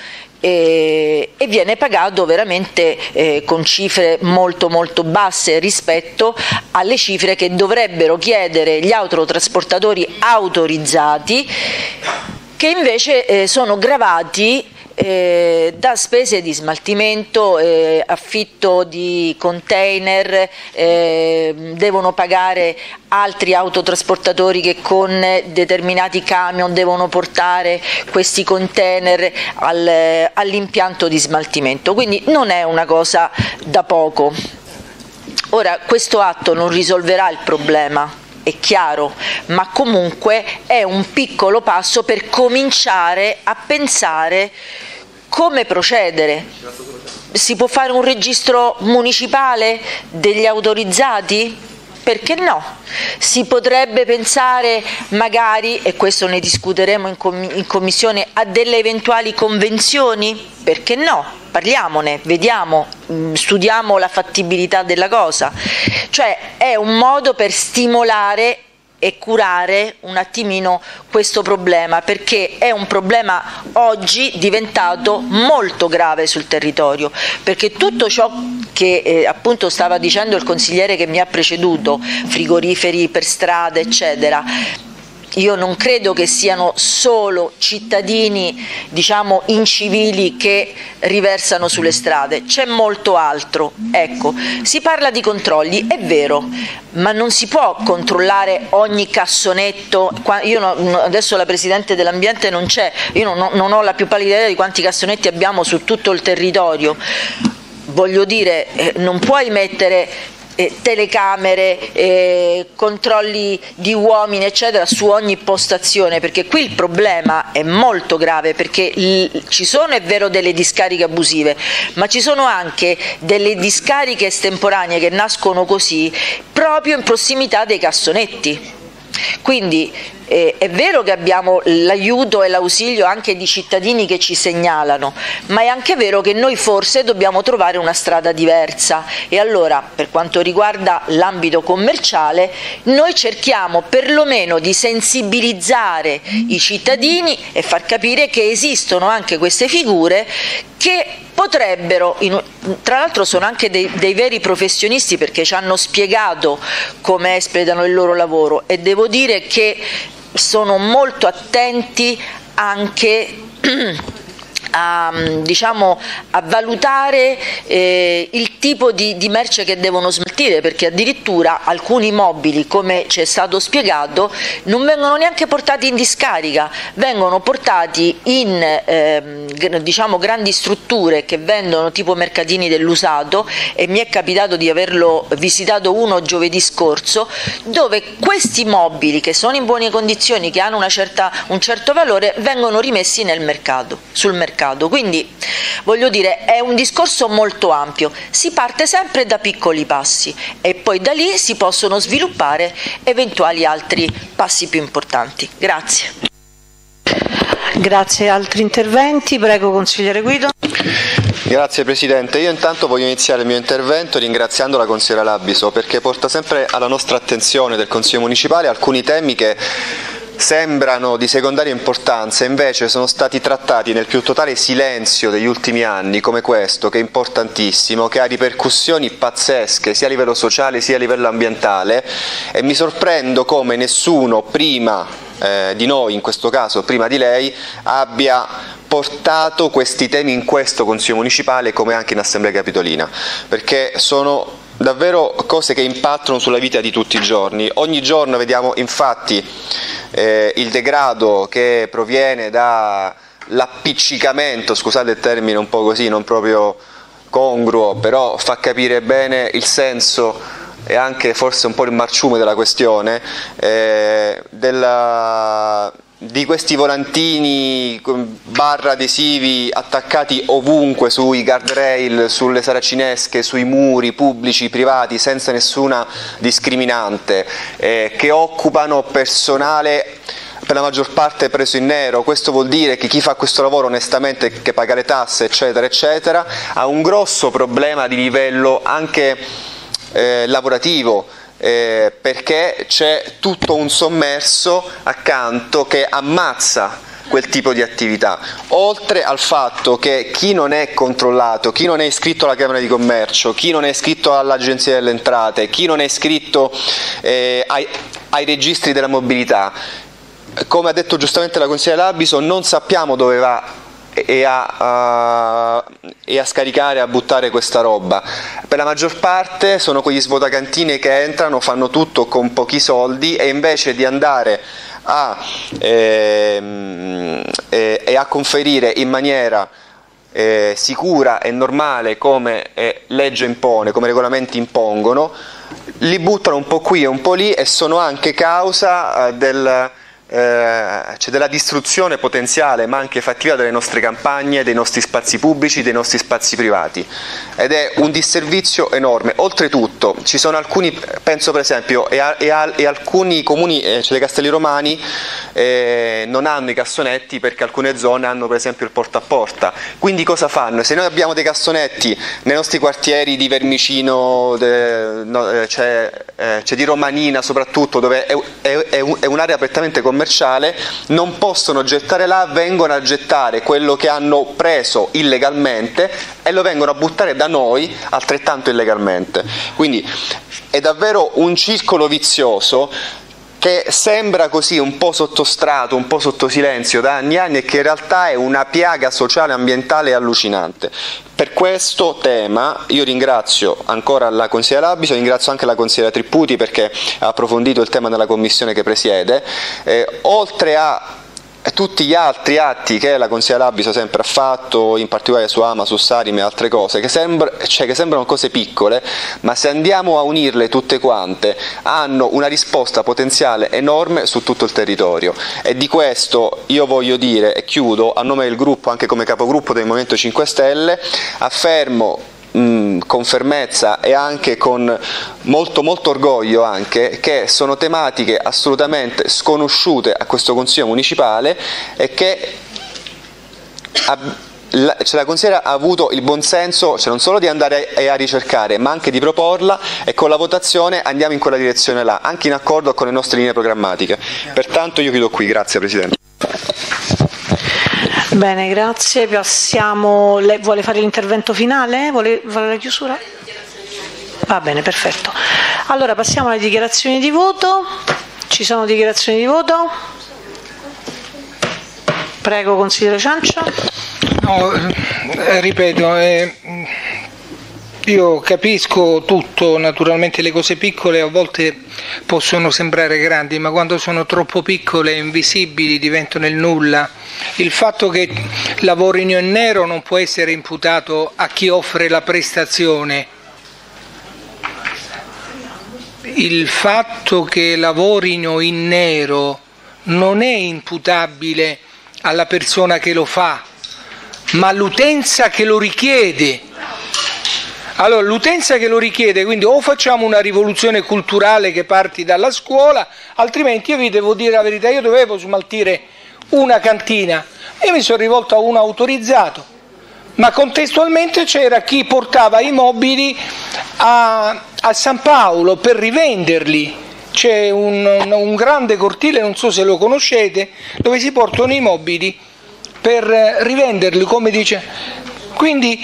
[SPEAKER 3] e viene pagato veramente eh, con cifre molto molto basse rispetto alle cifre che dovrebbero chiedere gli autotrasportatori autorizzati, che invece eh, sono gravati eh, da spese di smaltimento, eh, affitto di container, eh, devono pagare altri autotrasportatori che con determinati camion devono portare questi container al, all'impianto di smaltimento, quindi non è una cosa da poco. Ora, questo atto non risolverà il problema, è chiaro, ma comunque è un piccolo passo per cominciare a pensare come procedere. Si può fare un registro municipale degli autorizzati? Perché no? Si potrebbe pensare magari, e questo ne discuteremo in, com- in commissione, a delle eventuali convenzioni? Perché no? Parliamone, vediamo, mh, studiamo la fattibilità della cosa. Cioè è un modo per stimolare e curare un attimino questo problema, perché è un problema oggi diventato molto grave sul territorio, perché tutto ciò che eh, appunto stava dicendo il consigliere che mi ha preceduto, frigoriferi per strada eccetera, io non credo che siano solo cittadini, diciamo, incivili che riversano sulle strade, c'è molto altro. Ecco, si parla di controlli, è vero, ma non si può controllare ogni cassonetto. Io no, adesso la Presidente dell'Ambiente non c'è, io non, non ho la più pallida idea di quanti cassonetti abbiamo su tutto il territorio. Voglio dire, eh, non puoi mettere eh, telecamere, eh, controlli di uomini eccetera su ogni postazione, perché qui il problema è molto grave, perché l- ci sono, è vero, delle discariche abusive, ma ci sono anche delle discariche estemporanee che nascono così proprio in prossimità dei cassonetti. Quindi eh, è vero che abbiamo l'aiuto e l'ausilio anche di cittadini che ci segnalano, ma è anche vero che noi forse dobbiamo trovare una strada diversa, e allora per quanto riguarda l'ambito commerciale noi cerchiamo perlomeno di sensibilizzare i cittadini e far capire che esistono anche queste figure che potrebbero, tra l'altro sono anche dei, dei veri professionisti, perché ci hanno spiegato come espletano il loro lavoro, e devo dire che sono molto attenti anche a, diciamo, a valutare eh, il tipo di, di merce che devono smaltire, perché addirittura alcuni mobili, come ci è stato spiegato, non vengono neanche portati in discarica, vengono portati in eh, diciamo, grandi strutture che vendono tipo mercatini dell'usato, e mi è capitato di averlo visitato uno giovedì scorso, dove questi mobili che sono in buone condizioni, che hanno una certa, un certo valore, vengono rimessi nel mercato, sul mercato. Quindi voglio dire, è un discorso molto ampio, si parte sempre da piccoli passi e poi da lì si possono sviluppare eventuali altri passi più importanti. Grazie.
[SPEAKER 1] Grazie. Altri interventi? Prego, consigliere Guido.
[SPEAKER 12] Grazie Presidente, io intanto voglio iniziare il mio intervento ringraziando la consigliera Labiso, perché porta sempre alla nostra attenzione del Consiglio Municipale alcuni temi che sembrano di secondaria importanza, invece sono stati trattati nel più totale silenzio degli ultimi anni, come questo, che è importantissimo, che ha ripercussioni pazzesche sia a livello sociale sia a livello ambientale, e mi sorprendo come nessuno prima eh, di noi, in questo caso prima di lei, abbia portato questi temi in questo Consiglio Municipale come anche in Assemblea Capitolina, perché sono davvero cose che impattano sulla vita di tutti i giorni. Ogni giorno vediamo infatti eh, il degrado che proviene dall'appiccicamento, scusate il termine un po' così, non proprio congruo, però fa capire bene il senso e anche forse un po' il marciume della questione, eh, della... di questi volantini barra adesivi attaccati ovunque sui guardrail, sulle saracinesche, sui muri pubblici, privati, senza nessuna discriminante, eh, che occupano personale per la maggior parte preso in nero. Questo vuol dire che chi fa questo lavoro onestamente, che paga le tasse eccetera eccetera, ha un grosso problema di livello anche eh, lavorativo, Eh, perché c'è tutto un sommerso accanto che ammazza quel tipo di attività, oltre al fatto che chi non è controllato, chi non è iscritto alla Camera di Commercio, chi non è iscritto all'Agenzia delle Entrate, chi non è iscritto eh, ai, ai registri della mobilità, come ha detto giustamente la consigliera Labiso, non sappiamo dove va E a, uh, e a scaricare, a buttare questa roba. Per la maggior parte sono quegli svuotacantine che entrano, fanno tutto con pochi soldi, e invece di andare a, ehm, e, e a conferire in maniera eh, sicura e normale, come eh, legge impone, come regolamenti impongono, li buttano un po' qui e un po' lì, e sono anche causa eh, del Eh, c'è della distruzione potenziale ma anche fattiva delle nostre campagne, dei nostri spazi pubblici, dei nostri spazi privati, ed è un disservizio enorme. Oltretutto ci sono alcuni, penso per esempio, e, a, e, a, e alcuni comuni, eh, cioè le Castelli Romani, eh, non hanno i cassonetti perché alcune zone hanno per esempio il porta a porta. Quindi cosa fanno? Se noi abbiamo dei cassonetti nei nostri quartieri di Vermicino, de, no, c'è, eh, c'è di Romanina soprattutto, dove è, è, è, è un'area prettamente commerciale, non possono gettare là, vengono a gettare quello che hanno preso illegalmente e lo vengono a buttare da noi altrettanto illegalmente. Quindi è davvero un circolo vizioso che sembra così un po' sottostrato, un po' sotto silenzio da anni e anni, e che in realtà è una piaga sociale e ambientale allucinante. Per questo tema io ringrazio ancora la consigliera Labiso, ringrazio anche la consigliera Tripputi perché ha approfondito il tema nella commissione che presiede, eh, oltre a tutti gli altri atti che la consigliera Labiso sempre ha fatto, in particolare su Ama, su Sarim e altre cose, che, sembra, cioè che sembrano cose piccole, ma se andiamo a unirle tutte quante hanno una risposta potenziale enorme su tutto il territorio. E di questo io voglio dire, e chiudo, a nome del gruppo, anche come capogruppo del Movimento cinque Stelle, affermo Mh, con fermezza e anche con molto molto orgoglio anche che sono tematiche assolutamente sconosciute a questo Consiglio municipale e che ha, la, cioè la consigliera ha avuto il buon senso, cioè non solo di andare a, a ricercare, ma anche di proporla, e con la votazione andiamo in quella direzione là, anche in accordo con le nostre linee programmatiche. Pertanto io chiudo qui, grazie Presidente.
[SPEAKER 1] Bene, grazie. Passiamo. Lei vuole fare l'intervento finale? Vuole, vuole la chiusura? Va bene, perfetto. Allora passiamo alle dichiarazioni di voto. Ci sono dichiarazioni di voto? Prego, consigliere Ciancia.
[SPEAKER 11] No, eh, ripeto, eh, io capisco tutto, naturalmente le cose piccole a volte possono sembrare grandi, ma quando sono troppo piccole e invisibili diventano il nulla. Il fatto che lavorino in nero non può essere imputato a chi offre la prestazione. Il fatto che lavorino in nero non è imputabile alla persona che lo fa, ma all'utenza che lo richiede. Allora, l'utenza che lo richiede, quindi o facciamo una rivoluzione culturale che parti dalla scuola, altrimenti io vi devo dire la verità, io dovevo smaltire una cantina e mi sono rivolto a un autorizzato, ma contestualmente c'era chi portava i mobili a, a San Paolo per rivenderli. C'è un, un, un grande cortile, non so se lo conoscete, dove si portano i mobili per rivenderli, come dice. Quindi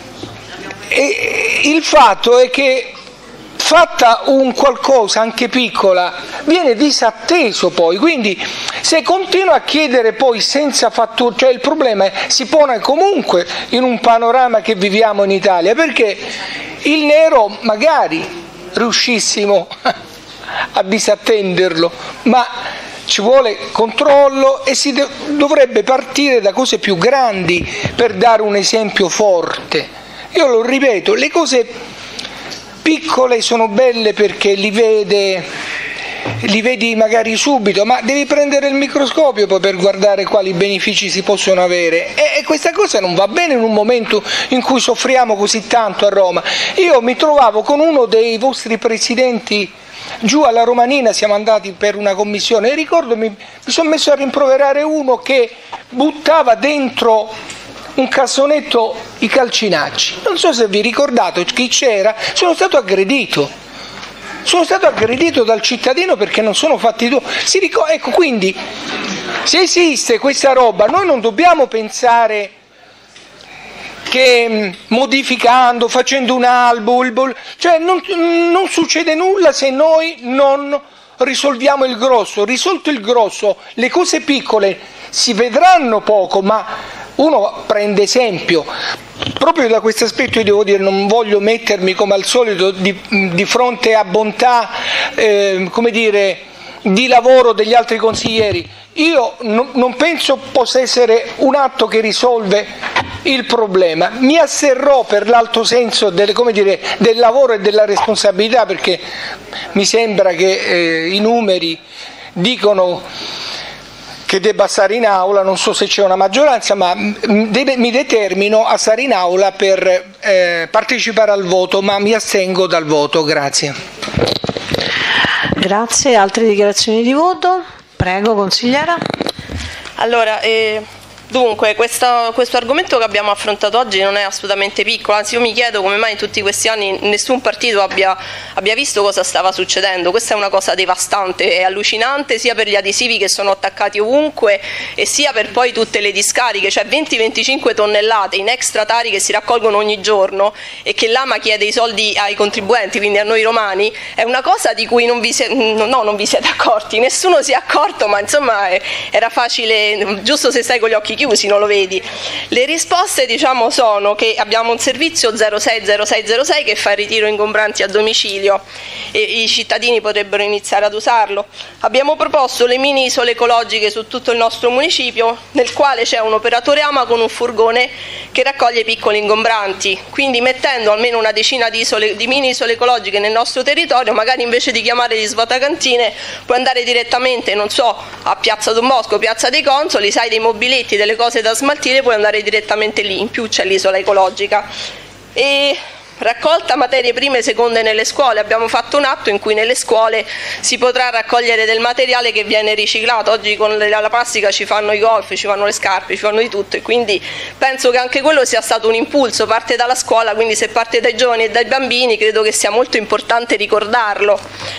[SPEAKER 11] e, il fatto è che fatta un qualcosa anche piccola viene disatteso poi, quindi se continua a chiedere poi senza fattura, cioè il problema è, si pone comunque in un panorama che viviamo in Italia, perché il nero magari riuscissimo a disattenderlo, ma ci vuole controllo e si dovrebbe partire da cose più grandi per dare un esempio forte. Io lo ripeto, le cose piccole sono belle perché li vede, li vedi magari subito, ma devi prendere il microscopio poi per guardare quali benefici si possono avere, e, e questa cosa non va bene in un momento in cui soffriamo così tanto a Roma. Io mi trovavo con uno dei vostri presidenti giù alla Romanina, siamo andati per una commissione e ricordo mi, mi sono messo a rimproverare uno che buttava dentro un cassonetto i calcinacci. Non so se vi ricordate chi c'era, sono stato aggredito. Sono stato aggredito dal cittadino perché non sono fatti tu. Si ricor- ecco, quindi se esiste questa roba, noi non dobbiamo pensare che modificando, facendo un albo, il bol- cioè non, non succede nulla se noi non risolviamo il grosso. Risolto il grosso, le cose piccole si vedranno poco, ma uno prende esempio. Proprio da questo aspetto io devo dire, non voglio mettermi come al solito di, di fronte a bontà, eh, come dire, di lavoro degli altri consiglieri. Io non, non penso possa essere un atto che risolve il problema. Mi asserrò per l'alto senso del, come dire, del lavoro e della responsabilità, perché mi sembra che eh, i numeri dicono che debba stare in aula, non so se c'è una maggioranza, ma deve, mi determino a stare in aula per eh, partecipare al voto, ma mi astengo dal voto. Grazie.
[SPEAKER 1] Grazie. Altre dichiarazioni di voto? Prego, consigliera.
[SPEAKER 10] Allora, eh, dunque, questo, questo argomento che abbiamo affrontato oggi non è assolutamente piccolo, anzi io mi chiedo come mai in tutti questi anni nessun partito abbia, abbia visto cosa stava succedendo. Questa è una cosa devastante e allucinante, sia per gli adesivi che sono attaccati ovunque e sia per poi tutte le discariche, cioè venti venticinque tonnellate in extra tari che si raccolgono ogni giorno e che l'Ama chiede i soldi ai contribuenti, quindi a noi romani. È una cosa di cui non vi, siete, no, non vi siete accorti, nessuno si è accorto, ma insomma era facile, giusto se stai con gli occhi chiusi, chiusi, non lo vedi? Le risposte, diciamo, sono che abbiamo un servizio zero sei zero sei zero sei che fa il ritiro ingombranti a domicilio e i cittadini potrebbero iniziare ad usarlo. Abbiamo proposto le mini isole ecologiche su tutto il nostro municipio, nel quale c'è un operatore AMA con un furgone che raccoglie i piccoli ingombranti, quindi mettendo almeno una decina di, isole, di mini isole ecologiche nel nostro territorio, magari invece di chiamare gli svuotacantine puoi andare direttamente, non so, a Piazza Don Bosco, Piazza dei Consoli, sai, dei mobiletti, delle cose da smaltire, puoi andare direttamente lì, in più c'è l'isola ecologica. E raccolta materie prime seconde nelle scuole, abbiamo fatto un atto in cui nelle scuole si potrà raccogliere del materiale che viene riciclato. Oggi con la plastica ci fanno i golf, ci fanno le scarpe, ci fanno di tutto, e quindi penso che anche quello sia stato un impulso, parte dalla scuola, quindi se parte dai giovani e dai bambini credo che sia molto importante ricordarlo.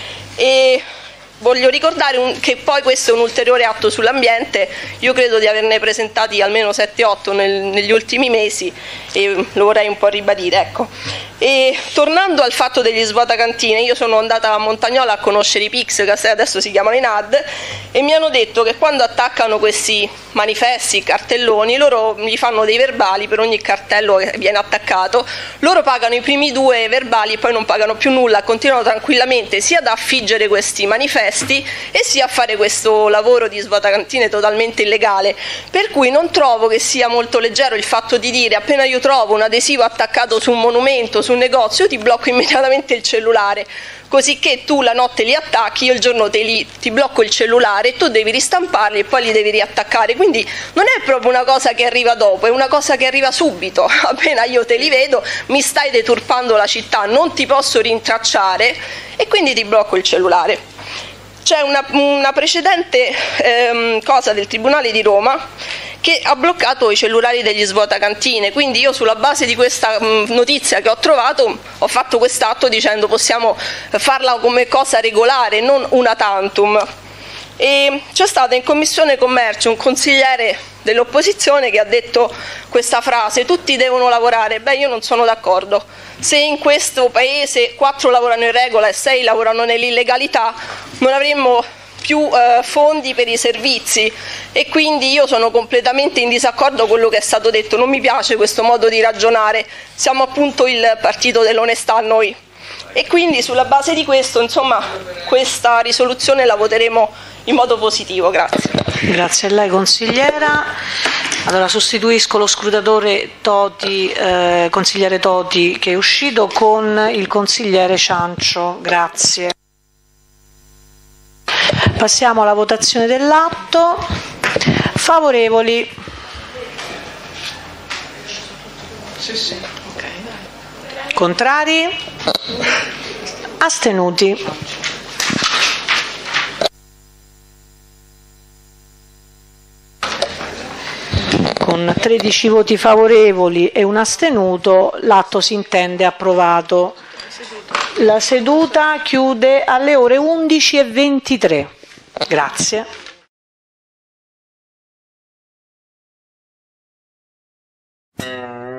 [SPEAKER 10] E voglio ricordare un, che poi questo è un ulteriore atto sull'ambiente, io credo di averne presentati almeno sette otto nel, negli ultimi mesi e lo vorrei un po' ribadire, ecco. E tornando al fatto degli svuotacantine, io sono andata a Montagnola a conoscere i P I X, che adesso si chiamano i N A D, e mi hanno detto che quando attaccano questi manifesti, cartelloni, loro gli fanno dei verbali per ogni cartello che viene attaccato, loro pagano i primi due verbali e poi non pagano più nulla, continuano tranquillamente sia ad affiggere questi manifesti e sia a fare questo lavoro di svuotacantine totalmente illegale, per cui non trovo che sia molto leggero il fatto di dire appena io trovo un adesivo attaccato su un monumento, su un negozio, ti blocco immediatamente il cellulare, così che tu la notte li attacchi, io il giorno te li, ti blocco il cellulare e tu devi ristamparli e poi li devi riattaccare, quindi non è proprio una cosa che arriva dopo, è una cosa che arriva subito, appena io te li vedo mi stai deturpando la città, non ti posso rintracciare e quindi ti blocco il cellulare. C'è una, una precedente ehm, cosa del Tribunale di Roma che ha bloccato i cellulari degli svuotacantine, quindi io sulla base di questa mh, notizia che ho trovato ho fatto quest'atto dicendo possiamo farla come cosa regolare, non una tantum. E c'è stato in Commissione Commercio un consigliere dell'opposizione che ha detto questa frase: tutti devono lavorare. Beh, io non sono d'accordo. Se in questo paese quattro lavorano in regola e sei lavorano nell'illegalità, non avremmo più eh, fondi per i servizi, e quindi io sono completamente in disaccordo con quello che è stato detto, non mi piace questo modo di ragionare, siamo appunto il partito dell'onestà noi, e quindi sulla base di questo, insomma, questa risoluzione la voteremo in modo positivo. Grazie.
[SPEAKER 1] Grazie a lei consigliera. Allora sostituisco lo scrutatore Toti, eh, consigliere Toti che è uscito, con il consigliere Ciancio. Grazie. Passiamo alla votazione dell'atto. Favorevoli?
[SPEAKER 11] Sì, sì.
[SPEAKER 1] Contrari? Astenuti? Con tredici voti favorevoli e un astenuto l'atto si intende approvato. La seduta chiude alle ore undici e ventitré. Grazie.
[SPEAKER 9] Mm.